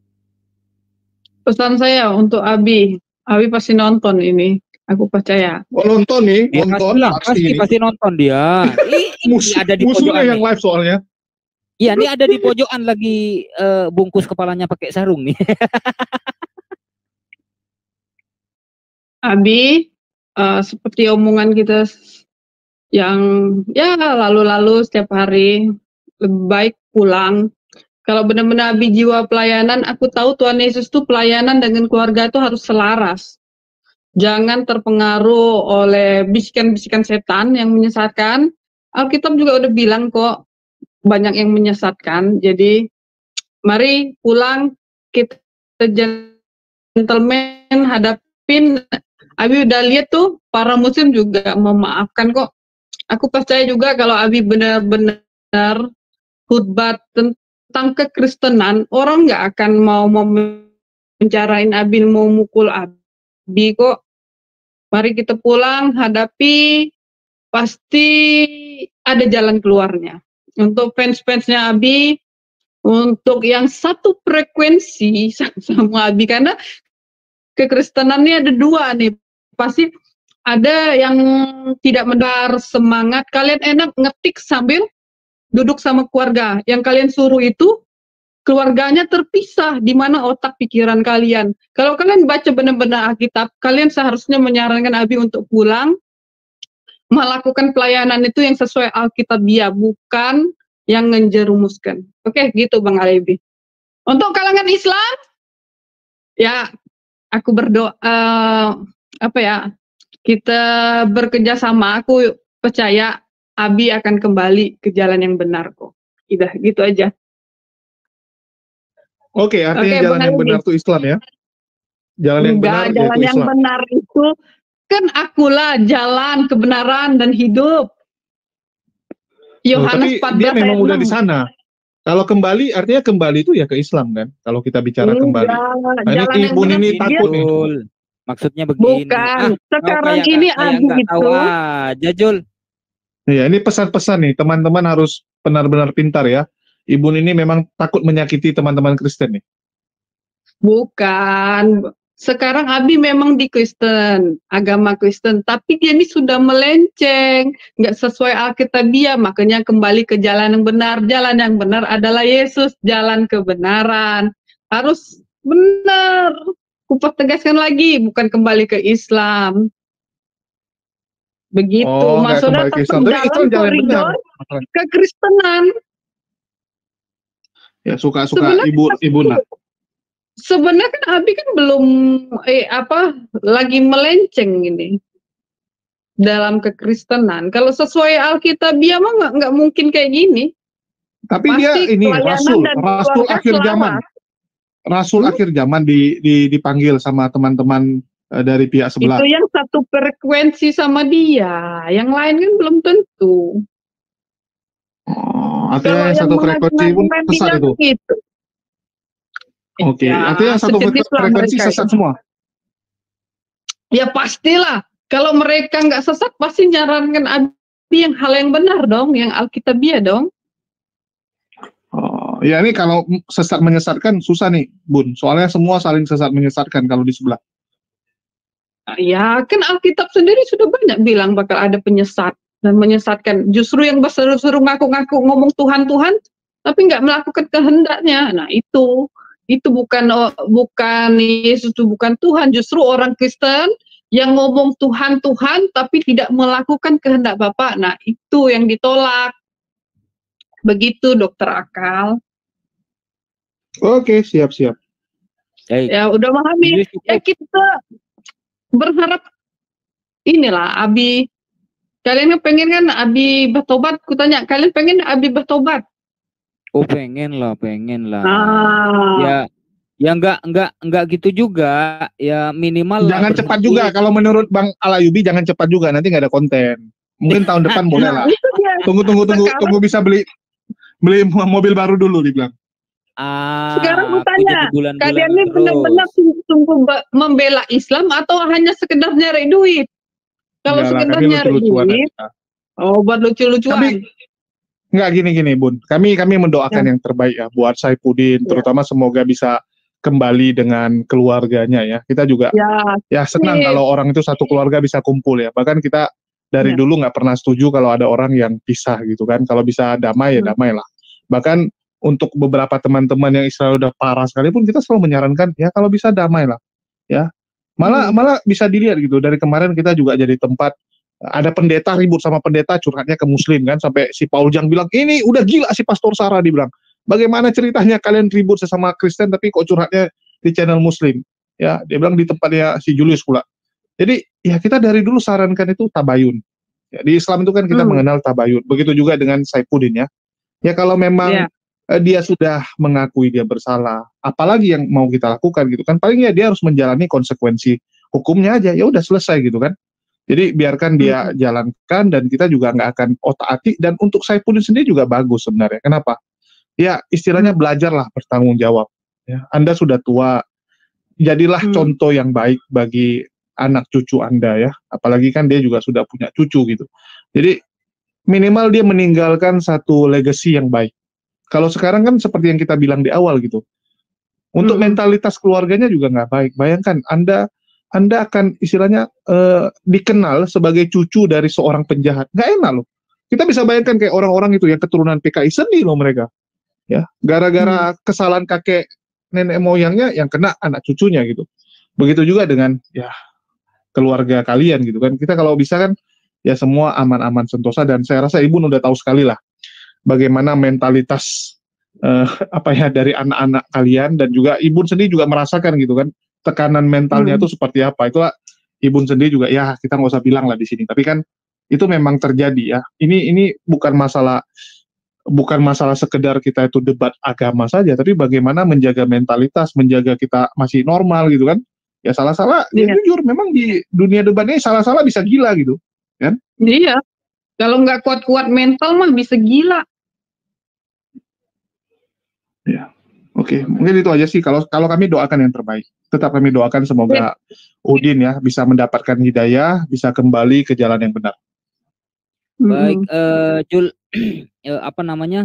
S3: Pesan saya untuk Abi. Abi pasti nonton ini. Aku percaya.
S4: Oh, nonton nih, nonton
S2: pasti nonton dia. Ini ada di pojokan
S4: yang live soalnya.
S2: Iya, ini ada di pojokan lagi bungkus kepalanya pakai sarung nih.
S3: Abi, seperti omongan kita yang ya lalu-lalu setiap hari, lebih baik pulang. Kalau benar-benar Abi jiwa pelayanan, aku tahu Tuhan Yesus tuh pelayanan dengan keluarga itu harus selaras. Jangan terpengaruh oleh bisikan-bisikan setan yang menyesatkan. Alkitab juga udah bilang kok banyak yang menyesatkan. Jadi mari pulang, kita gentleman hadapin. Abi udah lihat tuh para muslim juga memaafkan kok. Aku percaya juga kalau Abi benar-benar khutbah tentang kekristenan, orang nggak akan mau mencarain Abi, mau mukul Abi kok. Mari kita pulang, hadapi, pasti ada jalan keluarnya. Untuk fans-fansnya Abi, untuk yang satu frekuensi sama Abi, karena kekristenan ini ada dua nih, pasti ada yang tidak mendengar semangat. Kalian enak ngetik sambil duduk sama keluarga. Yang kalian suruh itu keluarganya terpisah, di mana otak pikiran kalian. Kalau kalian baca benar-benar Alkitab, kalian seharusnya menyarankan Abi untuk pulang, melakukan pelayanan itu yang sesuai Alkitabiah, bukan yang ngejerumuskan. Oke, gitu Bang Alibi. Untuk kalangan Islam, ya aku berdoa, kita bekerja sama. Aku percaya Abi akan kembali ke jalan yang benar kok. Udah gitu aja.
S4: Oke, artinya jalan yang benar itu Islam ya? Jalan yang benar yaitu Islam.
S3: Jalan yang benar itu kan akulah jalan kebenaran dan hidup. Yohanes 14
S4: dia memang udah di sana. Kalau kembali artinya kembali itu ya ke Islam kan? Kalau kita bicara kembali. Nah, ini Ibun ini takut nih.
S2: Maksudnya begini.
S3: Bukan. Sekarang ini
S2: kayak nggak tahu aja, Jul.
S4: Ya, ini pesan-pesan nih, teman-teman harus benar-benar pintar ya. Ibun ini memang takut menyakiti teman-teman Kristen nih.
S3: Bukan. Sekarang Abi memang di Kristen, agama Kristen, tapi dia ini sudah melenceng, nggak sesuai Alkitabiah, makanya kembali ke jalan yang benar. Jalan yang benar adalah Yesus, jalan kebenaran. Harus benar. Kupat tegaskan lagi, bukan kembali ke Islam. Begitu, maksudnya tetap jalan koridor kekristenan.
S4: Ya, suka-suka ibu lah.
S3: Sebenarnya kan Abi kan belum lagi melenceng ini dalam kekristenan. Kalau sesuai Alkitabiah mah nggak mungkin kayak gini.
S4: Tapi pasti dia ini rasul akhir zaman. Rasul akhir zaman dipanggil sama teman-teman dari pihak sebelah.
S3: Itu yang satu frekuensi sama dia, yang lain kan belum tentu.
S4: Oh, artinya yang satu frekuensi pun sesat itu. Gitu. Oke, artinya satu frekuensi sesat semua.
S3: Ya pastilah. Kalau mereka nggak sesat, pasti nyarankan Abi yang hal yang benar dong, yang Alkitabiah dong.
S4: Oh, ya ini kalau sesat menyesatkan susah nih, Bun. Soalnya semua saling sesat menyesatkan kalau di sebelah.
S3: Ya, kan Alkitab sendiri sudah banyak bilang bakal ada penyesat dan menyesatkan. Justru yang berseru-seru ngaku-ngaku ngomong Tuhan, tapi nggak melakukan kehendaknya. Nah itu bukan Yesus, itu bukan Tuhan. Justru orang Kristen yang ngomong Tuhan, tapi tidak melakukan kehendak Bapa. Nah itu yang ditolak. Begitu, Dokter Akal.
S4: Oke, siap-siap.
S3: Ya udah memahami. Ya kita berharap inilah Abi. Kalian pengen kan Abi bertobat? Kutanya, kalian pengen Abi bertobat?
S2: Oh pengen lah. Ya enggak gitu juga. Ya minimal.
S4: Jangan cepat juga. Kalau menurut Bang Alayubi jangan cepat juga. Nanti nggak ada konten. Mungkin tahun depan boleh lah. Tunggu bisa beli mobil baru dulu dibilang.
S3: Sekarang aku tanya, kalian ini benar-benar sungguh membela Islam atau hanya sekedar nyari duit? Kalau sekedar nyari duit, buat lucu-lucuan.
S4: Tapi nggak gini Bun, kami mendoakan yang terbaik ya buat Saifuddin, terutama semoga bisa kembali dengan keluarganya ya. Kita juga ya senang kalau orang itu satu keluarga bisa kumpul ya. Bahkan kita dari dulu nggak pernah setuju kalau ada orang yang pisah gitu kan. Kalau bisa damai ya damai lah. Bahkan untuk beberapa teman-teman yang Israel udah parah sekalipun kita selalu menyarankan ya kalau bisa damai lah ya. Malah bisa dilihat gitu dari kemarin kita juga jadi tempat ada pendeta ribut sama pendeta curhatnya ke Muslim kan sampai si Paul Jang bilang ini udah gila si Pastor Sarah dibilang bagaimana ceritanya kalian ribut sesama Kristen tapi kok curhatnya di channel Muslim ya dia bilang di tempatnya si Julius pula. Jadi ya kita dari dulu sarankan itu tabayun ya, di Islam itu kan kita mengenal tabayun begitu juga dengan Saifuddin ya kalau memang dia sudah mengakui dia bersalah, apalagi yang mau kita lakukan gitu kan? Palingnya dia harus menjalani konsekuensi hukumnya aja, ya udah selesai gitu kan? Jadi biarkan dia jalankan dan kita juga nggak akan otak-atik dan untuk Saifuddin sendiri juga bagus sebenarnya. Kenapa? Ya istilahnya belajarlah bertanggung jawab. Ya, Anda sudah tua, jadilah contoh yang baik bagi anak cucu Anda ya. Apalagi kan dia juga sudah punya cucu gitu. Jadi minimal dia meninggalkan satu legacy yang baik. Kalau sekarang kan seperti yang kita bilang di awal gitu, untuk mentalitas keluarganya juga nggak baik. Bayangkan Anda akan istilahnya dikenal sebagai cucu dari seorang penjahat, nggak enak loh. Kita bisa bayangkan kayak orang-orang itu yang keturunan PKI sedih loh mereka, ya gara-gara kesalahan kakek nenek moyangnya yang kena anak cucunya gitu. Begitu juga dengan ya keluarga kalian gitu kan. Kita kalau bisa kan ya semua aman-aman sentosa dan saya rasa Ibu udah tahu sekali lah. Bagaimana mentalitas dari anak-anak kalian dan juga Ibu sendiri juga merasakan gitu kan tekanan mentalnya itu seperti apa itu Ibu sendiri juga ya kita nggak usah bilang lah di sini tapi kan itu memang terjadi ya ini bukan masalah sekedar kita itu debat agama saja tapi bagaimana menjaga mentalitas menjaga kita masih normal gitu kan ya salah-salah ya jujur memang di dunia debat ini salah-salah bisa gila gitu kan
S3: iya. Kalau nggak kuat-kuat mental mah bisa gila.
S4: Ya. Oke, mungkin itu aja sih. Kalau kami doakan yang terbaik. Tetap kami doakan semoga Udin ya bisa mendapatkan hidayah, bisa kembali ke jalan yang benar.
S2: Baik, Jul, apa namanya?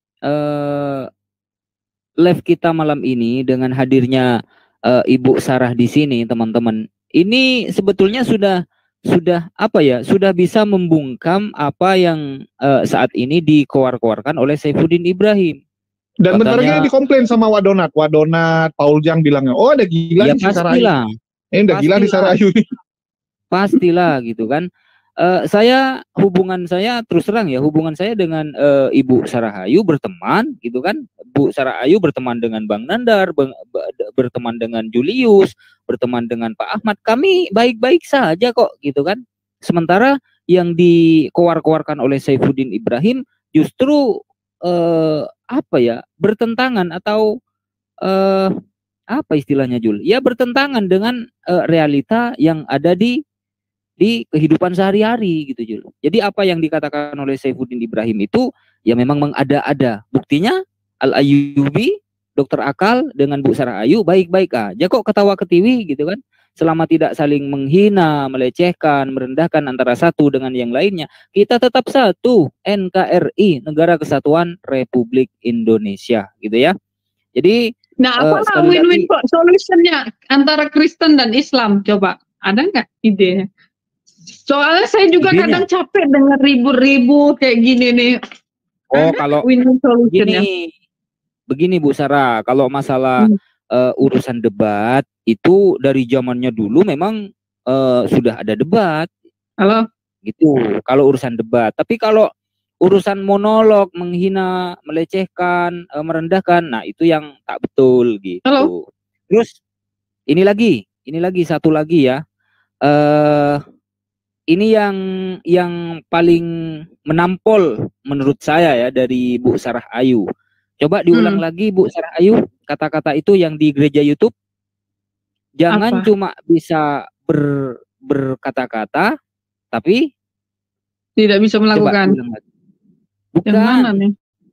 S2: Live kita malam ini dengan hadirnya Ibu Sarah di sini, teman-teman. Ini sebetulnya sudah apa ya? Sudah bisa membungkam apa yang saat ini dikoar-koarkan oleh Saifuddin Ibrahim.
S4: Dan bentar lagi dikomplain sama Wadonat, Paul Jang bilangnya, oh ada gila
S2: ya,
S4: di Sarah Ayu. Udah gila di Sarah Ayu.
S2: Pastilah gitu kan. Hubungan saya terus terang ya, hubungan saya dengan Ibu Sarah Ayu berteman gitu kan. Bu Sarah Ayu berteman dengan Bang Nandar, berteman dengan Julius, berteman dengan Pak Ahmad. Kami baik-baik saja kok gitu kan. Sementara yang dikoar-koarkan oleh Saifuddin Ibrahim justru apa ya, bertentangan atau apa istilahnya, Jul? Ya bertentangan dengan realita yang ada di kehidupan sehari-hari gitu, Jul. Jadi apa yang dikatakan oleh Saifuddin Ibrahim itu ya memang mengada-ada. Buktinya Al-Ayyubi, Dokter Akal dengan Bu Sarah Ayu baik-baik aja kok, ketawa ketiwi gitu kan. Selama tidak saling menghina, melecehkan, merendahkan antara satu dengan yang lainnya, kita tetap satu, NKRI, Negara Kesatuan Republik Indonesia, gitu ya. Jadi,
S3: nah, apa win-win solutionnya antara Kristen dan Islam? Coba, ada nggak idenya? Soalnya saya juga kadang capek dengan ribut-ribut kayak gini nih.
S2: Oh, kalau
S3: win-win solutionnya?
S2: Begini Bu Sarah, kalau masalah urusan debat itu dari zamannya dulu memang sudah ada debat.
S3: Halo?
S2: Gitu. Kalau urusan debat, tapi kalau urusan monolog, menghina, melecehkan, merendahkan, nah itu yang tak betul gitu.
S3: Halo?
S2: Terus ini lagi satu lagi ya. Ini yang paling menampol menurut saya ya dari Bu Sarah Ayu. Coba diulang lagi Bu Sarah Ayu, kata-kata itu yang di gereja YouTube. Jangan cuma bisa berkata-kata, tapi
S3: tidak bisa melakukan.
S2: Bukan.
S3: Yang mana nih?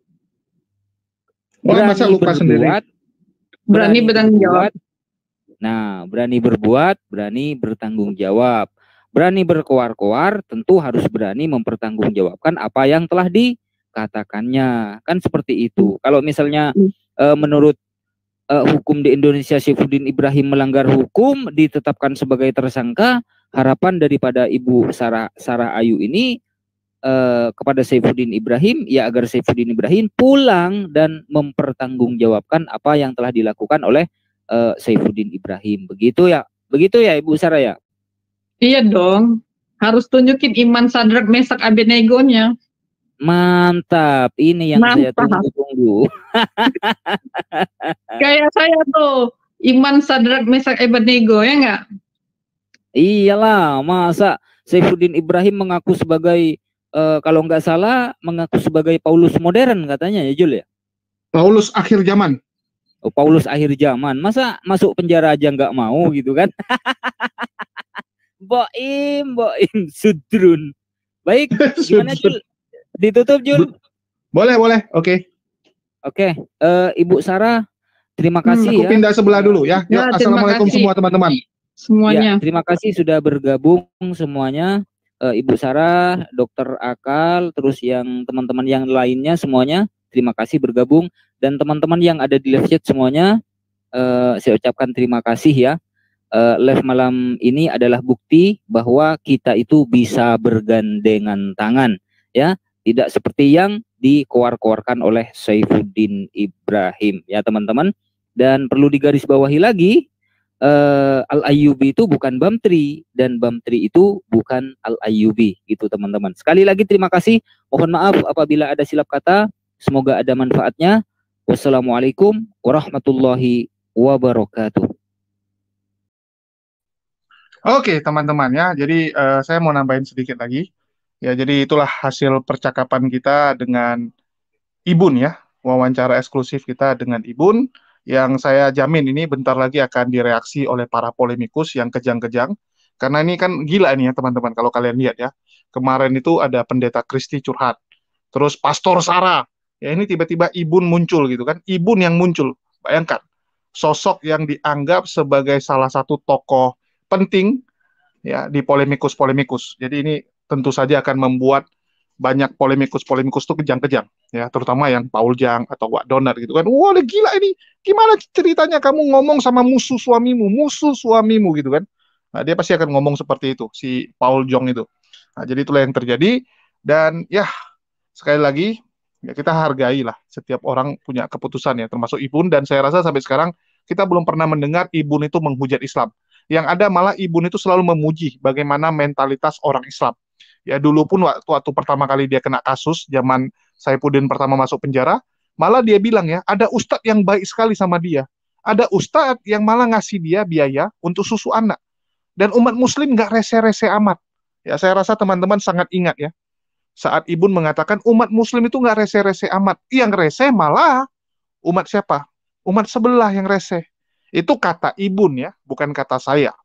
S4: Masa lupa sendiri.
S3: Berani bertanggung jawab.
S2: Nah, berani berbuat, berani bertanggung jawab. Berani berkoar-koar, tentu harus berani mempertanggungjawabkan apa yang telah dikatakannya. Kan seperti itu. Kalau misalnya menurut hukum di Indonesia Saifuddin Ibrahim melanggar hukum, ditetapkan sebagai tersangka, harapan daripada Ibu Sarah Ayu ini kepada Saifuddin Ibrahim ya agar Saifuddin Ibrahim pulang dan mempertanggungjawabkan apa yang telah dilakukan oleh Saifuddin Ibrahim. Begitu ya Ibu Sarah ya?
S3: Iya dong, harus tunjukin iman Sadrak Mesak Abednego-nya.
S2: Mantap, ini yang saya tunggu-tunggu.
S3: Kayak saya tuh, iman Sadrak Mesak Abednego, ya enggak?
S2: Iyalah, masa Saifuddin Ibrahim mengaku sebagai kalau nggak salah mengaku sebagai Paulus modern katanya ya, Jul ya?
S4: Paulus akhir zaman.
S2: Oh, Paulus akhir zaman. Masa masuk penjara aja nggak mau gitu kan? Boim sudrun. Baik, gimana Jul? Ditutup Jul?
S4: Boleh, oke.
S2: Oke, Ibu Sarah, terima kasih
S4: aku pindah sebelah dulu ya. Yuk, assalamualaikum semua teman-teman.
S3: Semuanya.
S2: Ya, terima kasih sudah bergabung semuanya. Ibu Sarah, Dokter Akal, terus yang teman-teman yang lainnya semuanya, terima kasih bergabung. Dan teman-teman yang ada di live chat semuanya, saya ucapkan terima kasih ya. Live malam ini adalah bukti bahwa kita itu bisa bergandengan tangan ya, tidak seperti yang dikoar-koarkan oleh Saifuddin Ibrahim ya teman-teman. Dan perlu digarisbawahi lagi, Al-Ayyubi itu bukan Bamtri dan Bamtri itu bukan Al-Ayyubi gitu teman-teman. Sekali lagi terima kasih, mohon maaf apabila ada silap kata, semoga ada manfaatnya. Wassalamualaikum warahmatullahi wabarakatuh.
S4: Oke teman-teman ya, jadi saya mau nambahin sedikit lagi. Ya, jadi itulah hasil percakapan kita dengan Ibun ya, wawancara eksklusif kita dengan Ibun, yang saya jamin ini bentar lagi akan direaksi oleh para polemikus yang kejang-kejang. Karena ini kan gila ini ya teman-teman, kalau kalian lihat ya. Kemarin itu ada pendeta Kristi curhat, terus Pastor Sarah Ya ini tiba-tiba Ibun muncul gitu kan. Ibun yang muncul. Bayangkan. Sosok yang dianggap sebagai salah satu tokoh penting ya di polemikus-polemikus. Jadi ini tentu saja akan membuat banyak polemikus-polemikus itu kejang-kejang ya, terutama yang Paul Jang atau Wak Donar gitu kan. Wah, gila ini. Gimana ceritanya kamu ngomong sama musuh suamimu gitu kan. Nah, dia pasti akan ngomong seperti itu si Paul Jong itu. Nah, jadi itulah yang terjadi dan ya sekali lagi ya kita hargai lah setiap orang punya keputusan ya, termasuk Ibun, dan saya rasa sampai sekarang kita belum pernah mendengar Ibun itu menghujat Islam. Yang ada malah Ibun itu selalu memuji bagaimana mentalitas orang Islam. Ya dulu pun waktu pertama kali dia kena kasus zaman Saifuddin pertama masuk penjara, malah dia bilang ya, ada ustadz yang baik sekali sama dia. Ada ustadz yang malah ngasih dia biaya untuk susu anak. Dan umat muslim nggak rese-rese amat. Ya saya rasa teman-teman sangat ingat ya, saat Ibun mengatakan umat muslim itu nggak rese-rese amat. Yang rese malah umat siapa? Umat sebelah yang rese. Itu kata Ibun ya, bukan kata saya.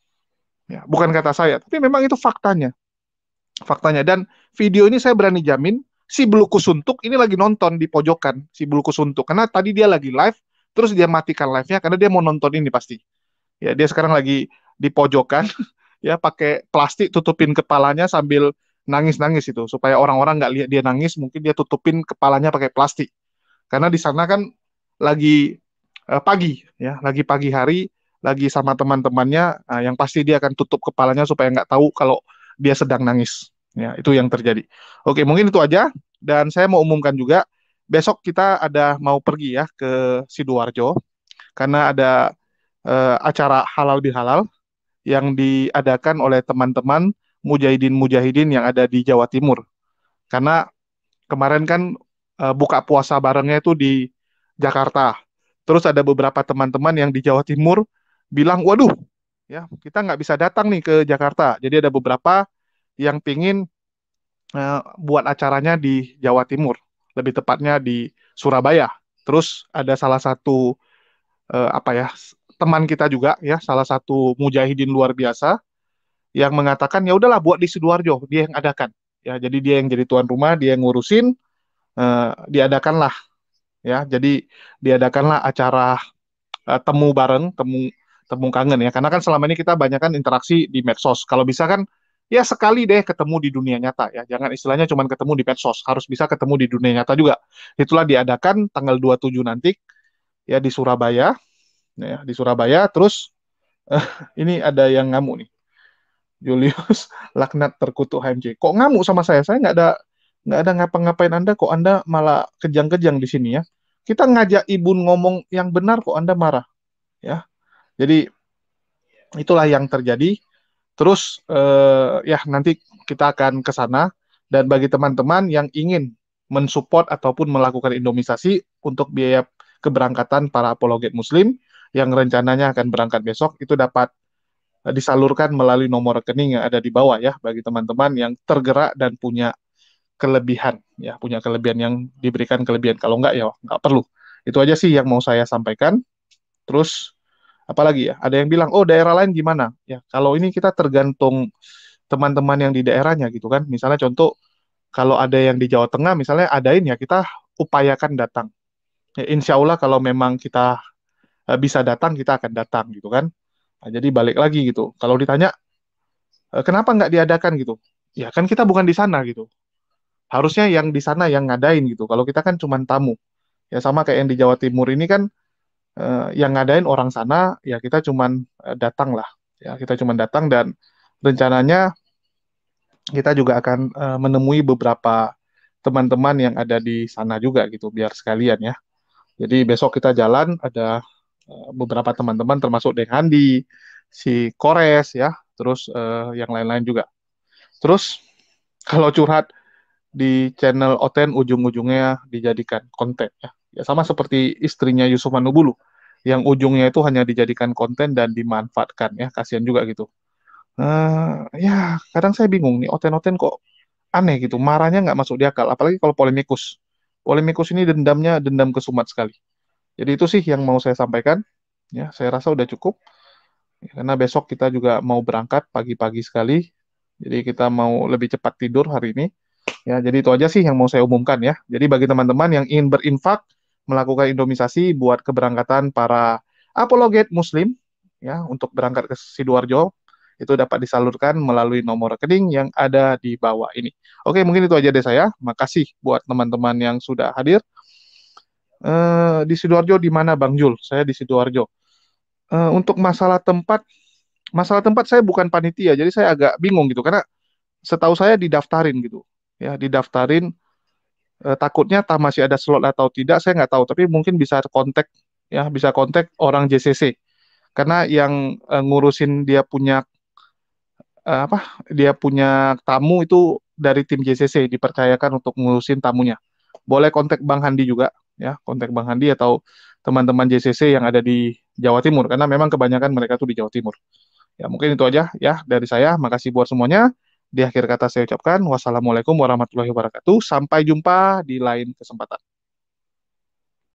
S4: Ya, bukan kata saya, tapi memang itu faktanya. Faktanya. Dan video ini saya berani jamin, si Bulukusuntuk ini lagi nonton di pojokan, si Bulukusuntuk. Karena tadi dia lagi live, terus dia matikan live-nya karena dia mau nonton ini pasti. Ya, dia sekarang lagi di pojokan, ya pakai plastik tutupin kepalanya sambil nangis-nangis itu supaya orang-orang nggak lihat dia nangis, mungkin dia tutupin kepalanya pakai plastik karena di sana kan lagi pagi ya, lagi pagi hari, lagi sama teman-temannya, yang pasti dia akan tutup kepalanya supaya nggak tahu kalau dia sedang nangis ya. Itu yang terjadi. Oke, mungkin itu aja, dan saya mau umumkan juga besok kita ada mau pergi ya ke Sidoarjo karena ada acara halal bihalal yang diadakan oleh teman-teman mujahidin-mujahidin yang ada di Jawa Timur. Karena kemarin kan buka puasa barengnya itu di Jakarta. Terus ada beberapa teman-teman yang di Jawa Timur bilang, waduh, ya kita nggak bisa datang nih ke Jakarta. Jadi ada beberapa yang pingin buat acaranya di Jawa Timur, lebih tepatnya di Surabaya. Terus ada salah satu teman kita juga ya, salah satu mujahidin luar biasa yang mengatakan ya udahlah buat di Sidoarjo, dia yang adakan ya, jadi dia yang jadi tuan rumah, dia yang ngurusin, diadakanlah ya, jadi diadakanlah acara temu bareng, temu kangen ya, karena kan selama ini kita banyak kan interaksi di medsos, kalau bisa kan ya sekali deh ketemu di dunia nyata ya, jangan istilahnya cuma ketemu di medsos, harus bisa ketemu di dunia nyata juga. Itulah diadakan tanggal 27 nanti ya di Surabaya ya, di Surabaya. Terus ini ada yang ngamuk nih, Julius laknat terkutuk HMJ. Kok ngamuk sama saya? Saya nggak ada ngapa-ngapain Anda, kok Anda malah kejang-kejang di sini ya. Kita ngajak Ibun ngomong yang benar, kok Anda marah ya. Jadi itulah yang terjadi. Terus ya nanti kita akan ke sana, dan bagi teman-teman yang ingin mensupport ataupun melakukan indomisasi untuk biaya keberangkatan para apologet muslim yang rencananya akan berangkat besok, itu dapat disalurkan melalui nomor rekening yang ada di bawah ya, bagi teman-teman yang tergerak dan punya kelebihan ya, punya kelebihan yang diberikan kelebihan. Kalau enggak ya enggak perlu. Itu aja sih yang mau saya sampaikan. Terus apalagi ya, ada yang bilang oh daerah lain gimana ya, kalau ini kita tergantung teman-teman yang di daerahnya gitu kan. Misalnya contoh kalau ada yang di Jawa Tengah misalnya adain ya, kita upayakan datang ya, insya Allah kalau memang kita bisa datang, kita akan datang gitu kan. Nah, jadi balik lagi gitu, kalau ditanya kenapa nggak diadakan gitu, ya kan kita bukan di sana gitu, harusnya yang di sana yang ngadain gitu, kalau kita kan cuma tamu ya. Sama kayak yang di Jawa Timur ini kan yang ngadain orang sana ya, kita cuma datang lah ya, kita cuma datang, dan rencananya kita juga akan menemui beberapa teman-teman yang ada di sana juga gitu, biar sekalian ya. Jadi besok kita jalan, ada beberapa teman-teman termasuk Deng Handi, si Kores ya, terus yang lain-lain juga. Terus kalau curhat di channel Oten ujung-ujungnya dijadikan konten ya. Ya sama seperti istrinya Yusuf Manubulu yang ujungnya itu hanya dijadikan konten dan dimanfaatkan ya, kasihan juga gitu. Ya kadang saya bingung nih, Oten-Oten kok aneh gitu, marahnya nggak masuk di akal, apalagi kalau polemikus. Polemikus ini dendamnya dendam kesumat sekali. Jadi itu sih yang mau saya sampaikan. Ya, saya rasa udah cukup. Ya, karena besok kita juga mau berangkat pagi-pagi sekali. Jadi kita mau lebih cepat tidur hari ini. Ya, jadi itu aja sih yang mau saya umumkan ya. Jadi bagi teman-teman yang ingin berinfak melakukan indomisasi buat keberangkatan para apologet muslim ya untuk berangkat ke Sidoarjo itu dapat disalurkan melalui nomor rekening yang ada di bawah ini. Oke, mungkin itu aja dari saya. Makasih buat teman-teman yang sudah hadir. Di Sidoarjo di mana Bang Jul? Saya di Sidoarjo. Untuk masalah tempat saya bukan panitia, jadi saya agak bingung gitu karena setahu saya didaftarin gitu. Ya, didaftarin takutnya masih ada slot atau tidak saya nggak tahu, tapi mungkin bisa kontak orang JCC karena yang ngurusin dia punya tamu itu dari tim JCC dipercayakan untuk ngurusin tamunya. Boleh kontak Bang Handi juga ya, kontak Bang Handi atau teman-teman JCC yang ada di Jawa Timur karena memang kebanyakan mereka tuh di Jawa Timur. Ya, mungkin itu aja ya dari saya. Makasih buat semuanya. Di akhir kata saya ucapkan wassalamualaikum warahmatullahi wabarakatuh. Sampai jumpa di lain kesempatan.